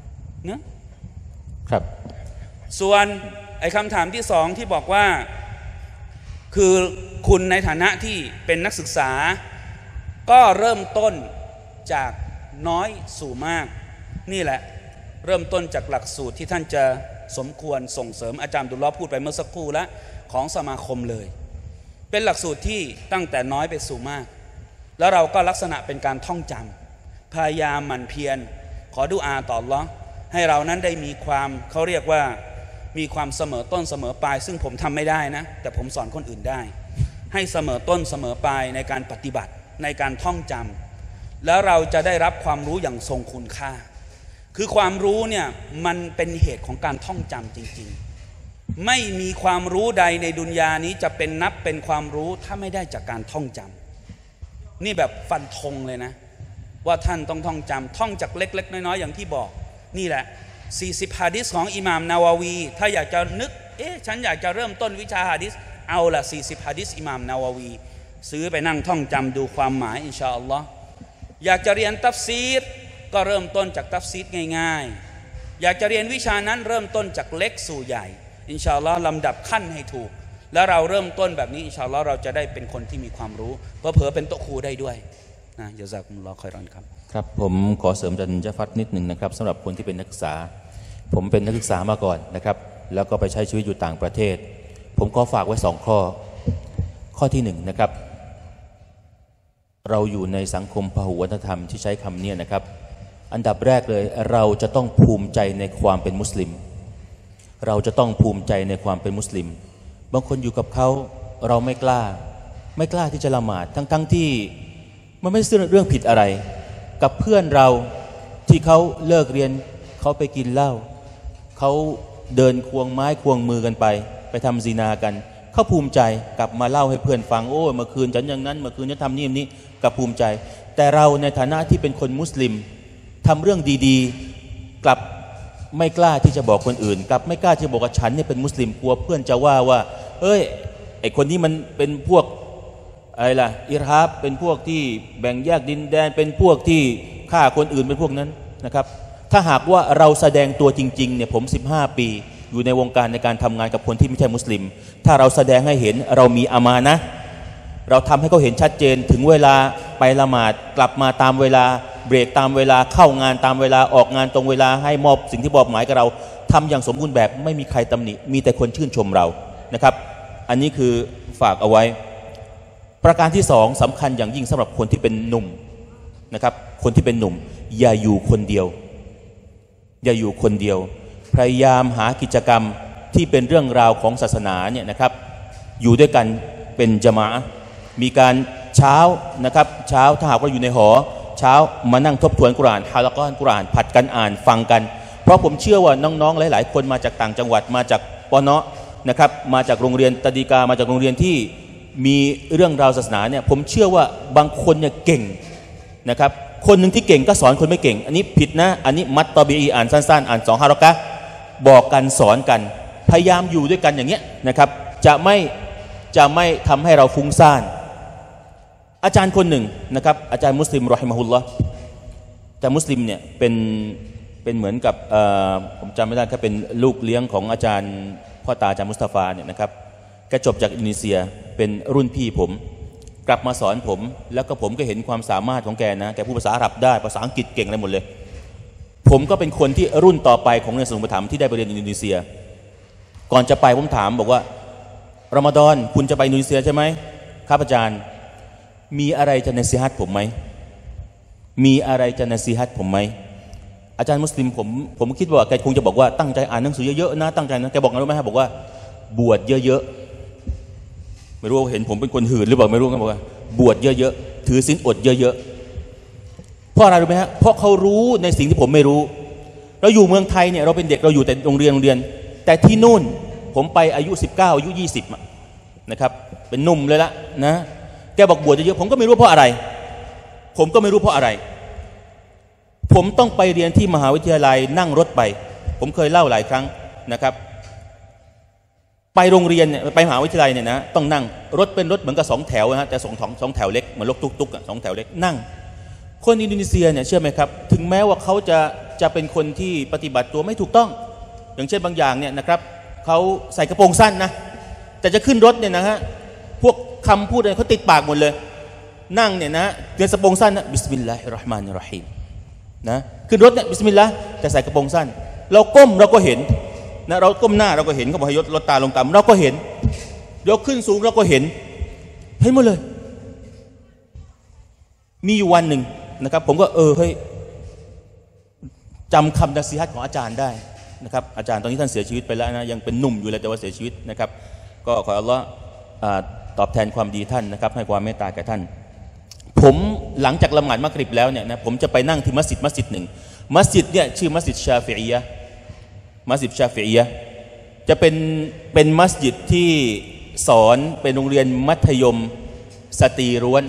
B: นะครับส่วนไอ้คำถามที่สองที่บอกว่าคือคุณในฐานะที่เป็นนักศึกษาก็เริ่มต้นจากน้อยสู่มากนี่แหละเริ่มต้นจากหลักสูตรที่ท่านจะสมควรส่งเสริมอาจารย์ดุลลอฮ์พูดไปเมื่อสักครู่แล้วของสมาคมเลยเป็นหลักสูตรที่ตั้งแต่น้อยไปสู่มากแล้วเราก็ลักษณะเป็นการท่องจำพยายามหมั่นเพียรขอดุอาต่ออัลเลาะห์ให้เรานั้นได้มีความเขาเรียกว่ามีความเสมอต้นเสมอปลายซึ่งผมทำไม่ได้นะแต่ผมสอนคนอื่นได้ให้เสมอต้นเสมอปลายในการปฏิบัติในการท่องจำแล้วเราจะได้รับความรู้อย่างทรงคุณค่าคือความรู้เนี่ยมันเป็นเหตุของการท่องจำจริงๆไม่มีความรู้ใดในดุนยานี้จะเป็นนับเป็นความรู้ถ้าไม่ได้จากการท่องจำนี่แบบฟันธงเลยนะว่าท่านต้องท่องจำท่องจากเล็กๆน้อยๆอย่างที่บอกนี่แหละ40หะดีษของอิหม่ามนาวาวีถ้าอยากจะนึกฉันอยากจะเริ่มต้นวิชาหะดีษเอาละ40หะดีษอิหม่ามนาวาวีซื้อไปนั่งท่องจำดูความหมายอินชาอัลลอฮ์อยากจะเรียนตัฟซีรก็เริ่มต้นจากตัฟซีรง่ายๆอยากจะเรียนวิชานั้นเริ่มต้นจากเล็กสู่ใหญ่อินชาอัลลอฮ์ลำดับขั้นให้ถูกแล้วเราเริ่มต้นแบบนี้อินชาอัลลอฮ์เราจะได้เป็นคนที่มีความรู้เผลอๆเป็นโต๊ะครูได้ด้วยนะยะซากุมุลลอฮ์ค็อยรอนครับ
A: ครับผมขอเสริมอาจารย์ญะฟัดนิดหนึ่งนะครับสำหรับคนที่เป็นนักศึกษาผมเป็นนักศึกษามาก่อนนะครับแล้วก็ไปใช้ชีวิตอยู่ต่างประเทศผมขอฝากไว้2ข้อที่1นะครับเราอยู่ในสังคมพหุวัฒนธรรมที่ใช้คำนี้นะครับอันดับแรกเลยเราจะต้องภูมิใจในความเป็นมุสลิมเราจะต้องภูมิใจในความเป็นมุสลิมบางคนอยู่กับเขาเราไม่กล้าที่จะละหมาดทั้งที่มันไม่ใช่เรื่องผิดอะไรกับเพื่อนเราที่เขาเลิกเรียนเขาไปกินเหล้าเขาเดินควงไม้ควงมือกันไปทำซินากันเขาภูมิใจกลับมาเล่าให้เพื่อนฟังโอ้เมื่อคืนฉันอย่างนั้นเมื่อคืนฉันทำนี่กับภูมิใจแต่เราในฐานะที่เป็นคนมุสลิมทำเรื่องดีๆกลับไม่กล้าที่จะบอกคนอื่นกลับไม่กล้าที่จะบอกว่าฉันเนี่ยเป็นมุสลิมกลัวเพื่อนจะว่าเอ้ยไอคนนี้มันเป็นพวกอะไรล่ะอิรฮาบเป็นพวกที่แบ่งแยกดินแดนเป็นพวกที่ฆ่าคนอื่นเป็นพวกนั้นนะครับถ้าหากว่าเราแสดงตัวจริงๆเนี่ยผม15 ปีอยู่ในวงการในการทำงานกับคนที่ไม่ใช่มุสลิมถ้าเราแสดงให้เห็นเรามีอามานะห์เราทำให้เขาเห็นชัดเจนถึงเวลาไปละหมาดกลับมาตามเวลาเบรกตามเวลาเข้างานตามเวลาออกงานตรงเวลาให้มอบสิ่งที่มอบหมายกับเราทำอย่างสมบูรณ์แบบไม่มีใครตำหนิมีแต่คนชื่นชมเรานะครับอันนี้คือฝากเอาไว้ประการที่2สำคัญอย่างยิ่งสำหรับคนที่เป็นหนุ่มนะครับคนที่เป็นหนุ่มอย่าอยู่คนเดียวพยายามหากิจกรรมที่เป็นเรื่องราวของศาสนาเนี่ยนะครับอยู่ด้วยกันเป็นญะมาอะห์มีการเช้านะครับเช้าถ้าหากว่าอยู่ในหอเช้ามานั่งทบทวนกุรอานฮะละกอฮ์กุรอานผัดกันอ่านฟังกันเพราะผมเชื่อว่าน้องๆหลายๆคนมาจากต่างจังหวัดมาจากปนนะครับมาจากโรงเรียนตะดีกามาจากโรงเรียนที่มีเรื่องราวศาสนาเนี่ยผมเชื่อว่าบางคนเนี่ยเก่งนะครับคนหนึ่งที่เก่งก็สอนคนไม่เก่งอันนี้ผิดนะอันนี้มัตตอบีอีอ่านสั้นๆอ่าน2 ฮะเราะกะห์บอกกันสอนกันพยายามอยู่ด้วยกันอย่างเงี้ยนะครับจะไม่ทำให้เราฟุ้งซ่านอาจารย์คนหนึ่งนะครับอาจารย์มุสลิมรอฮิมะฮุลลอฮ์อาจารย์มุสลิมเนี่ยเป็นเหมือนกับผมจำไม่ได้แค่เป็นลูกเลี้ยงของอาจารย์พ่อตาอาจารย์มุสตาฟาเนี่ยนะครับแกจบจากอินโดนีเซียเป็นรุ่นพี่ผมกลับมาสอนผมแล้วก็ผมก็เห็นความสามารถของแกนะแกพูดภาษาอาหรับได้ภาษาอังกฤษเก่งอะไรหมดเลยผมก็เป็นคนที่รุ่นต่อไปของในสมุทรปฐมที่ได้ไปเรียนอินโดนีเซียก่อนจะไปผมถามบอกว่ารอมฎอนคุณจะไปอินโดนีเซียใช่ไหมครับอาจารย์มีอะไรจะนะซีฮัตผมไหมมีอะไรจะนะซีฮัตผมไหมอาจารย์มุสลิมผมคิดว่าแกคงจะบอกว่าตั้งใจอ่านหนังสือเยอะๆนะตั้งใจนะแกบอกอะไรรู้ไหมครับบอกว่าบวชเยอะๆไม่รู้เห็นผมเป็นคนหื่นหรือเปล่าไม่รู้ครับบอกว่าบวชเยอะๆถือศีลอดเยอะๆเพราะอะไรรู้ไหมฮะเพราะเขารู้ในสิ่งที่ผมไม่รู้เราอยู่เมืองไทยเนี่ยเราเป็นเด็กเราอยู่แต่โรงเรียนแต่ที่นู่นผมไปอายุ19อายุ20นะครับเป็นหนุ่มเลยละนะแกบอกบวชเยอะๆผมก็ไม่รู้เพราะอะไรผมต้องไปเรียนที่มหาวิทยาลัยนั่งรถไปผมเคยเล่าหลายครั้งนะครับไปโรงเรียนเนี่ยไปมหาวิทยาลัยเนี่ยนะต้องนั่งรถเป็นรถเหมือนกับ2 แถวนะแต่2 แถวเล็กเหมือนรถตุ๊กๆ2 แถวเล็กนั่งคนอินโดนีเซียเนี่ยเชื่อไหมครับถึงแม้ว่าเขาจะเป็นคนที่ปฏิบัติตัวไม่ถูกต้องอย่างเช่นบางอย่างเนี่ยนะครับเขาใส่กระโปรงสั้นนะแต่จะขึ้นรถเนี่ยนะฮะพวกคำพูดอะไรเขาติดปากหมดเลยนั่งเนี่ยนะเรียนกระโปรงสั้นนะบิสมิลลาฮิรเราะห์มานิรเราะฮีมนะขึ้นรถเนี่ยบิสมิลลาห์แต่ใส่กระโปรงสั้นเราก้มเราก็เห็นนะเราก้มหน้าเราก็เห็นเขาบอกให้ลดตาลงต่ำเราก็เห็นยกขึ้นสูงเราก็เห็นหมดเลยมีอยู่วันหนึ่งนะครับผมก็เฮ้ยจำคำนะซีฮัตของอาจารย์ได้นะครับอาจารย์ตอนนี้ท่านเสียชีวิตไปแล้วนะยังเป็นหนุ่มอยู่เลยแต่ว่าเสียชีวิตนะครับก็ขออัลลอฮ์ตอบแทนความดีท่านนะครับให้ความเมตตาแก่ท่านผมหลังจากละหมาดมักริบแล้วเนี่ยนะผมจะไปนั่งที่มัสยิดหนึ่งมัสยิดเนี่ยชื่อมัสยิดชาฟิอียะห์มัสยิดชาฟิอียะห์จะเป็นมัสยิดที่สอนเป็นโรงเรียนมัธยมสตรีล้วน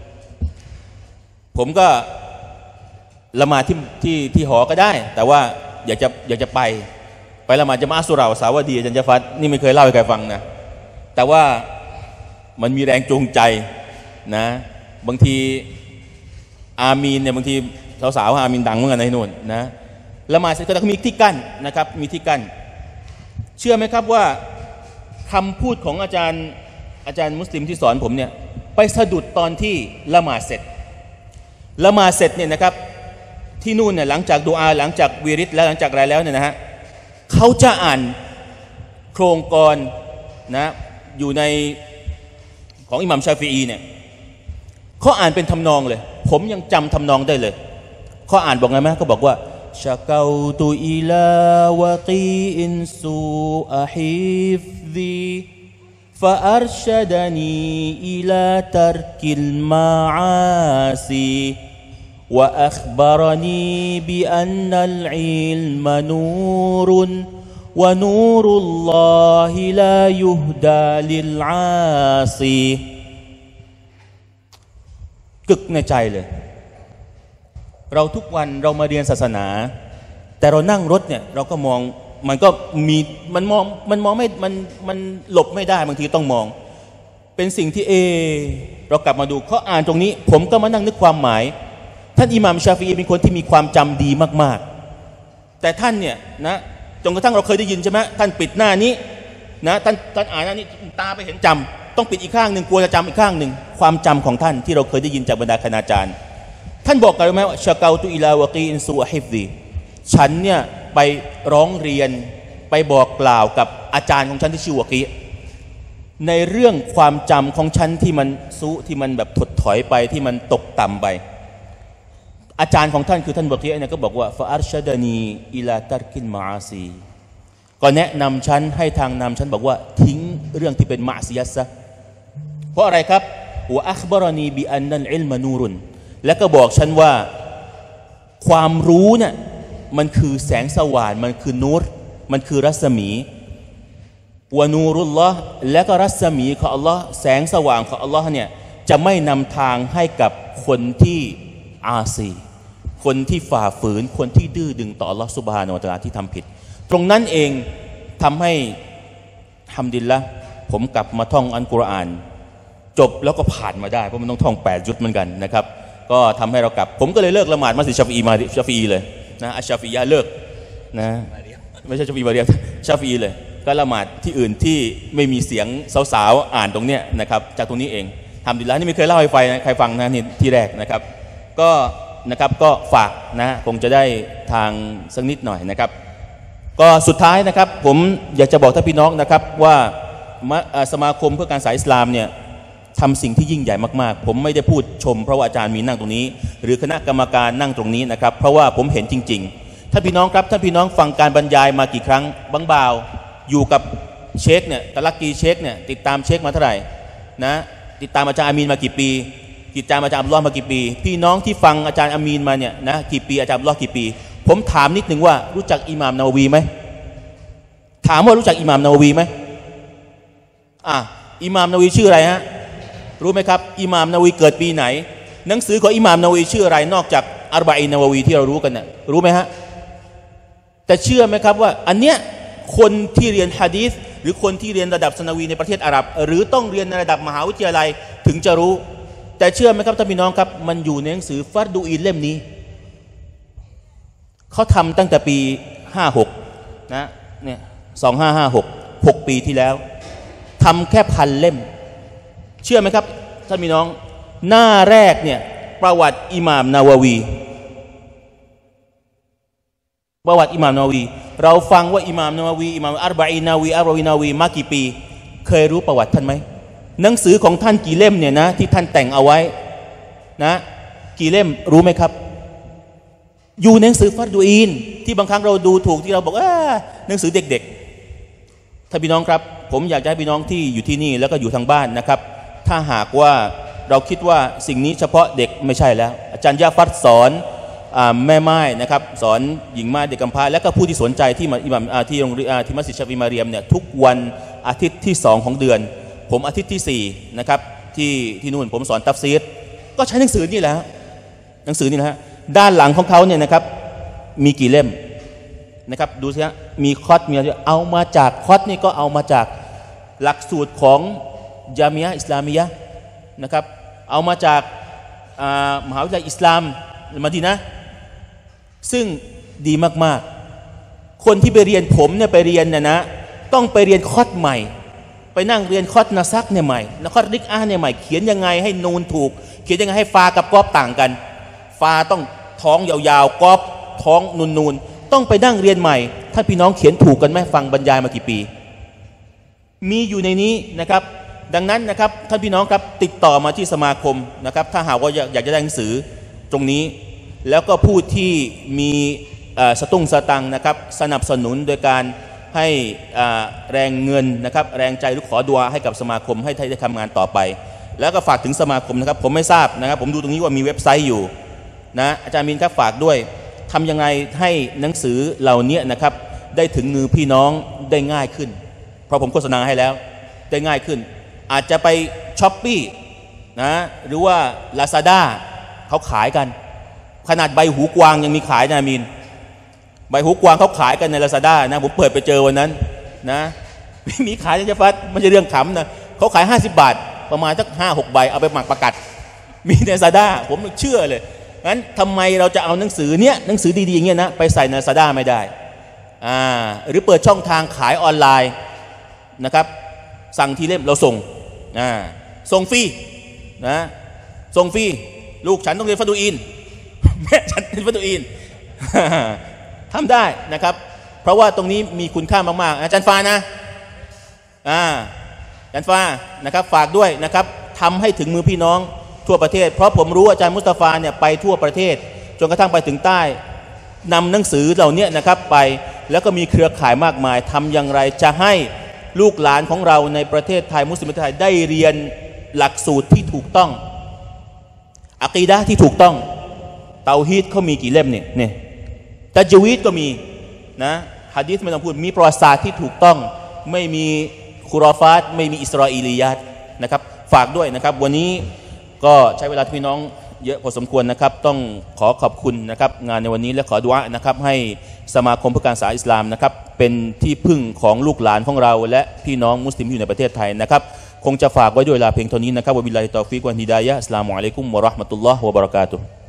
A: ผมก็ละหมาดที่หอก็ได้แต่ว่าอยากจะไปละหมาดจะมาอัสเราสาวดีอาจารย์จฟัดนี่ไม่เคยเล่าให้ใครฟังนะแต่ว่ามันมีแรงจูงใจนะบางทีอามีนเนี่ยบางทีสาวๆอามีนดังเหมือนกันในนู่นนะละหมาดเสร็จก็ต้องมีที่กั้นนะครับมีที่กั้นเชื่อไหมครับว่าคำพูดของอาจารย์มุสลิมที่สอนผมเนี่ยไปสะดุดตอนที่ละหมาดเสร็จเนี่ยนะครับที่นู่นเนี่ยหลังจากดุอาหลังจากวิริตแล้วหลังจากอะไรแล้วเนี่ยนะฮะเขาจะอ่านโครงกรนะอยู่ในของอิหม่ามชาฟิอีเนี่ยเขาอ่านเป็นทำนองเลยผมยังจำทำนองได้เลยเขาอ่านบอกไงไหมเขาบอกว่าชะกาวตุอิลาวะกีอินซูอะฮิฟซีفأرشدني إلى ترك المعاصي وأخبرني بأن العلم نور ونور الله لا يهدى للعاصي กึกในใจเลยเราทุกวันเรามาเรียนศาสนาแต่เรานั่งรถเนี่ยเราก็มองมันก็มีมันมองไม่มันหลบไม่ได้บางทีต้องมองเป็นสิ่งที่เรากลับมาดูเขาอ่านตรงนี้ผมก็มานั่งนึกความหมายท่านอิหม่ามชาฟิอีเป็นคนที่มีความจำดีมากๆแต่ท่านเนี่ยนะจนกระทั่งเราเคยได้ยินใช่ไหมท่านปิดหน้านี้นะท่านอ่านหน้านี้ตาไปเห็นจำต้องปิดอีกข้างหนึ่งกลัวจะจำอีกข้างหนึ่งความจำของท่านที่เราเคยได้ยินจากบรรดาคณาจารย์ท่านบอกกันไหมว่าชะเกาตุอิลาวะกีอินซูอะฮิฟซีฉันเนี่ยไปร้องเรียนไปบอกกล่าวกับอาจารย์ของฉันที่ชื่อวะกีในเรื่องความจำของฉันที่มันที่มันแบบถดถอยไปที่มันตกต่ำไปอาจารย์ของท่านคือท่านวะกีเนี่ยก็บอกว่าฟะอัรชะดานีอิลาตัรกินมะอาซีก็แนะนำฉันให้ทางนำฉันบอกว่าทิ้งเรื่องที่เป็นมะซิยัตซะเพราะอะไรครับวะอัคบารณีบิอันนัลอิลมะนูรุนและก็บอกฉันว่าความรู้เนี่ยมันคือแสงสว่างมันคือนูรมันคือรัศมีวะนูรุลลอฮ์และก็รัศมีของอัลลอฮ์แสงสว่างของอัลลอฮ์เนี่ยจะไม่นำทางให้กับคนที่อาซีคนที่ฝ่าฝืนคนที่ดื้อดึงต่ออัลลอฮ์ซุบฮานะฮูวะตะอาลาที่ทำผิดตรงนั้นเองทำให้ฮัมดุลิลละห์ผมกลับมาท่องอัลกุรอานจบแล้วก็ผ่านมาได้เพราะมันต้องท่อง8 ยุทธเหมือนกันนะครับก็ทำให้เรากลับผมก็เลยเลิกละหมาดมัสยิดชาฟิอีเลยนะอัชชาฟิยะเลิกนะไม่ใช่ชาฟิอีมาเรียชาฟิอีเลยก็ละหมาดที่อื่นที่ไม่มีเสียงสาวๆอ่านตรงเนี้ยนะครับจากตรงนี้เองทำดีแล้วนี่ไม่เคยเล่าให้ใครฟังนะนี่ที่แรกนะครับก็ฝากนะคงจะได้ทางสักนิดหน่อยนะครับก็สุดท้ายนะครับผมอยากจะบอกท่านพี่น้องนะครับว่าสมาคมเพื่อการศึกษาอิสลามเนี่ยทำสิ่งที่ยิ่งใหญ่มากๆผมไม่ได้พูดชมเพราะว่าอาจารย์มีนั่งตรงนี้หรือคณะกรรมการนั่งตรงนี้นะครับเพราะว่าผมเห็นจริงๆท่านพี่น้องครับท่านพี่น้องฟังการบรรยายมากี่ครั้งบังบ่าวอยู่กับเชคเนี่ยตะลักกีเชคเนี่ยติดตามเชคมาเท่าไหร่นะติดตามอาจารย์อามีนมากี่ปีติดตามอาจารย์อับดุลลอฮ์มากี่ปีพี่น้องที่ฟังอาจารย์อามีนมาเนี่ยนะกี่ปีอาจารย์อับดุลลอฮ์กี่ปีผมถามนิดนึงว่ารู้จักอิหม่ามนาววีไหมถามว่ารู้จักอิหม่ามนาววีไหมอิหม่ามนาววีชื่ออะไรฮะรู้ไหมครับอิหม่ามนาววีเกิดปีไหนหนังสือของอิหม่ามนาววีชื่ออะไรนอกจากอัรบะอีนนาววีที่เรารู้กันนะรู้ไหมฮะแต่เชื่อไหมครับว่าอันเนี้ยคนที่เรียนหะดีษหรือคนที่เรียนระดับซะนาวีในประเทศอาหรับหรือต้องเรียนในระดับมหาวิทยาลัยถึงจะรู้แต่เชื่อไหมครับท่านพี่น้องครับมันอยู่ในหนังสือฟัรดูอีนเล่มนี้เขาทำตั้งแต่ปี56นะเนี่ย2556 6 ปีที่แล้วทำแค่1,000 เล่มเชื่อไหมครับท่านพี่น้องหน้าแรกเนี่ยประวัติอิหม่ามนาววีประวัติอิหม่ามนาววีเราฟังว่าอิหม่ามนาววีอิหม่ามอัรบะอีนาววีนาววีมากี่ปีเคยรู้ประวัติท่านไหมหนังสือของท่านกี่เล่มเนี่ยนะที่ท่านแต่งเอาไว้นะกี่เล่มรู้ไหมครับอยู่ในหนังสือฟัรดูอีนที่บางครั้งเราดูถูกที่เราบอกหนังสือเด็กๆถ้าพี่น้องครับผมอยากจะให้พี่น้องที่อยู่ที่นี่แล้วก็อยู่ทางบ้านนะครับถ้าหากว่าเราคิดว่าสิ่งนี้เฉพาะเด็กไม่ใช่แล้วอาจารย์ยาฟัดสอนแม่ไม้นะครับสอนหญิงไม้เด็กกำพร้าและก็ผู้ที่สนใจที่อิหม่ามที่โรงเรียนที่มัสยิดชาฟีมาเรียมเนี่ยทุกวันอาทิตย์ที่2ของเดือนผมอาทิตย์ที่4นะครับที่นู่นผมสอนตัฟซีรก็ใช้หนังสือนี่แหละหนังสือนี่นะฮะด้านหลังของเขาเนี่ยนะครับมีกี่เล่มนะครับดูสิฮะมีคอร์สมีเอามาจากคอร์สนี่ก็เอามาจากหลักสูตรของญามีอะห์อิสลามียะห์นะครับเอามาจากมหาวิทยาลัยอิสลามมะดีนะห์ซึ่งดีมากๆคนที่ไปเรียนผมเนี่ยไปเรียนนะต้องไปเรียนคอร์สใหม่ไปนั่งเรียนคอร์สนาซักเนี่ยใหม่แล้วคอร์สริกอาเนี่ยใหม่เขียนยังไงให้นูนถูกเขียนยังไงให้ฟากับกอบต่างกันฟาต้องท้องยาวๆกอบท้องนูนๆต้องไปนั่งเรียนใหม่ถ้าพี่น้องเขียนถูกกันไหมฟังบรรยายมากี่ปีมีอยู่ในนี้นะครับดังนั้นนะครับท่านพี่น้องครับติดต่อมาที่สมาคมนะครับถ้าหากว่าอยากจะได้หนังสือตรงนี้แล้วก็ผู้ที่มีสตุ้งสตังนะครับสนับสนุนโดยการให้แรงเงินนะครับแรงใจหรือขอดุอาให้กับสมาคมให้ได้ทำงานต่อไปแล้วก็ฝากถึงสมาคมนะครับผมไม่ทราบนะครับผมดูตรงนี้ว่ามีเว็บไซต์อยู่นะอาจารย์มินครับฝากด้วยทำยังไงให้หนังสือเหล่านี้นะครับได้ถึงมือพี่น้องได้ง่ายขึ้นเพราะผมโฆษณาให้แล้วได้ง่ายขึ้นอาจจะไปช้อปปี้นะหรือว่า Lazada เขาขายกันขนาดใบหูกวางยังมีขายนะมินใบหูกวางเขาขายกันใน Lazada นะผมเปิดไปเจอวันนั้นนะมีขายนะจ๊ะฟัดไม่ใช่เรื่องขำนะเขาขาย50 บาทประมาณสัก5-6 ใบเอาไปหมักประกัดมีใน Lazada ผมเชื่อเลยงั้นทำไมเราจะเอาหนังสือเนี้ยหนังสือดีๆอย่างเงี้ยนะไปใส่ใน Lazada ไม่ได้หรือเปิดช่องทางขายออนไลน์นะครับสั่งทีเล่มเราส่งส่งฟรีนะส่งฟรีลูกฉันต้องเรียนฟัดูอินแม่ฉันเรียนฟัดูอิน ทำได้นะครับเพราะว่าตรงนี้มีคุณค่ามากๆอาจารย์ฟ้านะอาจารย์ฟ้านะครับฝากด้วยนะครับทำให้ถึงมือพี่น้องทั่วประเทศเพราะผมรู้อาจารย์มุสตาฟาเนี่ยไปทั่วประเทศจนกระทั่งไปถึงใต้นำหนังสือเหล่านี้นะครับไปแล้วก็มีเครือข่ายมากมายทำอย่างไรจะให้ลูกหลานของเราในประเทศไทยมุสลิมประเทศไทยได้เรียนหลักสูตรที่ถูกต้องอะกีดะห์ที่ถูกต้องเตาฮีดเขามีกี่เล่มเนี่ยตัจวีดก็มีนะหะดีษไม่ต้องพูดมีประวัติศาสตร์ที่ถูกต้องไม่มีคุรอฟาตไม่มีอิสราเอลียาตนะครับฝากด้วยนะครับวันนี้ก็ใช้เวลาพี่น้องเยอะพอสมควรนะครับต้องขอขอบคุณนะครับงานในวันนี้และขอดุอานะครับให้สมาคมเพื่อการศึกษาอิสลามนะครับเป็นที่พึ่งของลูกหลานของเราและพี่น้องมุสลิมที่อยู่ในประเทศไทยนะครับคงจะฝากไว้ด้วยเวลาเพียงเท่านี้นะครับวะบิลลาฮิตตอฟิกวะฮิดายะฮ์อัสสลามุอะลัยกุมวะเราะห์มะตุลลอฮ์วะบะเราะกาตุฮ์